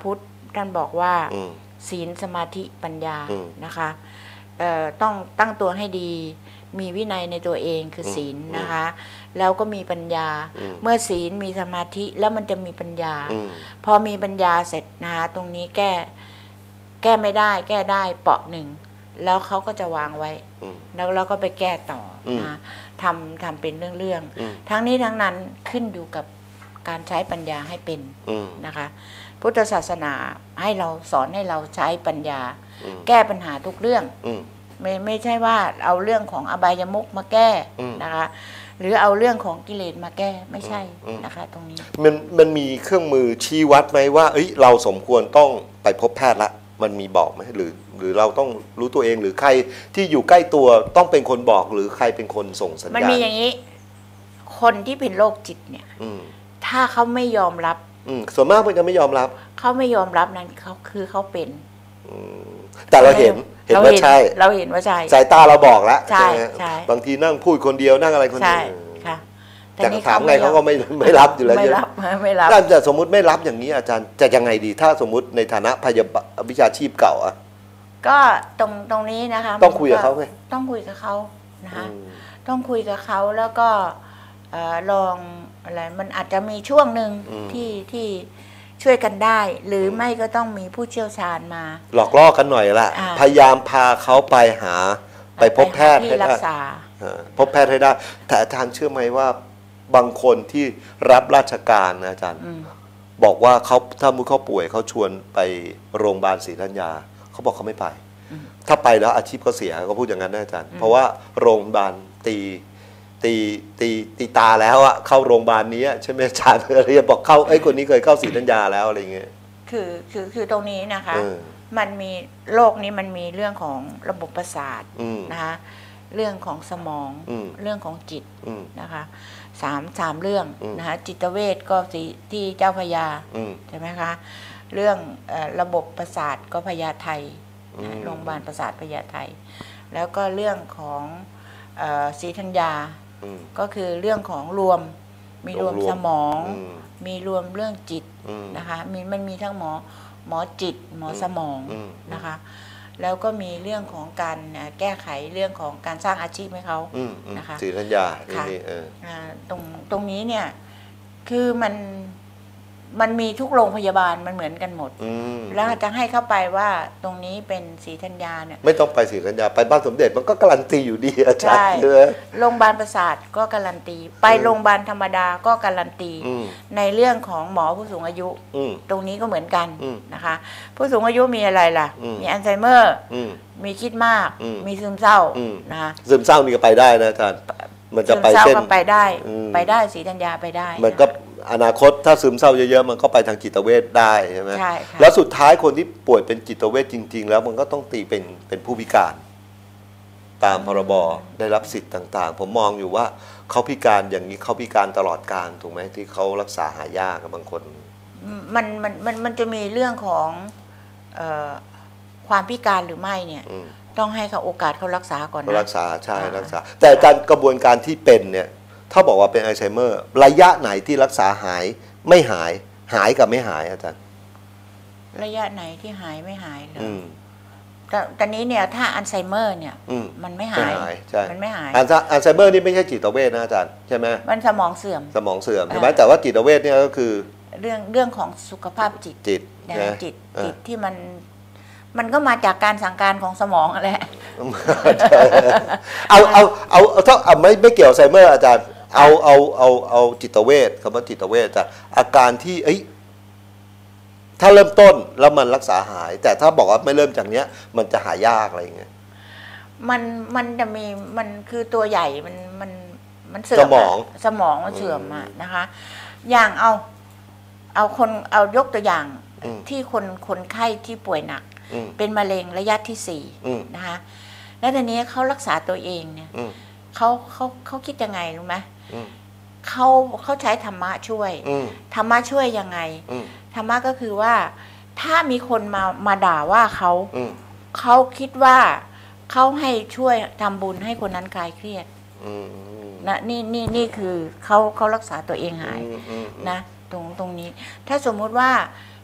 ท่านบอกว่าศีลสมาธิปัญญานะคะต้องตั้งตัวให้ดีมีวินัยในตัวเองคือศีลนะคะแล้วก็มีปัญญาเมื่อศีลมีสมาธิแล้วมันจะมีปัญญาพอมีปัญญาเสร็จนะคะตรงนี้แก้ไม่ได้แก้ได้เปาะหนึ่งแล้วเขาก็จะวางไว้แล้วเราก็ไปแก้ต่อนะทำเป็นเรื่องๆทั้งนี้ทั้งนั้นขึ้นอยู่กับการใช้ปัญญาให้เป็นนะคะพุทธศาสนาให้เราสอนให้เราใช้ปัญญาแก้ปัญหาทุกเรื่องไม่ใช่ว่าเอาเรื่องของอบายมุขมาแก้นะคะหรือเอาเรื่องของกิเลสมาแก้ไม่ใช่นะคะตรงนี้มันมีเครื่องมือชี้วัดไหมว่าเราสมควรต้องไปพบแพทย์ละมันมีบอกไหมหรือเราต้องรู้ตัวเองหรือใครที่อยู่ใกล้ตัวต้องเป็นคนบอกหรือใครเป็นคนส่งสัญญาณมันมีอย่างนี้คนที่เป็นโรคจิตเนี่ยถ้าเขาไม่ยอมรับส่วนมากมันจะไม่ยอมรับเขาไม่ยอมรับนั้นเขาเป็นแต่เราเห็นว่าใช่เราเห็นว่าใช่สายตาเราบอกแล้วใช่บางทีนั่งพูดคนเดียวนั่งอะไรคนเดียวค่ะแต่ถามไงเขาก็ไม่รับอยู่แล้วไม่รับแต่สมมุติไม่รับอย่างนี้อาจารย์จะยังไงดีถ้าสมมุติในฐานะพยาบาลวิชาชีพเก่าอะก็ตรงนี้นะคะต้องคุยกับเขาไหมต้องคุยกับเขานะคะต้องคุยกับเขาแล้วก็ลองอะไรมันอาจจะมีช่วงหนึ่งที่ช่วยกันได้หรือไม่ก็ต้องมีผู้เชี่ยวชาญมาหลอกล่อกันหน่อยละพยายามพาเขาไปพบแพทย์ให้ได้พบแพทย์ให้ได้แต่อาจารย์เชื่อไหมว่าบางคนที่รับราชการนะอาจารย์บอกว่าถ้ามุขเขาป่วยเขาชวนไปโรงพยาบาลศรีธัญญาเขาบอกเขาไม่ไปถ้าไปแล้วอาชีพเขาเสียเขาพูดอย่างนั้นนะอาจารย์เพราะว่าโรงพยาบาลตีตาแล้วอะเข้าโรงพยาบาลนี้ใช่ไหมอาจารย์เรียนบอกเข้าคนนี้เคยเข้าศรีธัญญาแล้วอะไรเงี้ยคือตรงนี้นะคะมันมีโรคนี้มันมีเรื่องของระบบประสาทนะคะเรื่องของสมองเรื่องของจิตนะคะสามเรื่องนะคะจิตเวชก็ที่เจ้าพญาใช่ไหมคะเรื่องระบบประสาทก็พญาไทโรงพยาบาลประสาทพญาไทแล้วก็เรื่องของศรีธัญญาก็คือเรื่องของรวมสมองมีรวมเรื่องจิตนะคะมันมีทั้งหมอจิตหมอสมองนะคะแล้วก็มีเรื่องของการแก้ไขเรื่องของการสร้างอาชีพให้เขานะคะศรีธัญญาค่ะตรงนี้เนี่ยคือมันมีทุกโรงพยาบาลมันเหมือนกันหมดแล้วจะให้เข้าไปว่าตรงนี้เป็นศรีธัญญาเนี่ยไม่ต้องไปศรีธัญญาไปบ้านสมเด็จมันก็การันตีอยู่ดีอาจารย์โรงพยาบาลประสาทก็การันตีไปโรงพยาบาลธรรมดาก็การันตีในเรื่องของหมอผู้สูงอายุตรงนี้ก็เหมือนกันนะคะผู้สูงอายุมีอะไรล่ะมีอัลไซเมอร์มีคิดมากมีซึมเศร้านะคะซึมเศร้านี่ก็ไปได้นะอาจารย์มันจะไปเส้นไปได้ศรีธัญญาไปได้มันก็อนาคตถ้าซึมเศร้าเยอะๆมันก็ไปทางจิตเวชได้ใช่ไหมใช่แล้วสุดท้ายคนที่ป่วยเป็นจิตเวชจริงๆแล้วมันก็ต้องตีเป็นผู้พิการตามพรบได้รับสิทธิ์ต่างๆผมมองอยู่ว่าเขาพิการอย่างนี้เขาพิการตลอดกาลถูกไหมที่เขารักษาหายากกับบางคนมันจะมีเรื่องของความพิการหรือไม่เนี่ยต้องให้เขาโอกาสเขารักษาก่อนรักษาใช่รักษาแต่การกระบวนการที่เป็นเนี่ยถ้าบอกว่าเป็นอัลไซเมอร์ระยะไหนที่รักษาหายไม่หายกับไม่หายอาจารย์ระยะไหนที่หายไม่หายเลยแต่ตอนนี้เนี่ยถ้าอัลไซเมอร์เนี่ยมันไม่หายใช่มันไม่หายอัลไซเมอร์นี่ไม่ใช่จิตเวชนะอาจารย์ใช่ไหมมันสมองเสื่อมใช่ไหมแต่ว่าจิตเวชเนี่ยก็คือเรื่องของสุขภาพจิตที่มันก็มาจากการสั่งการของสมองแหละเอาถ้าไม่เกี่ยวอัลไซเมอร์อาจารย์เอาจิตเวชคำว่าจิตเวชแต่อาการที่ถ้าเริ่มต้นแล้วมันรักษาหายแต่ถ้าบอกว่าไม่เริ่มจากเนี้ยมันจะหายากอะไรอย่างเงี้ยมันจะมีมันคือตัวใหญ่มันเสื่อมสมองมันเสื่อมนะคะอย่างเอายกตัวอย่างที่คนไข้ที่ป่วยหนักเป็นมะเร็งระยะที่4นะคะแล้วทีนี้เขารักษาตัวเองเนี่ยเขาคิดยังไงรู้ไหมเขาใช้ธรรมะช่วยธรรมะช่วยยังไงธรรมะก็คือว่าถ้ามีคนมาด่าว่าเขาคิดว่าเขาให้ช่วยทำบุญให้คนนั้นคลายเครียดนะนี่คือเขารักษาตัวเองหายนะตรงนี้ถ้าสมมุติว่า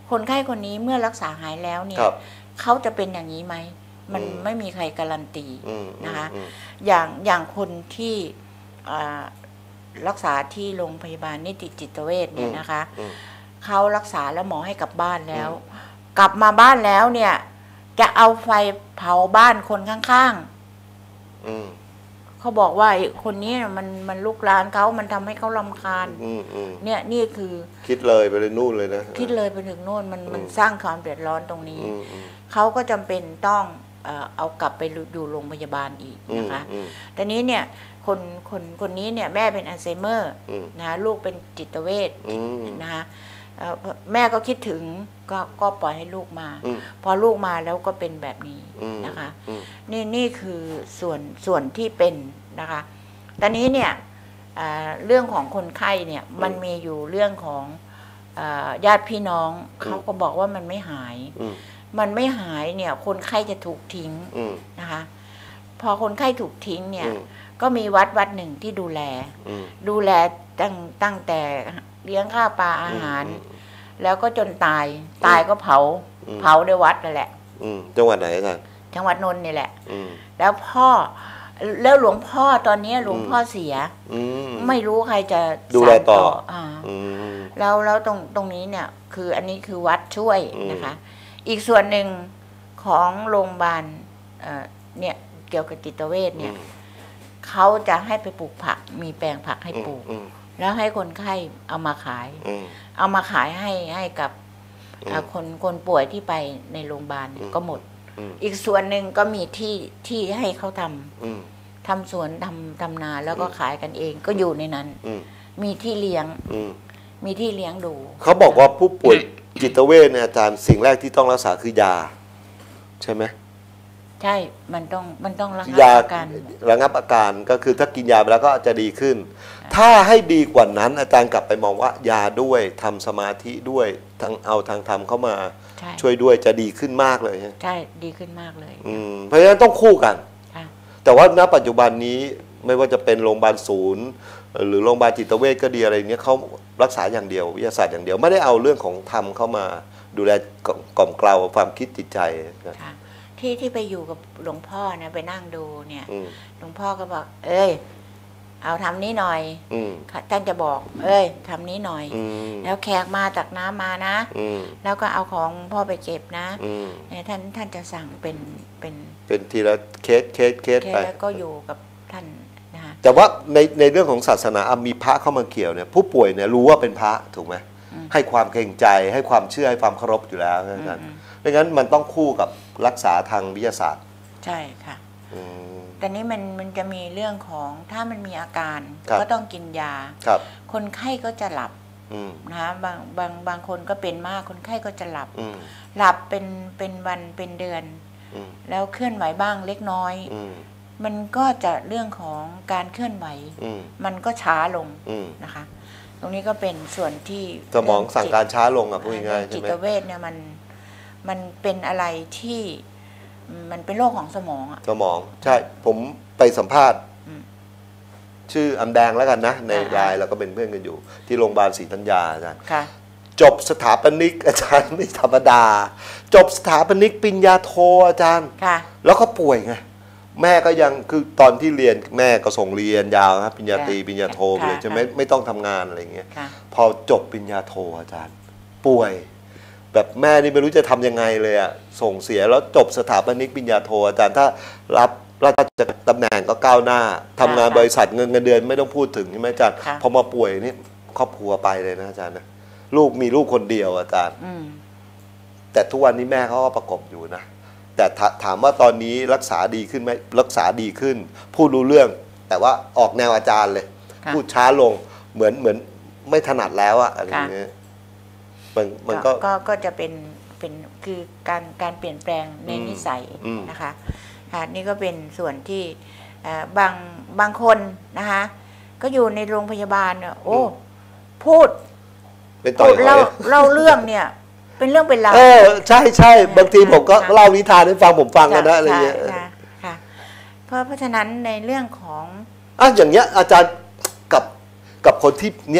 คนไข้คนนี้เมื่อรักษาหายแล้วเนี่ยเขาจะเป็นอย่างนี้ไหมมันไม่มีใครการันตีนะคะอย่างคนที่รักษาที่โรงพยาบาลนิติจิตเวชเนี่ยนะคะเขารักษาแล้วหมอให้กลับบ้านแล้วกลับมาบ้านแล้วเนี่ยจะเอาไฟเผาบ้านคนข้างๆเขาบอกว่าคนนี้มันลุกลานเขามันทำให้เขารำคาญเนี่ยนี่คือคิดเลยไปเลยนู่นเลยนะคิดเลยไปถึงโน่นมันสร้างความเดือดร้อนตรงนี้เขาก็จำเป็นต้องเอากลับไปอยู่โรงพยาบาลอีกนะคะแต่นี้เนี่ยคนนี้เนี่ยแม่เป็นอัลไซเมอร์นะลูกเป็นจิตเวชนะคะแม่ก็คิดถึงก็ปล่อยให้ลูกมาพอลูกมาแล้วก็เป็นแบบนี้นะคะนี่คือส่วนที่เป็นนะคะตอนนี้เนี่ยเรื่องของคนไข้เนี่ยมันมีอยู่เรื่องของญาติพี่น้องเขาก็บอกว่ามันไม่หายเนี่ยคนไข้จะถูกทิ้งนะคะพอคนไข้ถูกทิ้งเนี่ยก็มีวัดหนึ่งที่ดูแลตั้งแต่เลี้ยงข้าวปลาอาหารแล้วก็จนตายก็เผาในวัดนั่นแหละจังหวัดไหนกันจังหวัดนนท์นี่แหละแล้วหลวงพ่อตอนนี้หลวงพ่อเสียไม่รู้ใครจะดูแลต่อแล้วตรงนี้เนี่ยคืออันนี้คือวัดช่วยนะคะอีกส่วนหนึ่งของโรงพยาบาลเนี่ยเกี่ยวกับจิตเวชเนี่ยเขาจะให้ไปปลูกผักมีแปลงผักให้ปลูกแล้วให้คนไข้เอามาขายให้กับคนป่วยที่ไปในโรงพยาบาลก็หมดอีกส่วนหนึ่งก็มีที่ให้เขาทำสวนทำนาแล้วก็ขายกันเองก็อยู่ในนั้นมีที่เลี้ยงดูเขาบอกว่าผู้ป่วยจิตเวชเนี่ยอาจารย์สิ่งแรกที่ต้องรักษาคือยาใช่ไหมใช่มันต้องระงับอาการระงับอาการก็คือถ้ากินยาไปแล้วก็จะดีขึ้นถ้าให้ดีกว่านั้นอาจารย์กลับไปมองว่ายาด้วยทำสมาธิด้วยเอาทางธรรมเข้ามาช่วยด้วยจะดีขึ้นมากเลยใช่ดีขึ้นมากเลยเพราะฉะนั้นต้องคู่กันแต่ว่าณปัจจุบันนี้ไม่ว่าจะเป็นโรงพยาบาลศูนย์หรือโรงพยาบาลจิตเวชก็ดีอะไรเงี้ยเขารักษาอย่างเดียววิทยาศาสตร์อย่างเดียวไม่ได้เอาเรื่องของธรรมเข้ามาดูแลกล่อมเกลาความคิดจิตใจที่ไปอยู่กับหลวงพ่อนะไปนั่งดูเนี่ยหลวงพ่อก็บอกเอาทำนี้หน่อยท่านจะบอกทำนี้หน่อยแล้วแขกมาตักน้ำมานะแล้วก็เอาของพ่อไปเก็บนะท่านจะสั่งเป็นทีละเคสไปแล้วก็อยู่กับท่านนะคะแต่ว่าในเรื่องของศาสนามีพระเข้ามาเกี่ยวเนี่ยผู้ป่วยเนี่ยรู้ว่าเป็นพระถูกไหมให้ความเกรงใจให้ความเชื่อให้ความเคารพอยู่แล้วนั่นดังนั้นมันต้องคู่กับรักษาทางวิทยาศาสตร์ใช่ค่ะแต่นี้มันจะมีเรื่องของถ้ามันมีอาการก็ต้องกินยาคนไข้ก็จะหลับนะคะบางคนก็เป็นมากคนไข้ก็จะหลับเป็นวันเป็นเดือนแล้วเคลื่อนไหวบ้างเล็กน้อยมันก็จะเรื่องของการเคลื่อนไหวมันก็ช้าลงนะคะตรงนี้ก็เป็นส่วนที่สมองสั่งการช้าลงอ่ะพูดง่ายๆใช่ไหมจิตเวชเนี่ยมันเป็นอะไรที่มันเป็นโรคของสมองสมองใช่ผมไปสัมภาษณ์ชื่ออำแดงแล้วกันนะในไลน์เราก็เป็นเพื่อนกันอยู่ที่โรงพยาบาลศรีธัญญาอาจารย์จบสถาปนิกอาจารย์ไม่ธรรมดาจบสถาปนิกปริญญาโทอาจารย์แล้วก็ป่วยไงแม่ก็ยังคือตอนที่เรียนแม่ก็ส่งเรียนยาวครับปริญญาตรีปริญญาโทเลยจะไม่ต้องทำงานอะไรเงี้ยพอจบปริญญาโทอาจารย์ป่วยแบบแม่นี่ไม่รู้จะทำยังไงเลยอะส่งเสียแล้วจบสถาปนิกปริญญาโทอาจารย์ถ้ารับราชตำแหน่งก็ก้าวหน้าทำงานบริษัทเงินเดือนไม่ต้องพูดถึงใช่ไหมอาจารย์พอมาป่วยนี่ครอบครัวไปเลยนะอาจารย์นะมีลูกคนเดียวอาจารย์แต่ทุกวันนี้แม่เขาก็ประกบอยู่นะแต่ถามว่าตอนนี้รักษาดีขึ้นไหมรักษาดีขึ้นพูดรู้เรื่องแต่ว่าออกแนวอาจารย์เลยพูดช้าลงเหมือนไม่ถนัดแล้วอะอะไรอย่างเงี้ยมันก็จะเป็นคือการเปลี่ยนแปลงในนิสัยนะคะนี่ก็เป็นส่วนที่บางคนนะคะก็อยู่ในโรงพยาบาลเนี่ยโอ้พูดเล่าเรื่องเนี่ยเป็นเรื่องเป็นราวใช่บางทีผมก็เล่านิทานให้ฟังผมฟังกันนะอะไรเงี้ยค่ะเพราะฉะนั้นในเรื่องของอย่างเงี้ยอาจารย์กับคนที่เนี่ย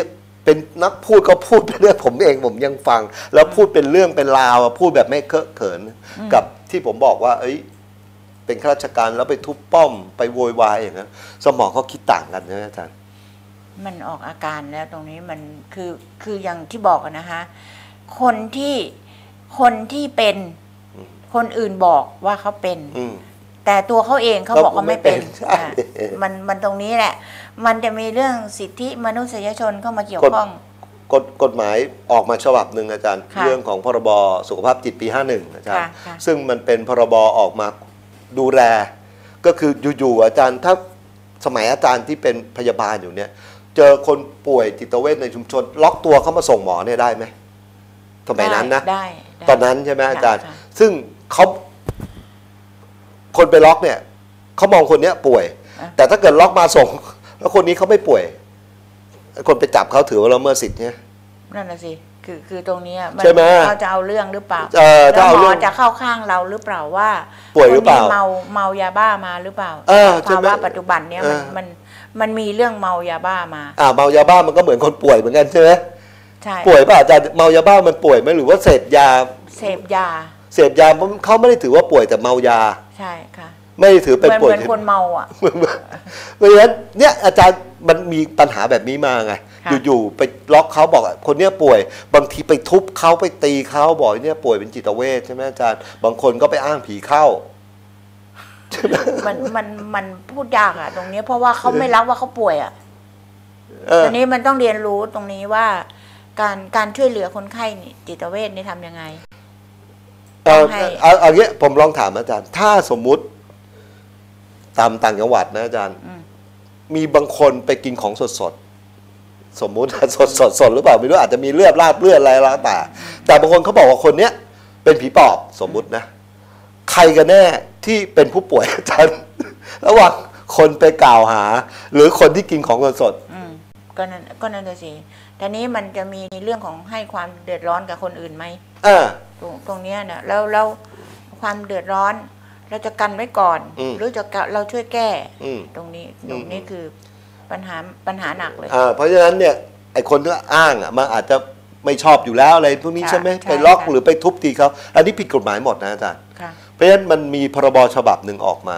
เป็นนักพูดก็พูดเป็นเรื่องผมเองผมยังฟัง แล้วพูดเป็นเรื่องเป็นราวพูดแบบไม่เคอะเขินกับที่ผมบอกว่าเป็นข้าราชการแล้วไปทุบป้อมไปโวยวายอย่างนั้นสมองเขาคิดต่างกันใช่ไหมอาจารย์มันออกอาการแล้วตรงนี้มันคืออย่างที่บอกนะคะคนที่เป็นคนอื่นบอกว่าเขาเป็นแต่ตัวเขาเองเขาบอกว่าไม่เป็นมันตรงนี้แหละมันจะมีเรื่องสิทธิมนุษยชนเข้ามาเกี่ยวข้องกฎหมายออกมาฉบับหนึ่งอาจารย์เรื่องของพรบสุขภาพจิตปี51อาจารย์ซึ่งมันเป็นพรบออกมาดูแลก็คืออยู่ๆอาจารย์ถ้าสมัยอาจารย์ที่เป็นพยาบาลอยู่เนี่ยเจอคนป่วยจิตเวชในชุมชนล็อกตัวเขามาส่งหมอเนี่ยได้ไหมสมัยนั้นนะตอนนั้นใช่ไหมอาจารย์ซึ่งเขาคนไปล็อกเนี่ยเขามองคนเนี้ยป่วยแต่ถ้าเกิดล็อกมาส่งแล้วคนนี้เขาไม่ป่วยคนไปจับเขาถือว่าละเมิดสิทธิ์เนี่ยนั่นน่ะสิคือตรงนี้ใช่ไหมเขาจะเอาเรื่องหรือเปล่าแล้วหมอจะเข้าข้างเราหรือเปล่าว่าป่วยหรือเปล่าเมายาบ้ามาหรือเปล่าภาวะปัจจุบันเนี่ยมันมีเรื่องเมายาบ้ามาเมายาบ้ามันก็เหมือนคนป่วยเหมือนกันใช่ไหมใช่ป่วยป่ะอาจารย์เมายาบ้ามันป่วยไหมหรือว่าเสพยาเขาไม่ได้ถือว่าป่วยแต่เมายาใช่ค่ะไม่ได้ถือเป็นป่วยเหมือนคนเมาอ่ะเพราะฉะนั้นเนี่ยอาจารย์มันมีปัญหาแบบนี้มาไงอยู่ๆไปล็อกเขาบอกคนเนี้ยป่วยบางทีไปทุบเขาไปตีเขาบอกเนี่ยป่วยเป็นจิตเวชใช่ไหมอาจารย์บางคนก็ไปอ้างผีเข้ามันพูดยากอ่ะตรงนี้เพราะว่าเขาไม่รับว่าเขาป่วยอ่ะตอนนี้มันต้องเรียนรู้ตรงนี้ว่าการช่วยเหลือคนไข้จิตเวชนี่ทำยังไงเอาเงี้ยผมลองถามอาจารย์ถ้าสมมุติตามต่างจังหวัดนะอาจารย์มีบางคนไปกินของสดสมมุติสดหรือเปล่าไม่รู้อาจจะมีเลือดราดเลือดอะไรแล้วแต่บางคนเขาบอกว่าคนเนี้ยเป็นผีปอบสมมุตินะใครกันแน่ที่เป็นผู้ป่วยอาจารย์ระหว่างคนไปกล่าวหาหรือคนที่กินของสดก็นั่นเลยสิแต่นี้มันจะมีเรื่องของให้ความเดือดร้อนกับคนอื่นไหมตรงนี้เนี่ยแล้วความเดือดร้อนเราจะกันไว้ก่อนหรือจะเราช่วยแก้ตรงนี้คือปัญหาหนักเลยเพราะฉะนั้นเนี่ยไอ้คนที่อ้างมันอาจจะไม่ชอบอยู่แล้วอะไรพวกนี้ใช่ไหมไปล็อกหรือไปทุบตีเขาอันนี้ผิดกฎหมายหมดนะอาจารย์เพราะฉะนั้นมันมีพรบฉบับหนึ่งออกมา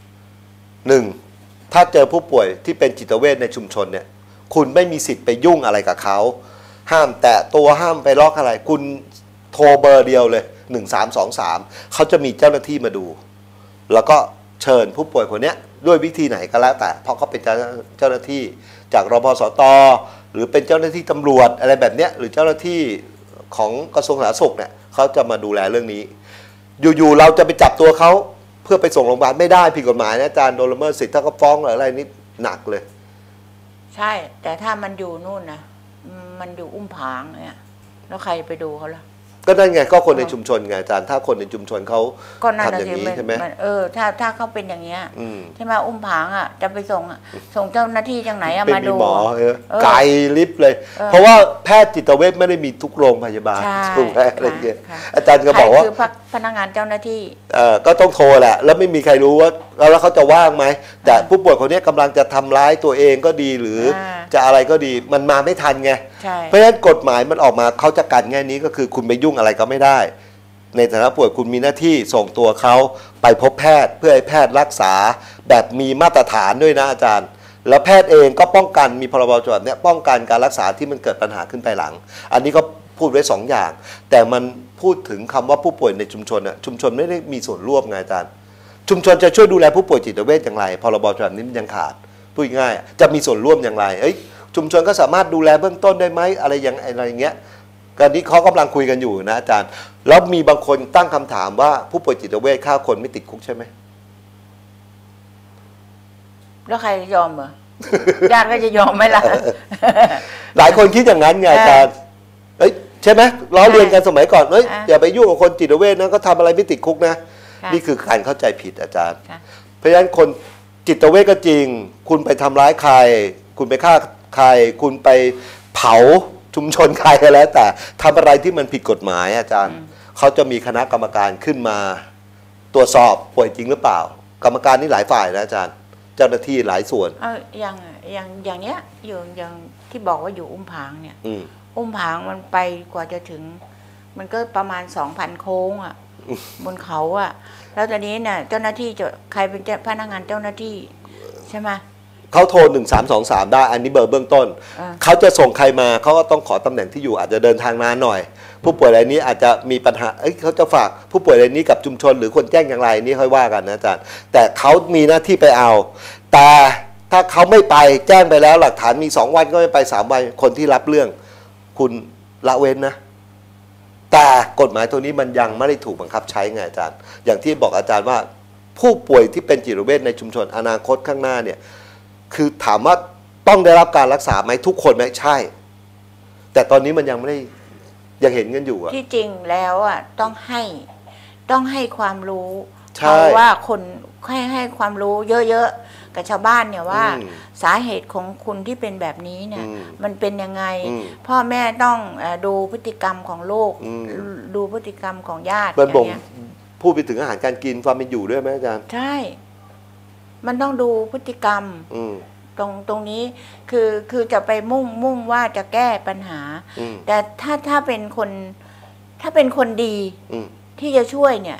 1ถ้าเจอผู้ป่วยที่เป็นจิตเวชในชุมชนเนี่ยคุณไม่มีสิทธิ์ไปยุ่งอะไรกับเขาห้ามแตะตัวห้ามไปล็อกอะไรคุณโทรเบอร์เดียวเลย1323เขาจะมีเจ้าหน้าที่มาดูแล้วก็เชิญผู้ป่วยคนนี้ด้วยวิธีไหนก็แล้วแต่เพราะเขาเป็นเจ้าหน้าที่จากรพสต.หรือเป็นเจ้าหน้าที่ตำรวจอะไรแบบนี้หรือเจ้าหน้าที่ของกระทรวงสาธารณสุขเนี่ยเขาจะมาดูแลเรื่องนี้อยู่ๆเราจะไปจับตัวเขาเพื่อไปส่งโรงพยาบาลไม่ได้ผิดกฎหมายนะอาจารย์โดนละเมิดสิทธิ์ถ้าเขาฟ้องหรืออะไรนี่หนักเลยใช่แต่ถ้ามันอยู่นู่นนะมันอยู่อุ้มผางเนี่ยแล้วใครไปดูเขาล่ะก็นั่นไงก็คนในชุมชนไงอาจารย์ถ้าคนในชุมชนเขาทำอย่างนี้ใช่ไหมถ้าเขาเป็นอย่างเงี้ยใช่ไหมอุ้มผางอ่ะจะไปส่งเจ้าหน้าที่จังไหนมาดูหมอไกลลิฟเลยเพราะว่าแพทย์จิตเวชไม่ได้มีทุกโรงพยาบาลถูกไหมอะไรเงี้ยอาจารย์ก็บอกว่าคือพนักงานเจ้าหน้าที่ก็ต้องโทรแหละแล้วไม่มีใครรู้ว่าแล้วเขาจะว่างไหมแต่ผู้ป่วยคนนี้กำลังจะทำร้ายตัวเองก็ดีหรือจะอะไรก็ดีมันมาไม่ทันไงเพราะฉะนั้นกฎหมายมันออกมาเขาจะกันแง่นี้ก็คือคุณไปยุ่งอะไรก็ไม่ได้ในฐานะป่วยคุณมีหน้าที่ส่งตัวเขาไปพบแพทย์เพื่อให้แพทย์รักษาแบบมีมาตรฐานด้วยนะอาจารย์แล้วแพทย์เองก็ป้องกันมีพรบฉบับนี้ป้องกันการรักษาที่มันเกิดปัญหาขึ้นภายหลังอันนี้ก็พูดไว้2 อย่างแต่มันพูดถึงคำว่าผู้ป่วยในชุมชนชุมชนไม่ได้มีส่วนร่วมไงอาจารย์ชุมชนจะช่วยดูแลผู้ป่วยจิตเวชอย่างไรพรบฉบับนี้มันยังขาดพูดง่ายจะมีส่วนร่วมอย่างไรชุมชนก็สามารถดูแลเบื้องต้นได้ไหมอะไรอย่างเงี้ยการนี้เขากำลังคุยกันอยู่นะอาจารย์แล้วมีบางคนตั้งคำถามว่าผู้ป่วยจิตเวชฆ่าคนไม่ติดคุกใช่ไหมแล้วใครยอมเหรอ ญาติก็จะยอมไหมล่ะหลายคนคิดอย่างนั้นไงอาจารย์ใช่ไหมล้อเลียนกันสมัยก่อนอย่าไปยุ่งกับคนจิตเวชนะก็ทำอะไรไม่ติดคุกนะนี่คือการเข้าใจผิดอาจารย์เพราะฉะนั้นคนจิตเวชก็จริงคุณไปทำร้ายใครคุณไปฆ่าใครคุณไปเผาชุมชนใครก็แล้วแต่ทำอะไรที่มันผิดกฎหมายอาจารย์เขาจะมีคณะกรรมการขึ้นมาตรวจสอบป่วยจริงหรือเปล่ากรรมการนี่หลายฝ่ายนะอาจารย์เจ้าหน้าที่หลายส่วนอย่างเนี้ยอย่างที่ที่บอกว่าอยู่อุ้มผางเนี่ยอุ้มผางมันไปกว่าจะถึง มันก็ประมาณ 2,000 โค้งอ่ะบนเขาอ่ะแล้วตอนนี้เนี่ยเจ้าหน้าที่จะใครเป็นพนักงานเจ้าหน้าที่ใช่ไหมเขาโทร1323ได้อันนี้เบอร์เบื้องต้นเขาจะส่งใครมาเขาก็ต้องขอตำแหน่งที่อยู่อาจจะเดินทางนานหน่อยผู้ป่วยรายนี้อาจจะมีปัญหาเขาจะฝากผู้ป่วยรายนี้กับชุมชนหรือคนแจ้งอย่างไรนี่ค่อยว่ากันนะอาจารย์แต่เขามีหน้าที่ไปเอาแต่ถ้าเขาไม่ไปแจ้งไปแล้วหลักฐานมี2 วันก็ไม่ไป3 วันคนที่รับเรื่องคุณละเว้นนะแต่กฎหมายตัวนี้มันยังไม่ได้ถูกบังคับใช้ไงอาจารย์อย่างที่บอกอาจารย์ว่าผู้ป่วยที่เป็นจิตเวชในชุมชนอนาคตข้างหน้าเนี่ยคือถามว่าต้องได้รับการรักษาไหมทุกคนไหมใช่แต่ตอนนี้มันยังไม่ได้ยังเห็นกันอยู่อะที่จริงแล้วอะต้องให้ความรู้เพราะว่าคนให้ความรู้เยอะๆกับชาวบ้านเนี่ยว่าสาเหตุของคุณที่เป็นแบบนี้เนี่ยมันเป็นยังไงพ่อแม่ต้องดูพฤติกรรมของลูกดูพฤติกรรมของญาติอย่างเงี้ยพูดไปถึงอาหารการกินความเป็นอยู่ด้วยไหมอาจารย์ใช่มันต้องดูพฤติกรรมตรงนี้คือจะไปมุ่งว่าจะแก้ปัญหาแต่ถ้าเป็นคนดีที่จะช่วยเนี่ย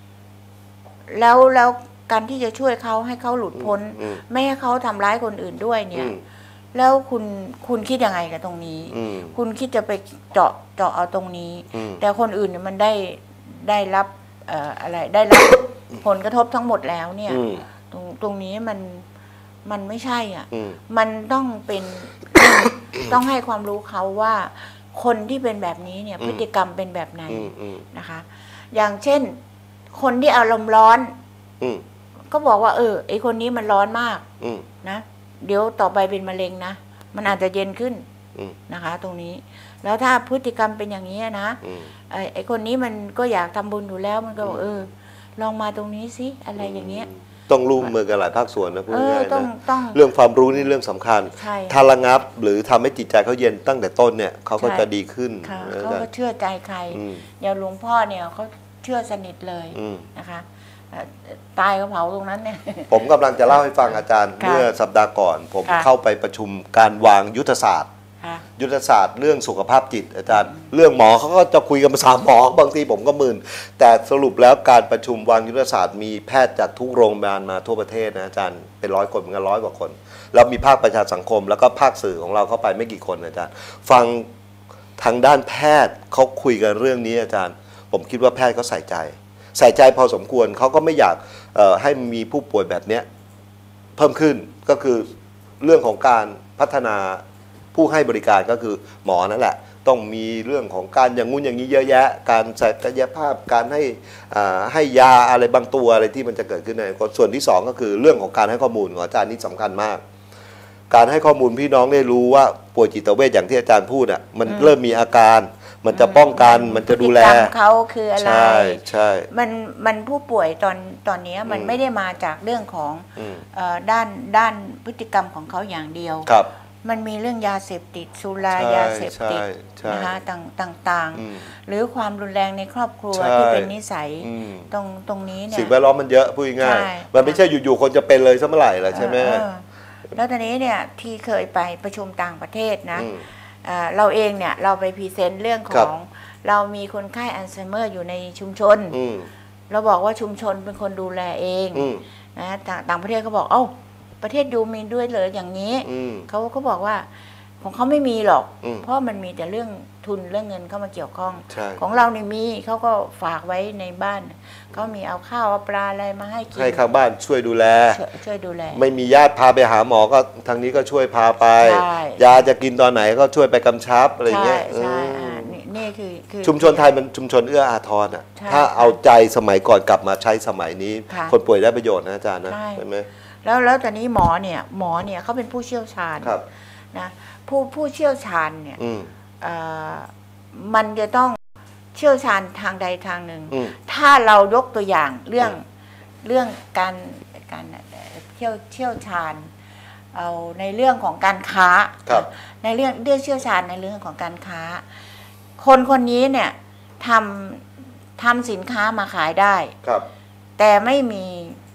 แล้วการที่จะช่วยเขาให้เขาหลุดพ้นไม่ให้เขาทำร้ายคนอื่นด้วยเนี่ยแล้วคุณคิดยังไงกับตรงนี้คุณคิดจะไปเจาะเอาตรงนี้แต่คนอื่นเนี่ยมันได้รับอะไรได้รับผลกระทบทั้งหมดแล้วเนี่ยตรงนี้มันไม่ใช่อ่ะมันต้องเป็น ต้องให้ความรู้เขาว่าคนที่เป็นแบบนี้เนี่ยพฤติกรรมเป็นแบบไหนนะคะอย่างเช่นคนที่อารมณ์ร้อนก็บอกว่าไอคนนี้มันร้อนมากนะเดี๋ยวต่อไปเป็นมะเร็งนะมันอาจจะเย็นขึ้นนะคะตรงนี้แล้วถ้าพฤติกรรมเป็นอย่างนี้นะไอคนนี้มันก็อยากทำบุญอยู่แล้วมันก็บอกลองมาตรงนี้สิอะไรอย่างเงี้ยต้องร่วมมือกันหลายภาคส่วนนะพูดง่ายๆนะเรื่องความรู้นี่เรื่องสำคัญถ้าระงับหรือทำให้จิตใจเขาเย็นตั้งแต่ต้นเนี่ยเขาก็จะดีขึ้นเขาก็เชื่อใจใครอย่างหลวงพ่อเนี่ยเขาเชื่อสนิทเลยนะคะตายก็เผาตรงนั้นเนี่ยผมกำลังจะเล่าให้ฟังอาจารย์เมื่อสัปดาห์ก่อนผมเข้าไปประชุมการวางยุทธศาสตร์เรื่องสุขภาพจิตอาจารย์เรื่องหมอเขาก็จะคุยกันภาษาหมอบางทีผมก็มึนแต่สรุปแล้วการประชุมวางยุทธศาสตร์มีแพทย์จากทุกโรงพยาบาลมาทั่วประเทศนะอาจารย์เป็น100 คนเหมือนกัน100 กว่าคนแล้วมีภาคประชาสังคมแล้วก็ภาคสื่อของเราเข้าไปไม่กี่คนอาจารย์ฟังทางด้านแพทย์เขาคุยกันเรื่องนี้อาจารย์ผมคิดว่าแพทย์เขาใส่ใจพอสมควรเขาก็ไม่อยากให้มีผู้ป่วยแบบนี้เพิ่มขึ้นก็คือเรื่องของการพัฒนาผู้ให้บริการก็คือหมอนั่นแหละต้องมีเรื่องของการอย่างงู้นอย่างนี้เยอะแยะการศักยภาพการให้ยาอะไรบางตัวอะไรที่มันจะเกิดขึ้นในส่วนที่2ก็คือเรื่องของการให้ข้อมูลของอาจารย์นี่สำคัญมากการให้ข้อมูลพี่น้องได้รู้ว่าป่วยจิตเวชอย่างที่อาจารย์พูดอ่ะมันเริ่มมีอาการมันจะป้องกันมันจะดูแลเขาคืออะไรใช่มันผู้ป่วยตอนนี้มันไม่ได้มาจากเรื่องของด้านพฤติกรรมของเขาอย่างเดียวมันมีเรื่องยาเสพติดสุรายาเสพติดนะคะต่างๆหรือความรุนแรงในครอบครัวที่เป็นนิสัยตรงนี้เนี่ยสิ่งแวดล้อมมันเยอะพูดง่ายๆมันไม่ใช่อยู่ๆคนจะเป็นเลยซะเมื่อไหร่ล่ะใช่ไหมแล้วตอนนี้เนี่ยที่เคยไปประชุมต่างประเทศนะเราเองเนี่ยเราไปพรีเซนต์เรื่องของเรามีคนไข้อัลไซเมอร์อยู่ในชุมชนเราบอกว่าชุมชนเป็นคนดูแลเองนะต่างประเทศเขาบอกประเทศยูมีด้วยเลยอย่างนี้เขาบอกว่าของเขาไม่มีหรอกเพราะมันมีแต่เรื่องทุนเรื่องเงินเข้ามาเกี่ยวข้องของเราเนี่ยมีเขาก็ฝากไว้ในบ้านเขามีเอาข้าวเอาปลาอะไรมาให้กินให้ข้างบ้านช่วยดูแลไม่มีญาติพาไปหาหมอก็ทางนี้ก็ช่วยพาไปยาจะกินตอนไหนก็ช่วยไปกำชับอะไรเงี้ยนี่คือชุมชนไทยมันชุมชนเอื้ออาทรอ่ะถ้าเอาใจสมัยก่อนกลับมาใช้สมัยนี้คนป่วยได้ประโยชน์นะอาจารย์นะใช่ไหมแล้วตอนนี้หมอเนี่ยเขาเป็นผู้เชี่ยวชาญนะผู้เชี่ยวชาญเนี่ยมันจะต้องเชี่ยวชาญทางใดทางหนึ่งถ้าเรายกตัวอย่างเรื่องการเชี่ยวชาญเอาในเรื่องของการค้าในเรื่องเชี่ยวชาญในเรื่องของการค้าคนนี้เนี่ยทำสินค้ามาขายได้แต่ไม่มี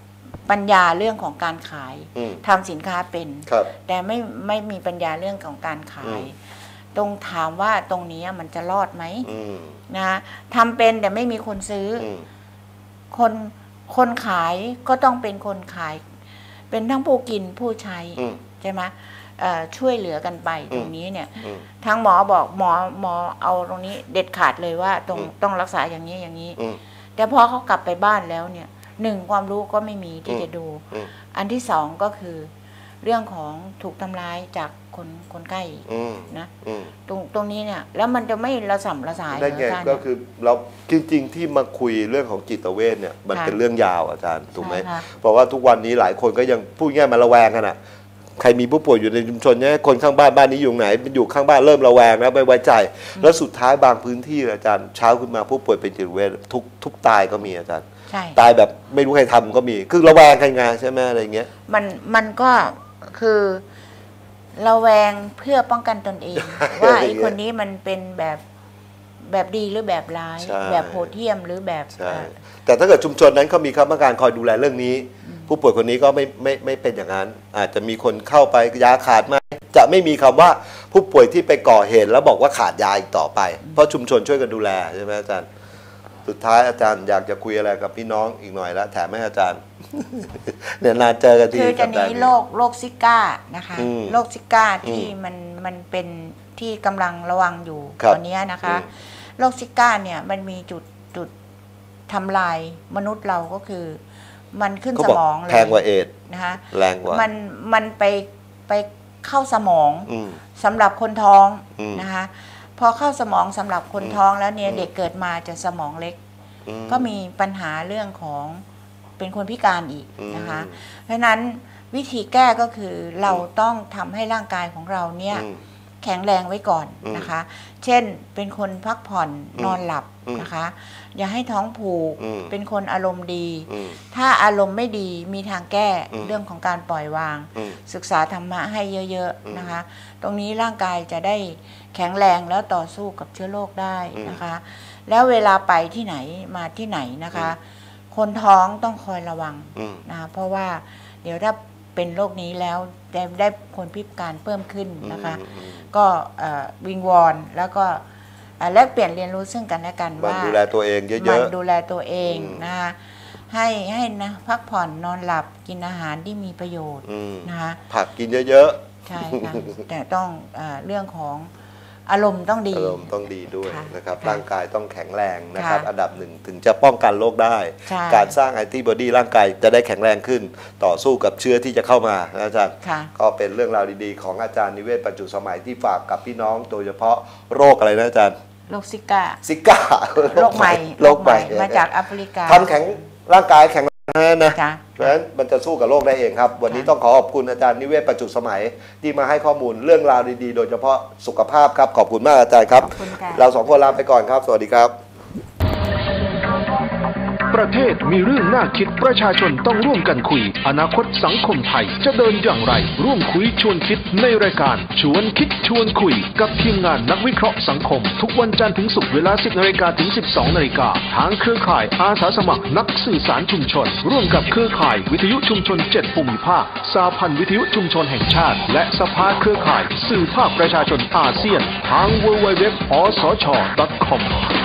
ปัญญาเรื่องของการขายทำสินค้าเป็นแต่ไม่มีปัญญาเรื่องของการขายตรงถามว่าตรงนี้มันจะรอดไหมนะทำเป็นแต่ไม่มีคนซื้อคนขายก็ต้องเป็นคนขายเป็นทั้งผู้กินผู้ใช้ใช่ไหมช่วยเหลือกันไปตรงนี้เนี่ยทางหมอบอกหมอเอาตรงนี้เด็ดขาดเลยว่าต้องรักษาอย่างนี้อย่างนี้แต่พอเขากลับไปบ้านแล้วเนี่ย1ความรู้ก็ไม่มีที่จะดูอันที่2ก็คือเรื่องของถูกทำร้ายจากคนใกล้นะตรงนี้เนี่ยแล้วมันจะไม่ระส่ำระสายได้ไงก็คือเราจริงๆที่มาคุยเรื่องของจิตเวชเนี่ยมันเป็นเรื่องยาวอาจารย์ถูกไหมเพราะว่าทุกวันนี้หลายคนก็ยังพูดง่ายมาระแวงกันอ่ะใครมีผู้ป่วยอยู่ในชุมชนเนี่ยคนข้างบ้านนี้อยู่ไหนมันอยู่ข้างบ้านเริ่มระแวงแล้วไม่ไว้ใจแล้วสุดท้ายบางพื้นที่อาจารย์เช้าขึ้นมาผู้ป่วยเป็นจิตเวชทุกตายก็มีอาจารย์ตายแบบไม่รู้ใครทำก็มีคือระแวงกันไงใช่ไหมอะไรเงี้ยมันก็คือระแวงเพื่อป้องกันตนเอง ว่าไอ้คนนี้มันเป็นแบบดีหรือแบบร้ายแบบโหดเหี้ยมหรือแบบแต่ถ้าเกิดชุมชนนั้นเขามีคณะกรรมการคอยดูแลเรื่องนี้ผู้ป่วยคนนี้ก็ไม่เป็นอย่างนั้นอาจจะมีคนเข้าไปยาขาดไหมจะไม่มีคำว่าผู้ป่วยที่ไปก่อเหตุแล้วบอกว่าขาดยาอีกต่อไปเพราะชุมชนช่วยกันดูแลใช่ไหมอาจารย์สุดท้ายอาจารย์อยากจะคุยอะไรกับพี่น้องอีกหน่อยแล้วแถมให้อาจารย์เนี่ยนานเจอกันทีคือจะหนีโรคซิก้านะคะโรคซิก้าที่มันเป็นที่กำลังระวังอยู่ตอนนี้นะคะโรคซิก้าเนี่ยมันมีจุดทำลายมนุษย์เราก็คือมันขึ้นสมองเลยแพงกว่าเอดนะคะแรงกว่ามันไปเข้าสมองสำหรับคนท้องนะคะพอเข้าสมองสำหรับคนท้องแล้วเนี่ยเด็กเกิดมาจะสมองเล็กก็มีปัญหาเรื่องของเป็นคนพิการอีกนะคะเพราะนั้นวิธีแก้ก็คือเราต้องทำให้ร่างกายของเราเนี่ยแข็งแรงไว้ก่อนนะคะเช่นเป็นคนพักผ่อนนอนหลับนะคะอย่าให้ท้องผูกเป็นคนอารมณ์ดีถ้าอารมณ์ไม่ดีมีทางแก้เรื่องของการปล่อยวางศึกษาธรรมะให้เยอะๆนะคะตรงนี้ร่างกายจะได้แข็งแรงแล้วต่อสู้กับเชื้อโรคได้นะคะแล้วเวลาไปที่ไหนมาที่ไหนนะคะคนท้องต้องคอยระวังนะคะเพราะว่าเดี๋ยวถ้าเป็นโรคนี้แล้วได้คนพิการเพิ่มขึ้นนะคะก็วิงวอนแล้วก็แลกเปลี่ยนเรียนรู้ซึ่งกันและกันว่าดูแลตัวเองเยอะๆมันดูแลตัวเองนะคะให้นะพักผ่อนนอนหลับกินอาหารที่มีประโยชน์นะคะผักกินเยอะๆใช่ค่ะแต่ต้องเรื่องของอารมณ์ต้องดีด้วยนะครับร่างกายต้องแข็งแรงนะครับอันดับหนึ่งถึงจะป้องกันโรคได้การสร้างแอนติบอดีร่างกายจะได้แข็งแรงขึ้นต่อสู้กับเชื้อที่จะเข้ามาอาจารย์ก็เป็นเรื่องราวดีๆของอาจารย์นิเวศน์ปัจจุสมัยที่ฝากกับพี่น้องโดยเฉพาะโรคอะไรนะอาจารย์โรคซิก้าโรคใหม่มาจากแอฟริกาทำแข็งร่างกายแข็งนะเพราะฉะนั้นมันจะสู้กับโรคได้เองครับวันนี้ต้องขอบคุณอาจารย์นิเวศน์ปัจจุสมัยที่มาให้ข้อมูลเรื่องราวดีๆโดยเฉพาะสุขภาพครับขอบคุณมากอาจารย์ครับเรา2คนลาไปก่อนครับสวัสดีครับประเทศมีเรื่องน่าคิดประชาชนต้องร่วมกันคุยอนาคตสังคมไทยจะเดินอย่างไรร่วมคุยชวนคิดในรายการชวนคิดชวนคุยกับทีมงานนักวิเคราะห์สังคมทุกวันจันทร์ถึงศุกร์เวลา 10 นาฬิกาถึง 12 นาฬิกาทางเครือข่ายอาสาสมัครนักสื่อสารชุมชนร่วมกับเครือข่ายวิทยุชุมชน7ภูมิภาคสหพันธ์วิทยุชุมชนแห่งชาติและสภาเครือข่ายสื่อภาคประชาชนอาเซียนทาง www.osch.com